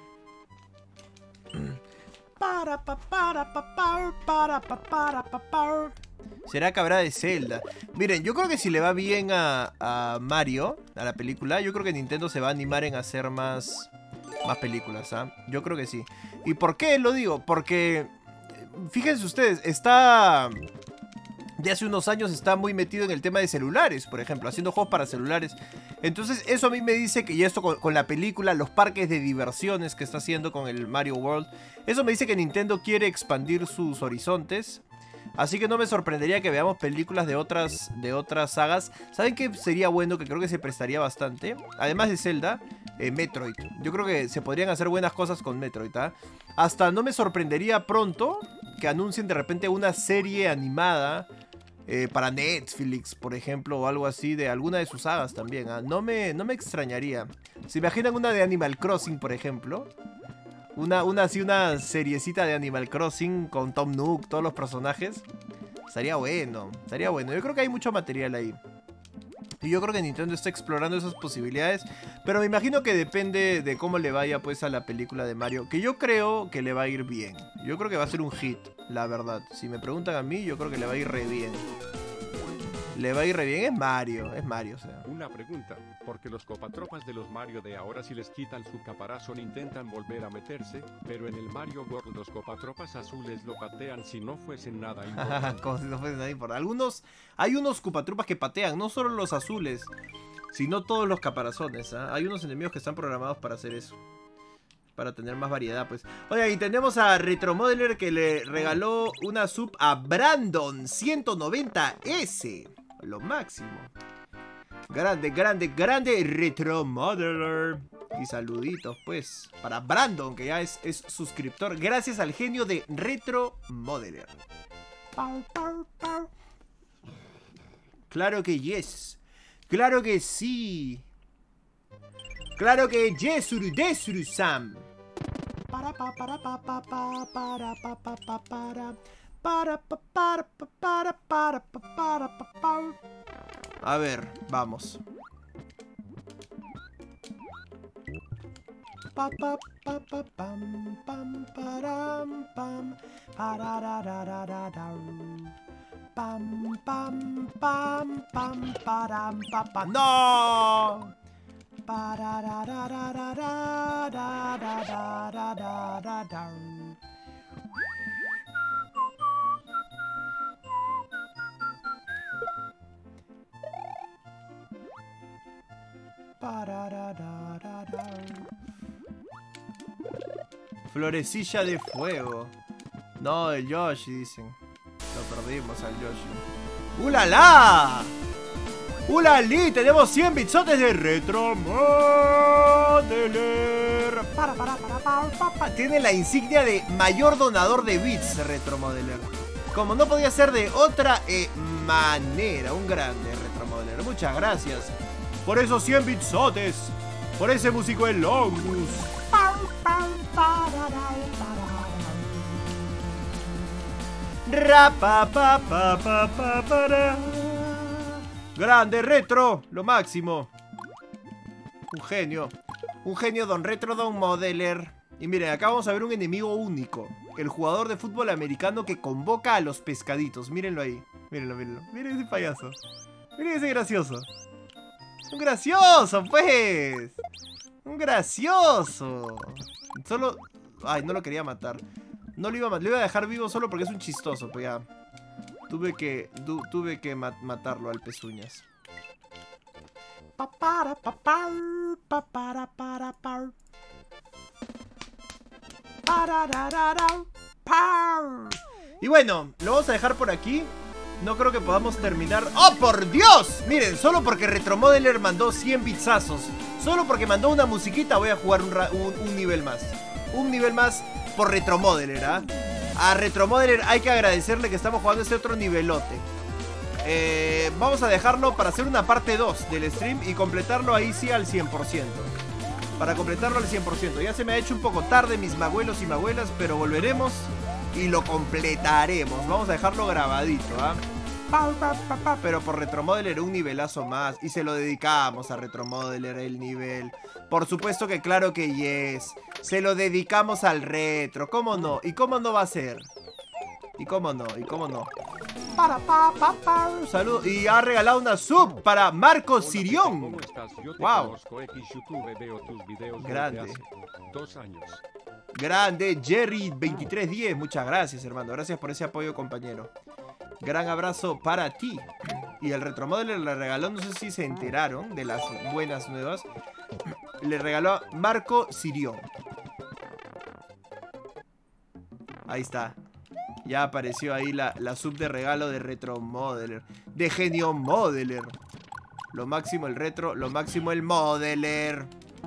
Para, pa, para, pa, pa, para, pa, para, pa, pa. Será que habrá de Zelda. Miren, yo creo que si le va bien a, a Mario, a la película, yo creo que Nintendo se va a animar en hacer más, más películas, ¿ah? Yo creo que sí. ¿Y por qué lo digo? Porque, fíjense ustedes, está... de hace unos años está muy metido en el tema de celulares, por ejemplo, haciendo juegos para celulares. Entonces eso a mí me dice que, y esto con, con la película, los parques de diversiones que está haciendo con el Mario World, eso me dice que Nintendo quiere expandir sus horizontes. Así que no me sorprendería que veamos películas de otras, de otras sagas. ¿Saben qué sería bueno? Que creo que se prestaría bastante. Además de Zelda, eh, Metroid. Yo creo que se podrían hacer buenas cosas con Metroid, ¿ah? Hasta no me sorprendería pronto que anuncien de repente una serie animada eh, para Netflix, por ejemplo, o algo así, de alguna de sus sagas también, ¿ah? No me, no me extrañaría. ¿Se imaginan una de Animal Crossing, por ejemplo? Una, una así, una seriecita de Animal Crossing con Tom Nook, todos los personajes. Estaría bueno, estaría bueno. Yo creo que hay mucho material ahí. Y yo creo que Nintendo está explorando esas posibilidades. Pero me imagino que depende de cómo le vaya pues a la película de Mario. Que yo creo que le va a ir bien. Yo creo que va a ser un hit, la verdad. Si me preguntan a mí, yo creo que le va a ir re bien. Le va a ir re bien, es Mario, es Mario, o sea. Una pregunta, porque los copatropas de los Mario de ahora si les quitan su caparazón intentan volver a meterse, pero en el Mario World los copatropas azules lo patean si no fuesen nada importante. Como si no fuese nada importante. Algunos, hay unos cupatrupas que patean, no solo los azules, sino todos los caparazones, ¿eh? Hay unos enemigos que están programados para hacer eso. Para tener más variedad, pues. Oye, y tenemos a Retromodeler que le regaló una sub a Brandon ciento noventa ese. Lo máximo. Grande, grande, grande Retromodeler. Y saluditos, pues, para Brandon, que ya es, es suscriptor. Gracias al genio de Retromodeler. Pau, pau, pau. Claro que yes. Claro que sí. Claro que Yesuru Desuru Sam. Para pa para pa pa pa para pa pa pa para para pa para pa para para pa para pa pa. A ver, vamos. Pa pa pa pa pam pam param pam pararararararau. Pam pam pam pam param pa pa. ¡No! Florecilla de fuego. No, el Yoshi, dicen. Lo perdimos al Yoshi. ¡Ulala! ¡Ulali! Tenemos cien bitsotes de Retromodeler. Para, para, para, para, para. Tiene la insignia de mayor donador de bits Retromodeler. Como no podía ser de otra eh, manera. Un grande Retromodeler. Muchas gracias por esos cien bitsotes. Por ese músico el Longus. Rapa pa pa pa pa para. Grande Retro, lo máximo. Un genio. Un genio Don Retro Don Modeler. Y miren, acá vamos a ver un enemigo único. El jugador de fútbol americano que convoca a los pescaditos. Mírenlo ahí. Mírenlo, mírenlo. Miren ese payaso. Miren ese gracioso. Un gracioso, pues. Un gracioso. Solo... Ay, no lo quería matar. No lo iba a matar. Lo iba a dejar vivo solo porque es un chistoso. Pues ya. Tuve que... Tu, tuve que mat matarlo al pezuñas. Pa para pa pa pa para para pa. Y bueno, lo vamos a dejar por aquí. No creo que podamos terminar. ¡Oh, por Dios! Miren, solo porque Retromodeler mandó cien bitsazos, solo porque mandó una musiquita, voy a jugar un, un, un nivel más. Un nivel más por Retromodeler, ¿ah? ¿eh? A Retromodeler hay que agradecerle que estamos jugando ese otro nivelote. eh, Vamos a dejarlo para hacer una parte dos del stream y completarlo ahí sí al cien por ciento. Para completarlo al cien por ciento. Ya se me ha hecho un poco tarde, mis magüelos y magüelas, pero volveremos y lo completaremos. Vamos a dejarlo grabadito, ¿ah? ¿eh? Pero por Retromodeler un nivelazo más. Y se lo dedicamos a Retromodeler el nivel. Por supuesto que claro que yes. Se lo dedicamos al Retro. ¿Cómo no? ¿Y cómo no va a ser? ¿Y cómo no? ¿Y cómo no? Para pa pa pa. Salud. Y ha regalado una sub para Marco Sirión. ¿Cómo estás? Yo te wow. Conozco, X YouTube, veo tus videos grande. Desde hace dos años. Grande Jerry veintitrés diez. Muchas gracias, hermano. Gracias por ese apoyo, compañero. Gran abrazo para ti. Y el Retromodeler le regaló, no sé si se enteraron de las buenas nuevas, le regaló a Marco Sirión. Ahí está. Ya apareció ahí la, la sub de regalo de Retromodeler. De Genio Modeler. Lo máximo el retro, lo máximo el Modeler.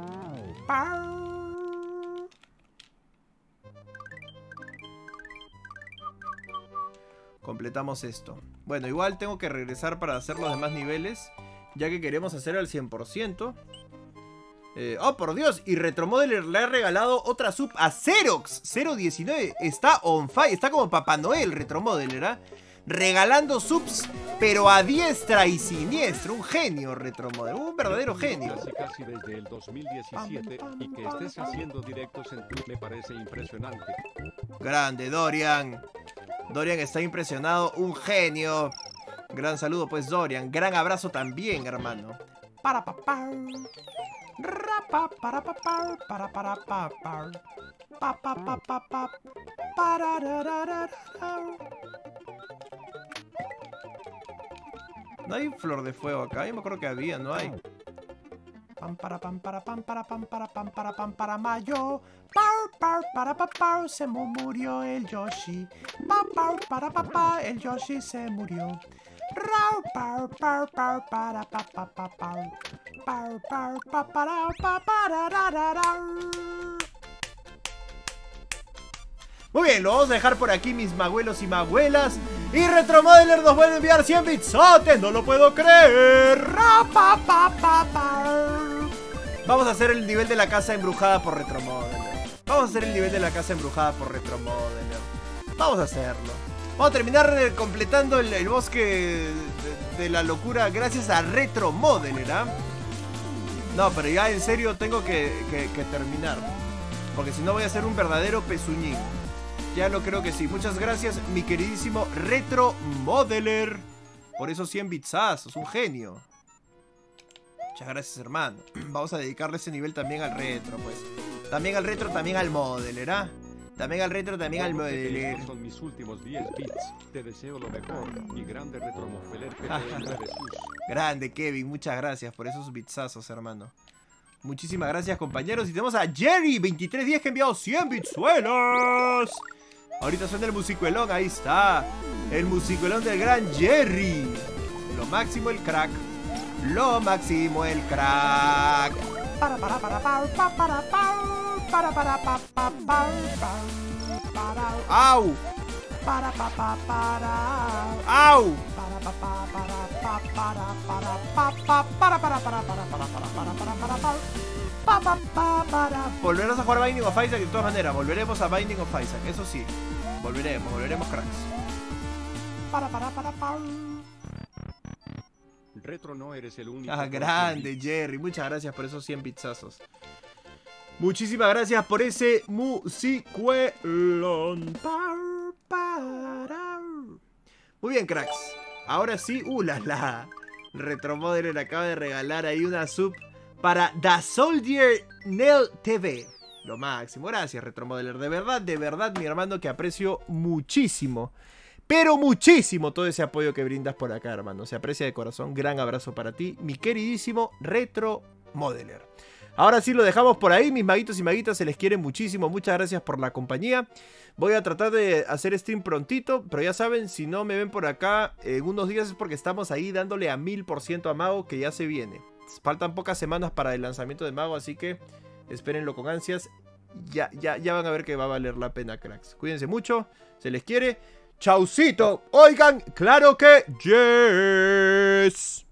Completamos esto. Bueno, igual tengo que regresar para hacer los demás niveles, ya que queremos hacer al cien por ciento. eh, Oh, por Dios. Y Retromodeler le ha regalado otra sub a Xerox cero diecinueve. Está on fire. Está como Papá Noel Retromodeler, ¿eh? regalando subs, pero a diestra y siniestra. Un genio, Retromodel, un verdadero genio. Casi casi desde el dos mil diecisiete y que estés haciendo directos en Twitch me parece impresionante. Grande, Dorian. Dorian está impresionado, un genio. Gran saludo, pues, Dorian. Gran abrazo también, hermano. Para papá. Rapa para papá. Para para papá. Pa pa pa pa pa. Para ra ra ra ra. No hay flor de fuego acá. Yo me acuerdo que había, no hay. Pam para pam para pam para pam para pam para pam para mayo. Pau pau para papá se murió el Yoshi. Pau pau para papá el Yoshi se murió. Rau pau pau pau para pa pa pa pau. Pau pau pa para pa para ra ra ra. Muy bien, lo vamos a dejar por aquí, mis magüelos y magüelas. Y Retromodeler nos vuelve a enviar cien bitsotes, no lo puedo creer. Ra, pa, pa, pa, pa. Vamos a hacer el nivel de la casa embrujada por Retromodeler. Vamos a hacer el nivel de la casa embrujada por Retromodeler. Vamos a hacerlo. Vamos a terminar eh, completando el, el bosque de, de la locura gracias a Retromodeler, ¿ah? No, pero ya en serio tengo que, que, que terminar. Porque si no voy a ser un verdadero pezuñín. Ya lo creo que sí. Muchas gracias, mi queridísimo Retromodeler, por esos cien bitsazos. Un genio. Muchas gracias, hermano. Vamos a dedicarle ese nivel también al retro, pues. También al retro, también al modeler, ¿ah? También al retro, también al modeler. Son mis últimos diez bits. Te deseo lo mejor. Y grande Retromodeler que te entre de sus. Grande, Kevin. Muchas gracias por esos bitsazos, hermano. Muchísimas gracias, compañeros. Y tenemos a Jerry veintitrés diez que ha enviado cien bitsuelos. Ahorita suena el musicuelón, ahí está. El musicuelón del gran Jerry. Lo máximo el crack. Lo máximo el crack. Para para para para para para para para para para para. Au. Para para para para. Au. Para para para para para para para para para para para para para para para. Pa, pa, pa, para. Volveremos a jugar Binding of Isaac de todas maneras. Volveremos a Binding of Isaac, eso sí. Volveremos, volveremos, cracks. Para, para, para, para. Retro, no eres el único. Ah, grande, Jerry. Muchas gracias por esos cien pizzazos. Muchísimas gracias por ese musicuelón. Muy bien, cracks. Ahora sí, uh, la, la. Retromodeler acaba de regalar ahí una sub para The Soldier Nel T V. Lo máximo. Gracias, Retromodeler. De verdad, de verdad, mi hermano, que aprecio muchísimo. Pero muchísimo todo ese apoyo que brindas por acá, hermano. Se aprecia de corazón. Gran abrazo para ti, mi queridísimo Retromodeler. Ahora sí lo dejamos por ahí, mis maguitos y maguitas. Se les quiere muchísimo. Muchas gracias por la compañía. Voy a tratar de hacer stream prontito. Pero ya saben, si no me ven por acá en unos días es porque estamos ahí dándole a mil por ciento a Mago, que ya se viene. Faltan pocas semanas para el lanzamiento de Mago, así que espérenlo con ansias. Ya, ya, ya van a ver que va a valer la pena, cracks. Cuídense mucho, se les quiere. Chaucito. Oigan, claro que yes.